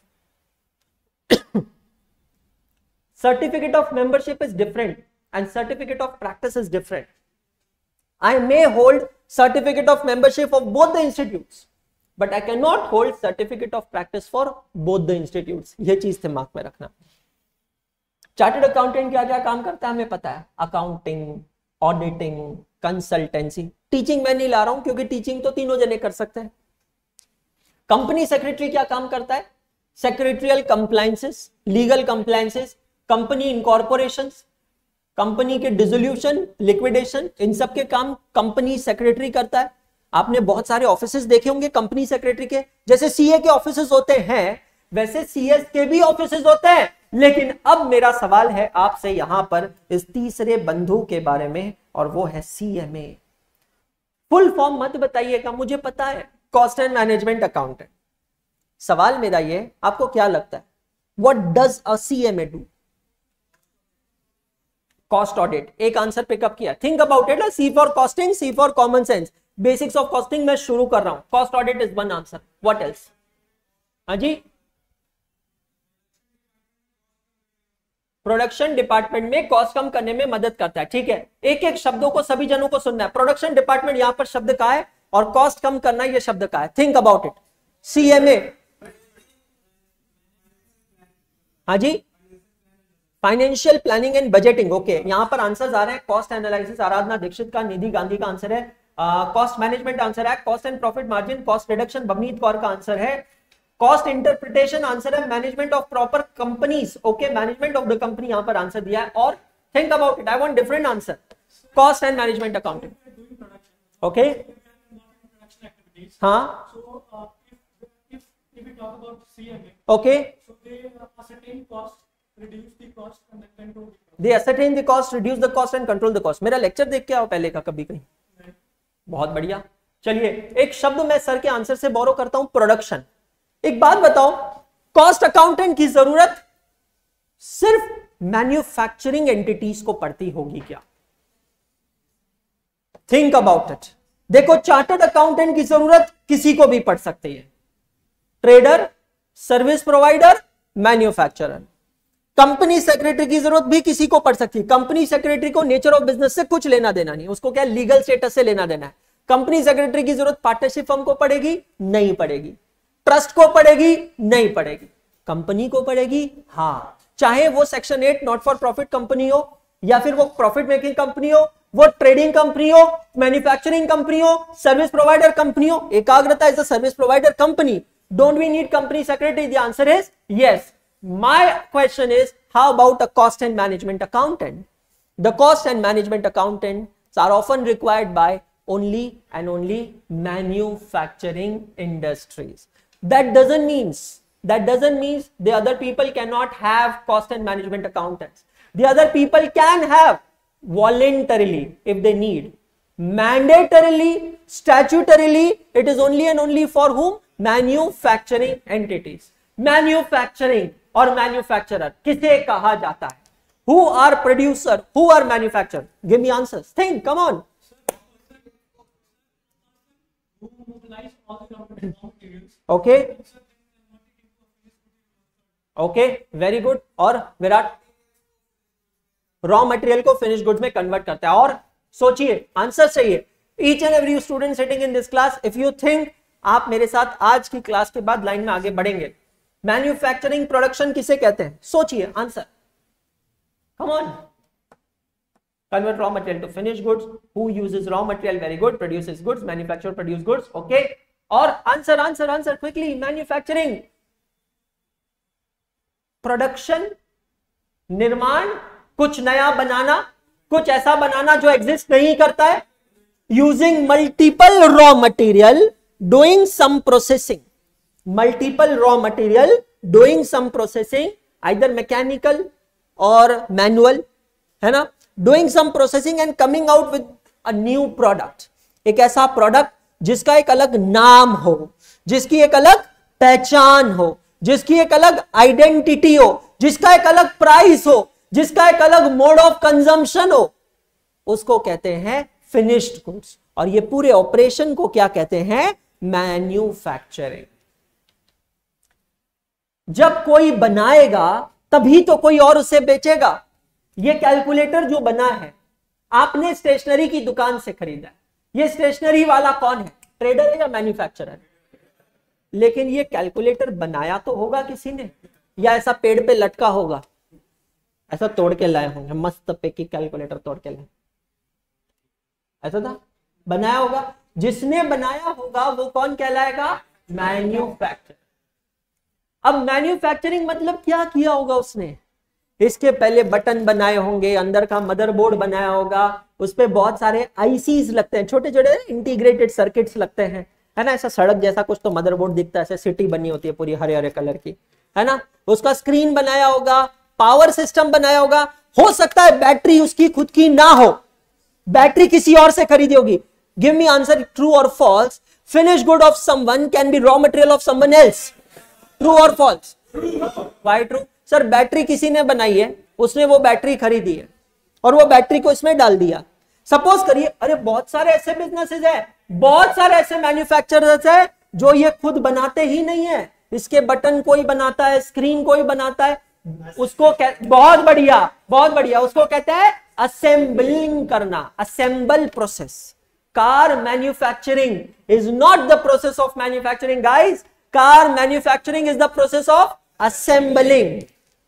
Certificate of membership is different and certificate of practice is different. I may hold certificate of membership of both the institutes, but I cannot hold certificate of practice for both the institutes. ये चीज दिमाग में रखना. चार्टर्ड अकाउंटेंट क्या क्या काम करता है हमें पता है, अकाउंटिंग, ऑडिटिंग, कंसल्टेंसी. टीचिंग मैं नहीं ला रहा हूं क्योंकि टीचिंग तो तीनों जने कर सकते हैं. कंपनी सेक्रेटरी क्या काम करता है, secretarial compliances, legal compliances, company incorporation, company के डिसोल्यूशन, लिक्विडेशन, इन सब के काम कंपनी सेक्रेटरी करता है. आपने बहुत सारे ऑफिसेस देखे होंगे कंपनी सेक्रेटरी के, जैसे सीए के ऑफिसेस होते हैं वैसे सीएस के भी ऑफिसेस होते हैं. लेकिन अब मेरा सवाल है आपसे यहां पर इस तीसरे बंधु के बारे में, और वो है सीएमए. फुल फॉर्म मत बताइएगा, मुझे पता है, कॉस्ट एंड मैनेजमेंट अकाउंटेंट. सवाल मेरा ये, आपको क्या लगता है, what does a CMA do? Cost audit. एक आंसर पिकअप किया, think about it. C for costing, C for common sense, basics of costing मैं शुरू कर रहा हूं. Cost audit is one answer. What else? हाँ जी, प्रोडक्शन डिपार्टमेंट में कॉस्ट कम करने में मदद करता है. ठीक है, एक एक शब्दों को सभी जनों को सुनना है. प्रोडक्शन डिपार्टमेंट यहां पर शब्द का है और कॉस्ट कम करना ये शब्द का है. Think about it. सीएमए, हाँ जी, financial planning and budgeting. Okay, यहां पर आंसर्स आ रहे हैं. कॉस्ट एनालिसिस आराधना दीक्षित का, निधि गांधी का आंसर है. कॉस्ट मैनेजमेंट आंसर है. Cost and profit margin, cost reduction Bavneet Kaur का आंसर है. कॉस्ट इंटरप्रिटेशन आंसर है. Management of proper companies, okay, management of the company यहां पर आंसर दिया है. और think about it, I want different answer. Cost and management accounting. Okay, हाँ, okay, they ascertain the cost, reduce the cost and control the cost. मेरा लेक्चर देख के आओ पहले का कभी कहीं. बहुत बढ़िया. चलिए, एक शब्द मैं सर के आंसर से बोरो करता हूं, प्रोडक्शन. एक बात बताओ, कॉस्ट अकाउंटेंट की जरूरत सिर्फ मैन्युफैक्चरिंग एंटिटीज को पड़ती होगी क्या? Think about it. देखो, चार्टर्ड अकाउंटेंट की जरूरत किसी को भी पड़ सकती है. Trader, service provider, manufacturer. Company secretary की जरूरत भी किसी को पड़ सकती है. कंपनी सेक्रेटरी को नेचर ऑफ बिजनेस से कुछ लेना देना नहीं, उसको क्या लीगल स्टेटस से लेना देना है. कंपनी सेक्रेटरी की जरूरत पार्टनरशिप फर्म को पड़ेगी? नहीं पड़ेगी. ट्रस्ट को पड़ेगी? नहीं पड़ेगी. कंपनी को पड़ेगी, हाँ, चाहे वो section 8 not for profit company हो, या फिर वो प्रॉफिट मेकिंग कंपनी हो, वो ट्रेडिंग कंपनी हो, मैन्युफैक्चरिंग कंपनी हो, सर्विस प्रोवाइडर कंपनी हो. Ekagrata is a service provider company. Don't we need company secretary? The answer is yes. My question is, How about a cost and management accountant? The cost and management accountants are often required by only and only manufacturing industries. That doesn't mean the other people cannot have cost and management accountants. The other people can have voluntarily if they need. Mandatorily, statutorily, it is only and only for whom? Manufacturing entities. Manufacturing और manufacturer किसे कहा जाता है? Who are producer? Who are manufacturer? Give me answers. Think, come on. Okay. Okay, very good. और विराट रॉ मटेरियल को फिनिश गुड्स में कन्वर्ट करता है. और सोचिए, आंसर चाहिए. Each and every student sitting in this class, if you think आप मेरे साथ आज की क्लास के बाद लाइन में आगे बढ़ेंगे. मैन्युफैक्चरिंग प्रोडक्शन किसे कहते हैं? सोचिए answer. Come on. Convert raw material to finished goods. Who uses raw material? Very good. Produces goods. Manufacturer produce goods. Okay. और आंसर quickly. Manufacturing, प्रोडक्शन, निर्माण, कुछ नया बनाना, कुछ ऐसा बनाना जो एग्जिस्ट नहीं करता है. Using multiple raw material, doing some processing. Multiple raw material, doing some processing, either mechanical और मैनुअल, है ना. Doing some processing and coming out with a new product. एक ऐसा प्रोडक्ट जिसका एक अलग नाम हो, जिसकी एक अलग पहचान हो, जिसकी एक अलग आइडेंटिटी हो, जिसका एक अलग प्राइस हो, जिसका एक अलग मोड ऑफ कंजम्पशन हो, उसको कहते हैं फिनिश्ड गुड्स. और ये पूरे ऑपरेशन को क्या कहते हैं? मैन्युफैक्चरिंग. जब कोई बनाएगा तभी तो कोई और उसे बेचेगा. ये कैलकुलेटर जो बना है आपने स्टेशनरी की दुकान से खरीदा है. ये स्टेशनरी वाला कौन है? ट्रेडर है या मैन्युफैक्चरर? लेकिन ये कैलकुलेटर बनाया तो होगा किसी ने, या ऐसा पेड़ पे लटका होगा, ऐसा तोड़ के लाए होंगे, मस्त पे की कैलकुलेटर तोड़ के लाए, ऐसा था? बनाया होगा. जिसने बनाया होगा वो कौन कहलाएगा? मैन्युफैक्चरर. अब मैन्युफैक्चरिंग मतलब क्या किया होगा उसने? इसके पहले बटन बनाए होंगे, अंदर का मदरबोर्ड बनाया होगा, उस पे बहुत सारे आईसीज लगते हैं, छोटे छोटे इंटीग्रेटेड सर्किट्स लगते हैं, है ना. ऐसा सड़क जैसा कुछ तो मदरबोर्ड दिखता है, ऐसे सिटी बनी होती है पूरी हरे हरे कलर की, है ना. उसका स्क्रीन बनाया होगा, पावर सिस्टम बनाया होगा. हो सकता है बैटरी उसकी खुद की ना हो, बैटरी किसी और से खरीदी होगी. गिव मी आंसर, ट्रू और false. Finish good of someone can be raw material of someone else. True और false? Why true? Sir battery किसी ने बनाई है, उसने वो बैटरी खरीदी है और वो बैटरी को इसमें डाल दिया. सपोज करिए, अरे बहुत सारे ऐसे बिजनेसेस है, बहुत सारे ऐसे मैन्युफैक्चरर्स है जो ये खुद बनाते ही नहीं है. इसके बटन कोई बनाता है, स्क्रीन कोई बनाता है, उसको बहुत बढ़िया उसको कहते हैं असेंबलिंग करना, assemble process. Car manufacturing is not the process of manufacturing guys. Car manufacturing is the process of assembling.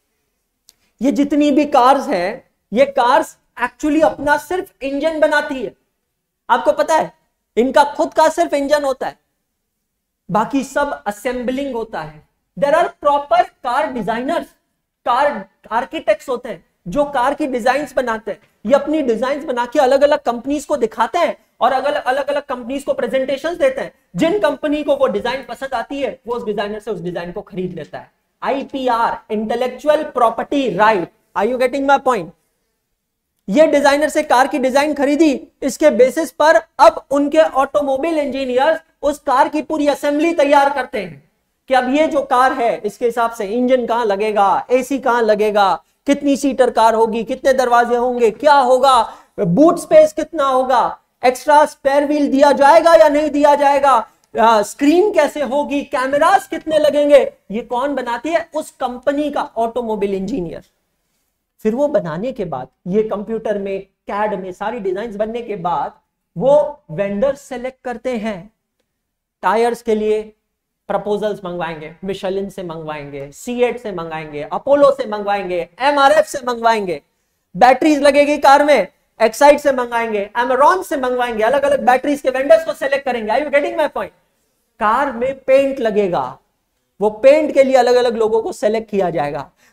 ये जितनी भी कार्स हैं, ये कार्स एक्चुअली अपना सिर्फ इंजन बनाती है. आपको पता है इनका खुद का सिर्फ इंजन होता है, बाकी सब असेंबलिंग होता है. There are proper car designers, car architects होते हैं जो कार की डिजाइन्स बनाते हैं. ये अपनी डिजाइन्स बना के अलग अलग कंपनीज को दिखाते हैं और अलग अलग कंपनीज को प्रेजेंटेशंस देते हैं. जिन कंपनी को वो डिजाइन पसंद आती है वो उस डिजाइनर से उस डिजाइन को खरीद लेता है. IPR, intellectual property right. Are you getting my point? ये डिजाइनर से कार की डिजाइन खरीदी, इसके बेसिस पर अब उनके ऑटोमोबाइल इंजीनियर्स उस कार की पूरी असेंबली तैयार करते हैं कि अब ये जो कार है इसके हिसाब से इंजन कहां लगेगा, एसी कहां लगेगा, कितनी सीटर कार होगी, कितने दरवाजे होंगे, क्या होगा, बूट स्पेस कितना होगा, एक्स्ट्रा स्पेयर व्हील दिया जाएगा या नहीं दिया जाएगा, स्क्रीन कैसे होगी, कैमरास कितने लगेंगे. ये कौन बनाती है? उस कंपनी का ऑटोमोबाइल इंजीनियर. फिर वो बनाने के बाद ये कंप्यूटर में, कैड में सारी डिजाइन्स बनने के बाद वो वेंडर सेलेक्ट करते हैं. टायर्स के लिए प्रपोजल्स मंगवाएंगे, मिशेलिन से मंगवाएंगे, सीएट से मंगवाएंगे, अपोलो से मंगवाएंगे, एमआरएफ से मंगवाएंगे. बैटरीज लगेगी कार में, एक्साइड से मंगवाएंगे, एमरॉन से मंगवाएंगे. अलग अलग बैटरीज के वेंडर्स को सेलेक्ट करेंगे. Are you getting my point? Car में पेंट लगेगा, वो पेंट के लिए अलग अलग लोगों को सेलेक्ट किया जाएगा.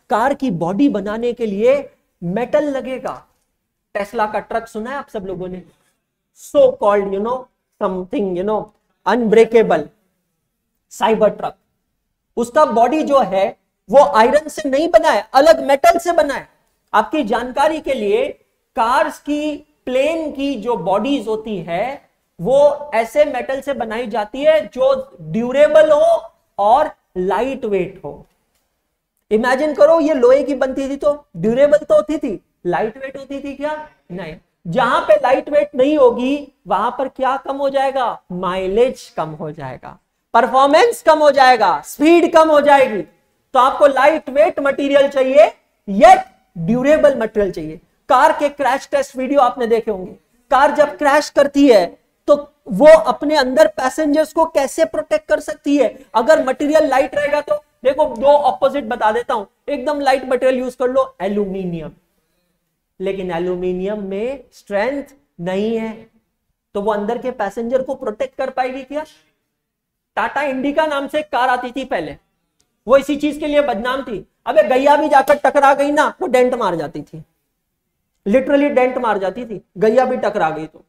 कार की बॉडी बनाने के लिए मेटल लगेगा। टेस्ला का ट्रक सुना है आप सब लोगों ने, so called something unbreakable cyber truck. उसका बॉडी जो है वो आयरन से नहीं बना है, अलग मेटल से बना है। आपकी जानकारी के लिए, कार्स की, प्लेन की जो बॉडीज होती है वो ऐसे मेटल से बनाई जाती है जो ड्यूरेबल हो और लाइट वेट हो। इमेजिन करो ये लोहे की बनती थी तो ड्यूरेबल तो होती थी, लाइट वेट होती थी क्या? नहीं। जहां पे लाइट वेट नहीं होगी वहां पर क्या कम हो जाएगा? माइलेज कम हो जाएगा, परफॉर्मेंस कम हो जाएगा, स्पीड कम हो जाएगी। तो आपको लाइट वेट मटेरियल चाहिए येट ड्यूरेबल मटेरियल चाहिए। कार के क्रैश टेस्ट वीडियो आपने देखे होंगे। कार जब क्रैश करती है तो वो अपने अंदर पैसेंजर्स को कैसे प्रोटेक्ट कर सकती है? अगर मटेरियल लाइट रहेगा तो देखो, दो ऑपोजिट बता देता हूं। एकदम लाइट मटेरियल यूज कर लो, एल्यूमिनियम, लेकिन एल्यूमिनियम में स्ट्रेंथ नहीं है, तो वो अंदर के पैसेंजर को प्रोटेक्ट कर पाएगी क्या? टाटा इंडिका नाम से एक कार आती थी पहले, वो इसी चीज के लिए बदनाम थी। अबे गैया भी जाकर टकरा गई ना, वो डेंट मार जाती थी, लिटरली डेंट मार जाती थी। गैया भी टकरा गई तो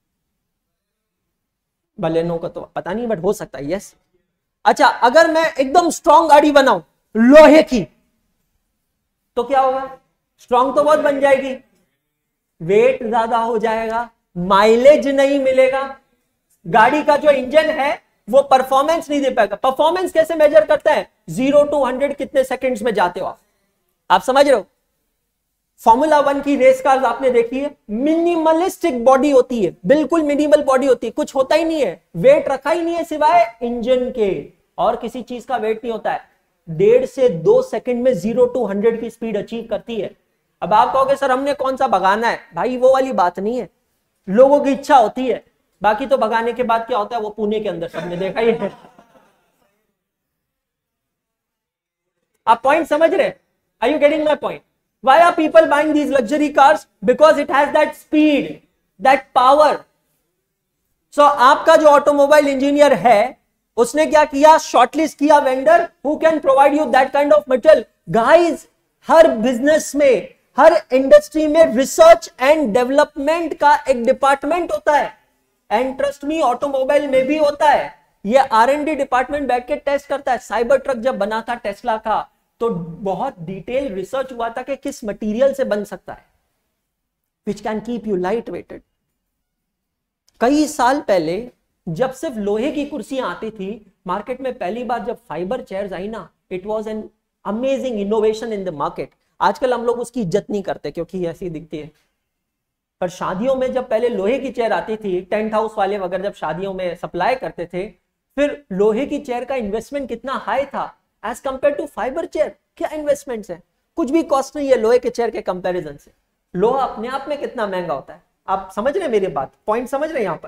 बलेनो का तो पता नहीं, बट हो सकता है। यस। अच्छा, अगर मैं एकदम स्ट्रॉन्ग गाड़ी बनाऊं लोहे की तो क्या होगा? स्ट्रॉन्ग तो बहुत बन जाएगी, वेट ज्यादा हो जाएगा, माइलेज नहीं मिलेगा, गाड़ी का जो इंजन है वो परफॉर्मेंस नहीं दे पाएगा। परफॉर्मेंस कैसे मेजर करता है? 0 to 100 कितने सेकंड्स में जाते हो आप समझ रहे हो? फॉर्मूला 1 की रेस कार्स आपने देखी है, मिनिमलिस्टिक बॉडी होती है, बिल्कुल मिनिमल बॉडी होती है, कुछ होता ही नहीं है, वेट रखा ही नहीं है सिवाय इंजन के, और किसी चीज का वेट नहीं होता है। 1.5 से 2 सेकंड में 0 to 100 की स्पीड अचीव करती है। अब आप कहोगे सर हमने कौन सा भगाना है? भाई वो वाली बात नहीं है, लोगों की इच्छा होती है, बाकी तो भगाने के बाद क्या होता है वो पुणे के अंदर सबने देखा ही है। आप पॉइंट समझ रहे? Are you getting my point? Why are people buying these luxury cars? Because it has that speed, that power. So आपका जो ऑटोमोबाइल इंजीनियर है उसने क्या किया? शॉर्टलिस्ट किया vendor who can provide you that kind of material. Guys, हर बिजनेस में, हर इंडस्ट्री में रिसर्च एंड डेवलपमेंट का एक डिपार्टमेंट होता है, एंड ट्रस्ट मी ऑटोमोबाइल में भी होता है। ये R&D डिपार्टमेंट बैठ के टेस्ट करता है। साइबर ट्रक जब बना था टेस्ला का तो बहुत डिटेल रिसर्च हुआ था कि किस मटेरियल से बन सकता है which can keep you light weighted. कई साल पहले जब सिर्फ लोहे की कुर्सियां आती थी मार्केट में, पहली बार जब फाइबर चेयर्स आई ना, it was an amazing innovation in the market. आजकल हम लोग उसकी इज्जत नहीं करते क्योंकि ऐसी दिखती है, पर शादियों में जब पहले लोहे की चेयर आती थी, टेंट हाउस वाले वगैरह जब शादियों में सप्लाई करते थे, फिर लोहे की चेयर का इन्वेस्टमेंट कितना हाई था as compare to fibre chair. क्या इन्वेस्टमेंट्स है? कुछ भी कॉस्ट नहीं है लोहे के चेयर के कंपैरिजन से। लोहा अपने आप में कितना महंगा होता है, आप समझ रहे मेरी बात, पॉइंट समझ रहे यहां पर।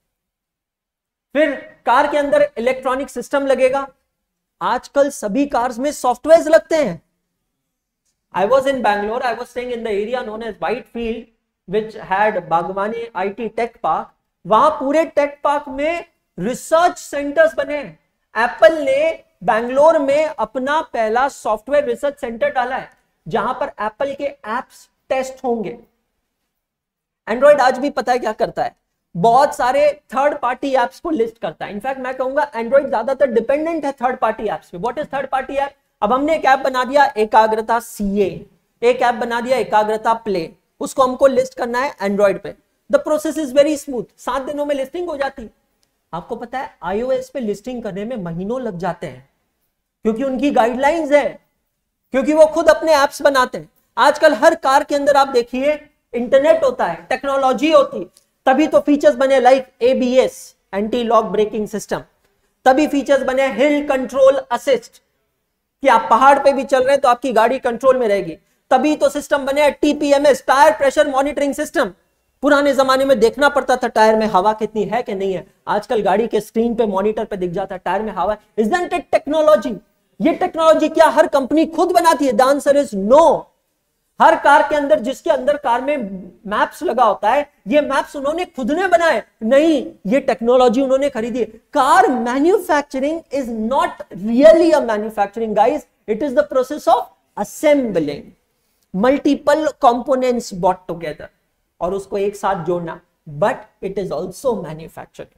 फिर कार के अंदर इलेक्ट्रॉनिक सिस्टम लगेगा। आजकल सभी कार्स में सॉफ्टवेयर लगते हैं। I was in Bangalore, I was staying in the area known as Whitefield which had Bagmane IT tech park. वहां पूरे टेक पार्क में रिसर्च सेंटर्स बने। एप्पल ने बैंगलोर में अपना पहला सॉफ्टवेयर रिसर्च सेंटर डाला है जहां पर एप्पल के एप्स टेस्ट होंगे। एंड्रॉइड आज भी पता है क्या करता है? बहुत सारे थर्ड पार्टी एप्स को लिस्ट करता है। इनफैक्ट मैं कहूंगा एंड्रॉइड ज्यादातर डिपेंडेंट है थर्ड पार्टी एप्स पे। What is third party app? अब हमने एक ऐप बना दिया एकाग्रता CA, एक ऐप बना दिया एकाग्रता प्ले, उसको हमको लिस्ट करना है एंड्रॉइड पे। The process is very smooth, 7 दिनों में लिस्टिंग हो जाती। आपको पता है iOS पे लिस्टिंग करने में महीनों लग जाते हैं क्योंकि उनकी गाइडलाइंस है, क्योंकि वो खुद अपने एप्स बनाते हैं। आजकल हर कार के अंदर आप देखिए इंटरनेट होता है, टेक्नोलॉजी होती, तभी तो फीचर्स बने like ABS anti lock braking system, तभी फीचर्स बने हिल कंट्रोल असिस्ट कि आप पहाड़ पे भी चल रहे हैं तो आपकी गाड़ी कंट्रोल में रहेगी। तभी तो सिस्टम बने TPMS tyre pressure monitoring system. पुराने जमाने में देखना पड़ता था टायर में हवा कितनी है कि नहीं है, आजकल गाड़ी के स्क्रीन पे मॉनिटर पे दिख जाता है टायर में हवा। Isn't it technology? ये टेक्नोलॉजी क्या हर कंपनी खुद बनाती है? The answer is no. हर कार के अंदर, जिसके अंदर कार में मैप्स लगा होता है, ये मैप्स उन्होंने खुद ने बनाए नहीं, ये टेक्नोलॉजी उन्होंने खरीदी है। Car manufacturing is not really a manufacturing guys, it is the process of assembling multiple components bought together, और उसको एक साथ जोड़ना, but it is also manufacturing.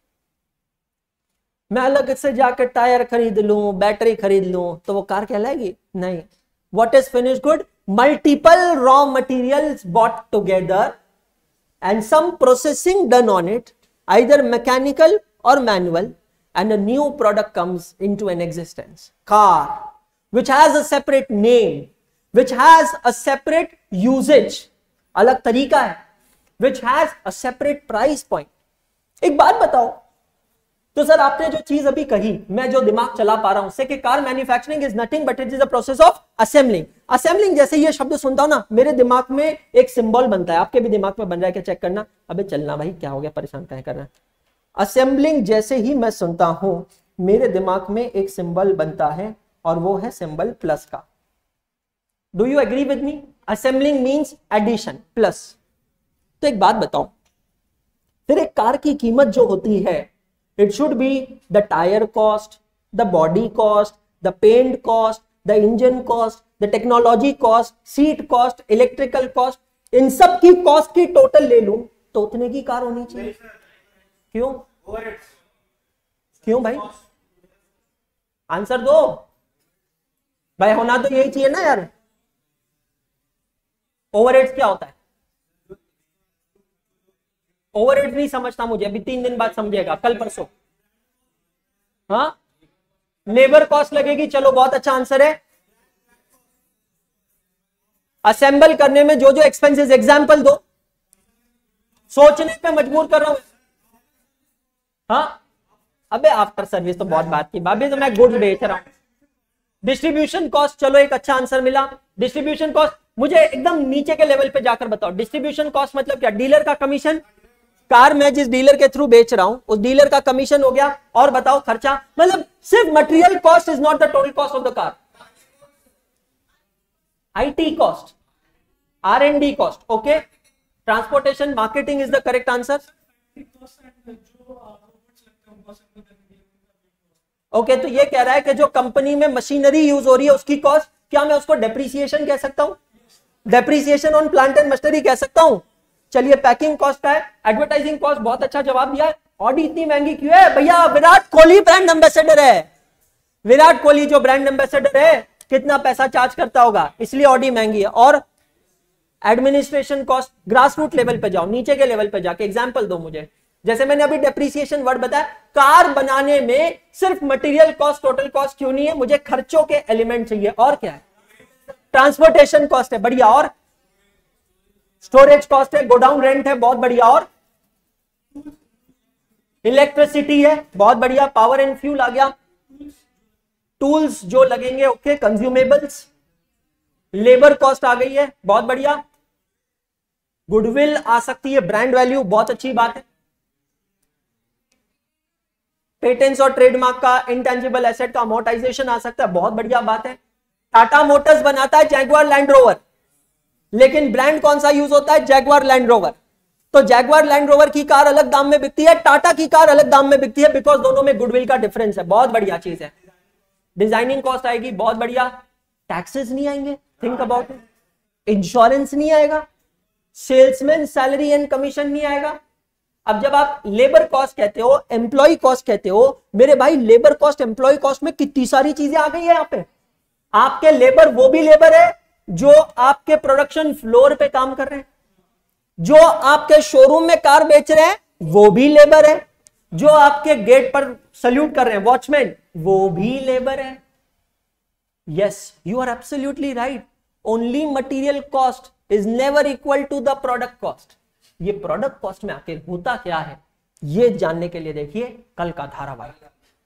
मैं अलग से जाकर टायर खरीद लूं, बैटरी खरीद लूं, तो वो कार कहलाएगी? नहीं। What is finished good? Multiple raw materials bought together and some processing done on it, either mechanical or manual, and a new product comes into an existence. Car, which has a separate name, which has a separate usage, अलग तरीका है, which has a separate price point. एक बात बताओ, तो सर आपने जो चीज अभी कही, मैं जो दिमाग चला पा रहा हूं उससे कि car manufacturing is nothing but it is a process of assembling. Assembling जैसे ये शब्द सुनता हूं ना, मेरे दिमाग में एक सिंबल बनता है। आपके भी दिमाग में बन रहा है क्या? चेक करना। अबे चलना भाई, क्या हो गया, परेशान क्या कर रहा है? असेंबलिंग जैसे ही मैं सुनता हूं, मेरे दिमाग में एक सिंबल बनता है, और वो है सिंबल प्लस का। Do you agree with me? Assembling means addition, plus. तो एक बात बताओ, फिर एक कार की कीमत जो होती है, it should be the tire cost, the body cost, the paint cost, the engine cost, the technology cost, seat cost, electrical cost, इन सब की कॉस्ट की टोटल ले लूं तो उतने की कार होनी चाहिए। क्यों? क्यों भाई? आंसर दो भाई, होना तो यही चाहिए ना यार। ओवरहेड्स क्या होता है? ओवरहेड नहीं समझता मुझे, अभी 3 दिन बाद समझेगा, कल परसों। हाँ, लेबर कॉस्ट लगेगी, चलो बहुत अच्छा आंसर है। असेंबल करने में जो जो एक्सपेंसेस, एग्जांपल दो, सोचने पे मजबूर कर रहा हूं। हाँ, अबे आफ्टर सर्विस तो बहुत बात की, अभी तो मैं गुड्स बेच रहा हूं। डिस्ट्रीब्यूशन कॉस्ट, चलो एक अच्छा आंसर मिला। डिस्ट्रीब्यूशन कॉस्ट, मुझे एकदम नीचे के लेवल पे जाकर बताओ, डिस्ट्रीब्यूशन कॉस्ट मतलब क्या? डीलर का कमीशन, कार मैं जिस डीलर के थ्रू बेच रहा हूं उस डीलर का कमीशन हो गया। और बताओ खर्चा, मतलब सिर्फ material cost is not the total cost of the car. IT cost, R&D cost, okay. Transportation, marketing is the correct answer. Okay, तो ये कह रहा है कि जो कंपनी में मशीनरी यूज हो रही है उसकी कॉस्ट, क्या मैं उसको डेप्रिसिएशन कह सकता हूं? Depreciation on plant and machinery कह सकता हूं। चलिए, पैकिंग कॉस्ट का है। एडवर्टाइजिंग कॉस्ट, बहुत अच्छा जवाब दिया है। ऑडी इतनी महंगी क्यों है भैया? विराट कोहली ब्रांड एम्बेसडर है। विराट कोहली जो ब्रांड एम्बेसडर है, कितना पैसा चार्ज करता होगा, इसलिए ऑडी महंगी है। और administration cost, grass root level पे जाओ, नीचे के लेवल पे जाके एग्जांपल दो मुझे। जैसे मैंने अभी डेप्रिसिएशन वर्ड बताया, कार बनाने में सिर्फ मटेरियल कॉस्ट, टोटल कॉस्ट क्यों नहीं है? मुझे खर्चों के एलिमेंट चाहिए। और क्या है? ट्रांसपोर्टेशन कॉस्ट है, बढ़िया। और स्टोरेज कॉस्ट है, गोडाउन रेंट है, बहुत बढ़िया। और इलेक्ट्रिसिटी है, बहुत बढ़िया। पावर एंड फ्यूल आ गया। टूल्स जो लगेंगे, ओके। कंज्यूमेबल्स, लेबर कॉस्ट आ गई है, बहुत बढ़िया। गुडविल आ सकती है, ब्रांड वैल्यू, बहुत अच्छी बात है। पेटेंट्स और ट्रेडमार्क का, इंटेंजिबल एसेट का अमोर्टाइजेशन आ सकता है, बहुत बढ़िया बात है। टाटा मोटर्स बनाता है जैगुआर लैंड रोवर, लेकिन ब्रांड कौन सा यूज होता है? Jaguar Land Rover. तो जैगुआर लैंड रोवर की कार अलग दाम में बिकती है, टाटा की कार अलग दाम में बिकती है, बिकॉज दोनों में गुडविल का डिफरेंस है, बहुत बढ़िया चीज है। डिजाइनिंग कॉस्ट आएगी, बहुत बढ़िया। टैक्सेस नहीं आएंगे, थिंक अबाउट इट। इंश्योरेंस नहीं आएगा, सेल्समैन सैलरी एंड कमीशन नहीं आएगा। अब जब आप लेबर कॉस्ट कहते हो, एम्प्लॉय कॉस्ट कहते हो, मेरे भाई लेबर कॉस्ट, एम्प्लॉय कॉस्ट में कितनी सारी चीजें आ गई है यहाँ पे। आपके लेबर वो भी लेबर है जो आपके प्रोडक्शन फ्लोर पे काम कर रहे हैं, जो आपके शोरूम में कार बेच रहे हैं वो भी लेबर है, जो आपके गेट पर सल्यूट कर रहे हैं वॉचमैन वो भी लेबर है। Yes, you are absolutely right. Only material cost is never equal to the product cost. ये प्रोडक्ट कॉस्ट में आखिर होता क्या है, ये जानने के लिए देखिए कल का धारावाहिक।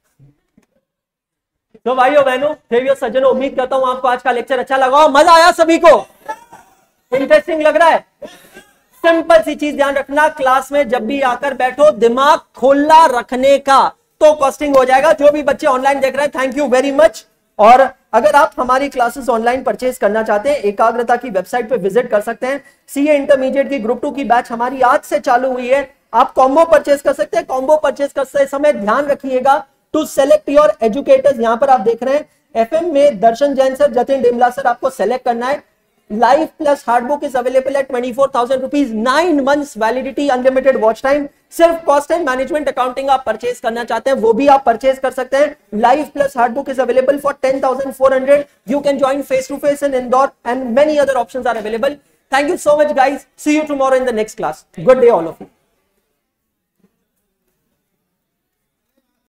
तो भाइयों बहनों, देवियों सज्जनों, उम्मीद करता हूं आपको आज का लेक्चर अच्छा लगा हो, मजा आया, सभी को इंटरेस्टिंग लग रहा है। सिंपल सी चीज ध्यान रखना, क्लास में जब भी आकर बैठो दिमाग खोला रखने का, तो कॉस्टिंग हो जाएगा। जो भी बच्चे ऑनलाइन देख रहे हैं, थैंक यू वेरी मच। और अगर आप हमारी क्लासेस ऑनलाइन परचेज करना चाहते हैं, एकाग्रता की वेबसाइट पे विजिट कर सकते हैं। सीए इंटरमीडिएट की ग्रुप 2 की बैच हमारी आज से चालू हुई है। आप कॉम्बो परचेज कर सकते हैं। कॉम्बो परचेज करते समय ध्यान रखिएगा टू सेलेक्ट योर एजुकेटर्स। यहां पर आप देख रहे हैं FM में दर्शन जैन सर, जतिन डिमला सर आपको सेलेक्ट करना है। Live plus hard book is available at 24,000 rupees, 9 months validity, unlimited watch time. सिर्फ कॉस्ट एंड मैनेजमेंट अकाउंटिंग आप परचेज करना चाहते हैं वो भी आप परचेज कर सकते हैं। Live plus hard book is available for 10,400। You can join face to face in Indore and many other options are available. Thank you so much guys. See you tomorrow in the next class. Good day all of you.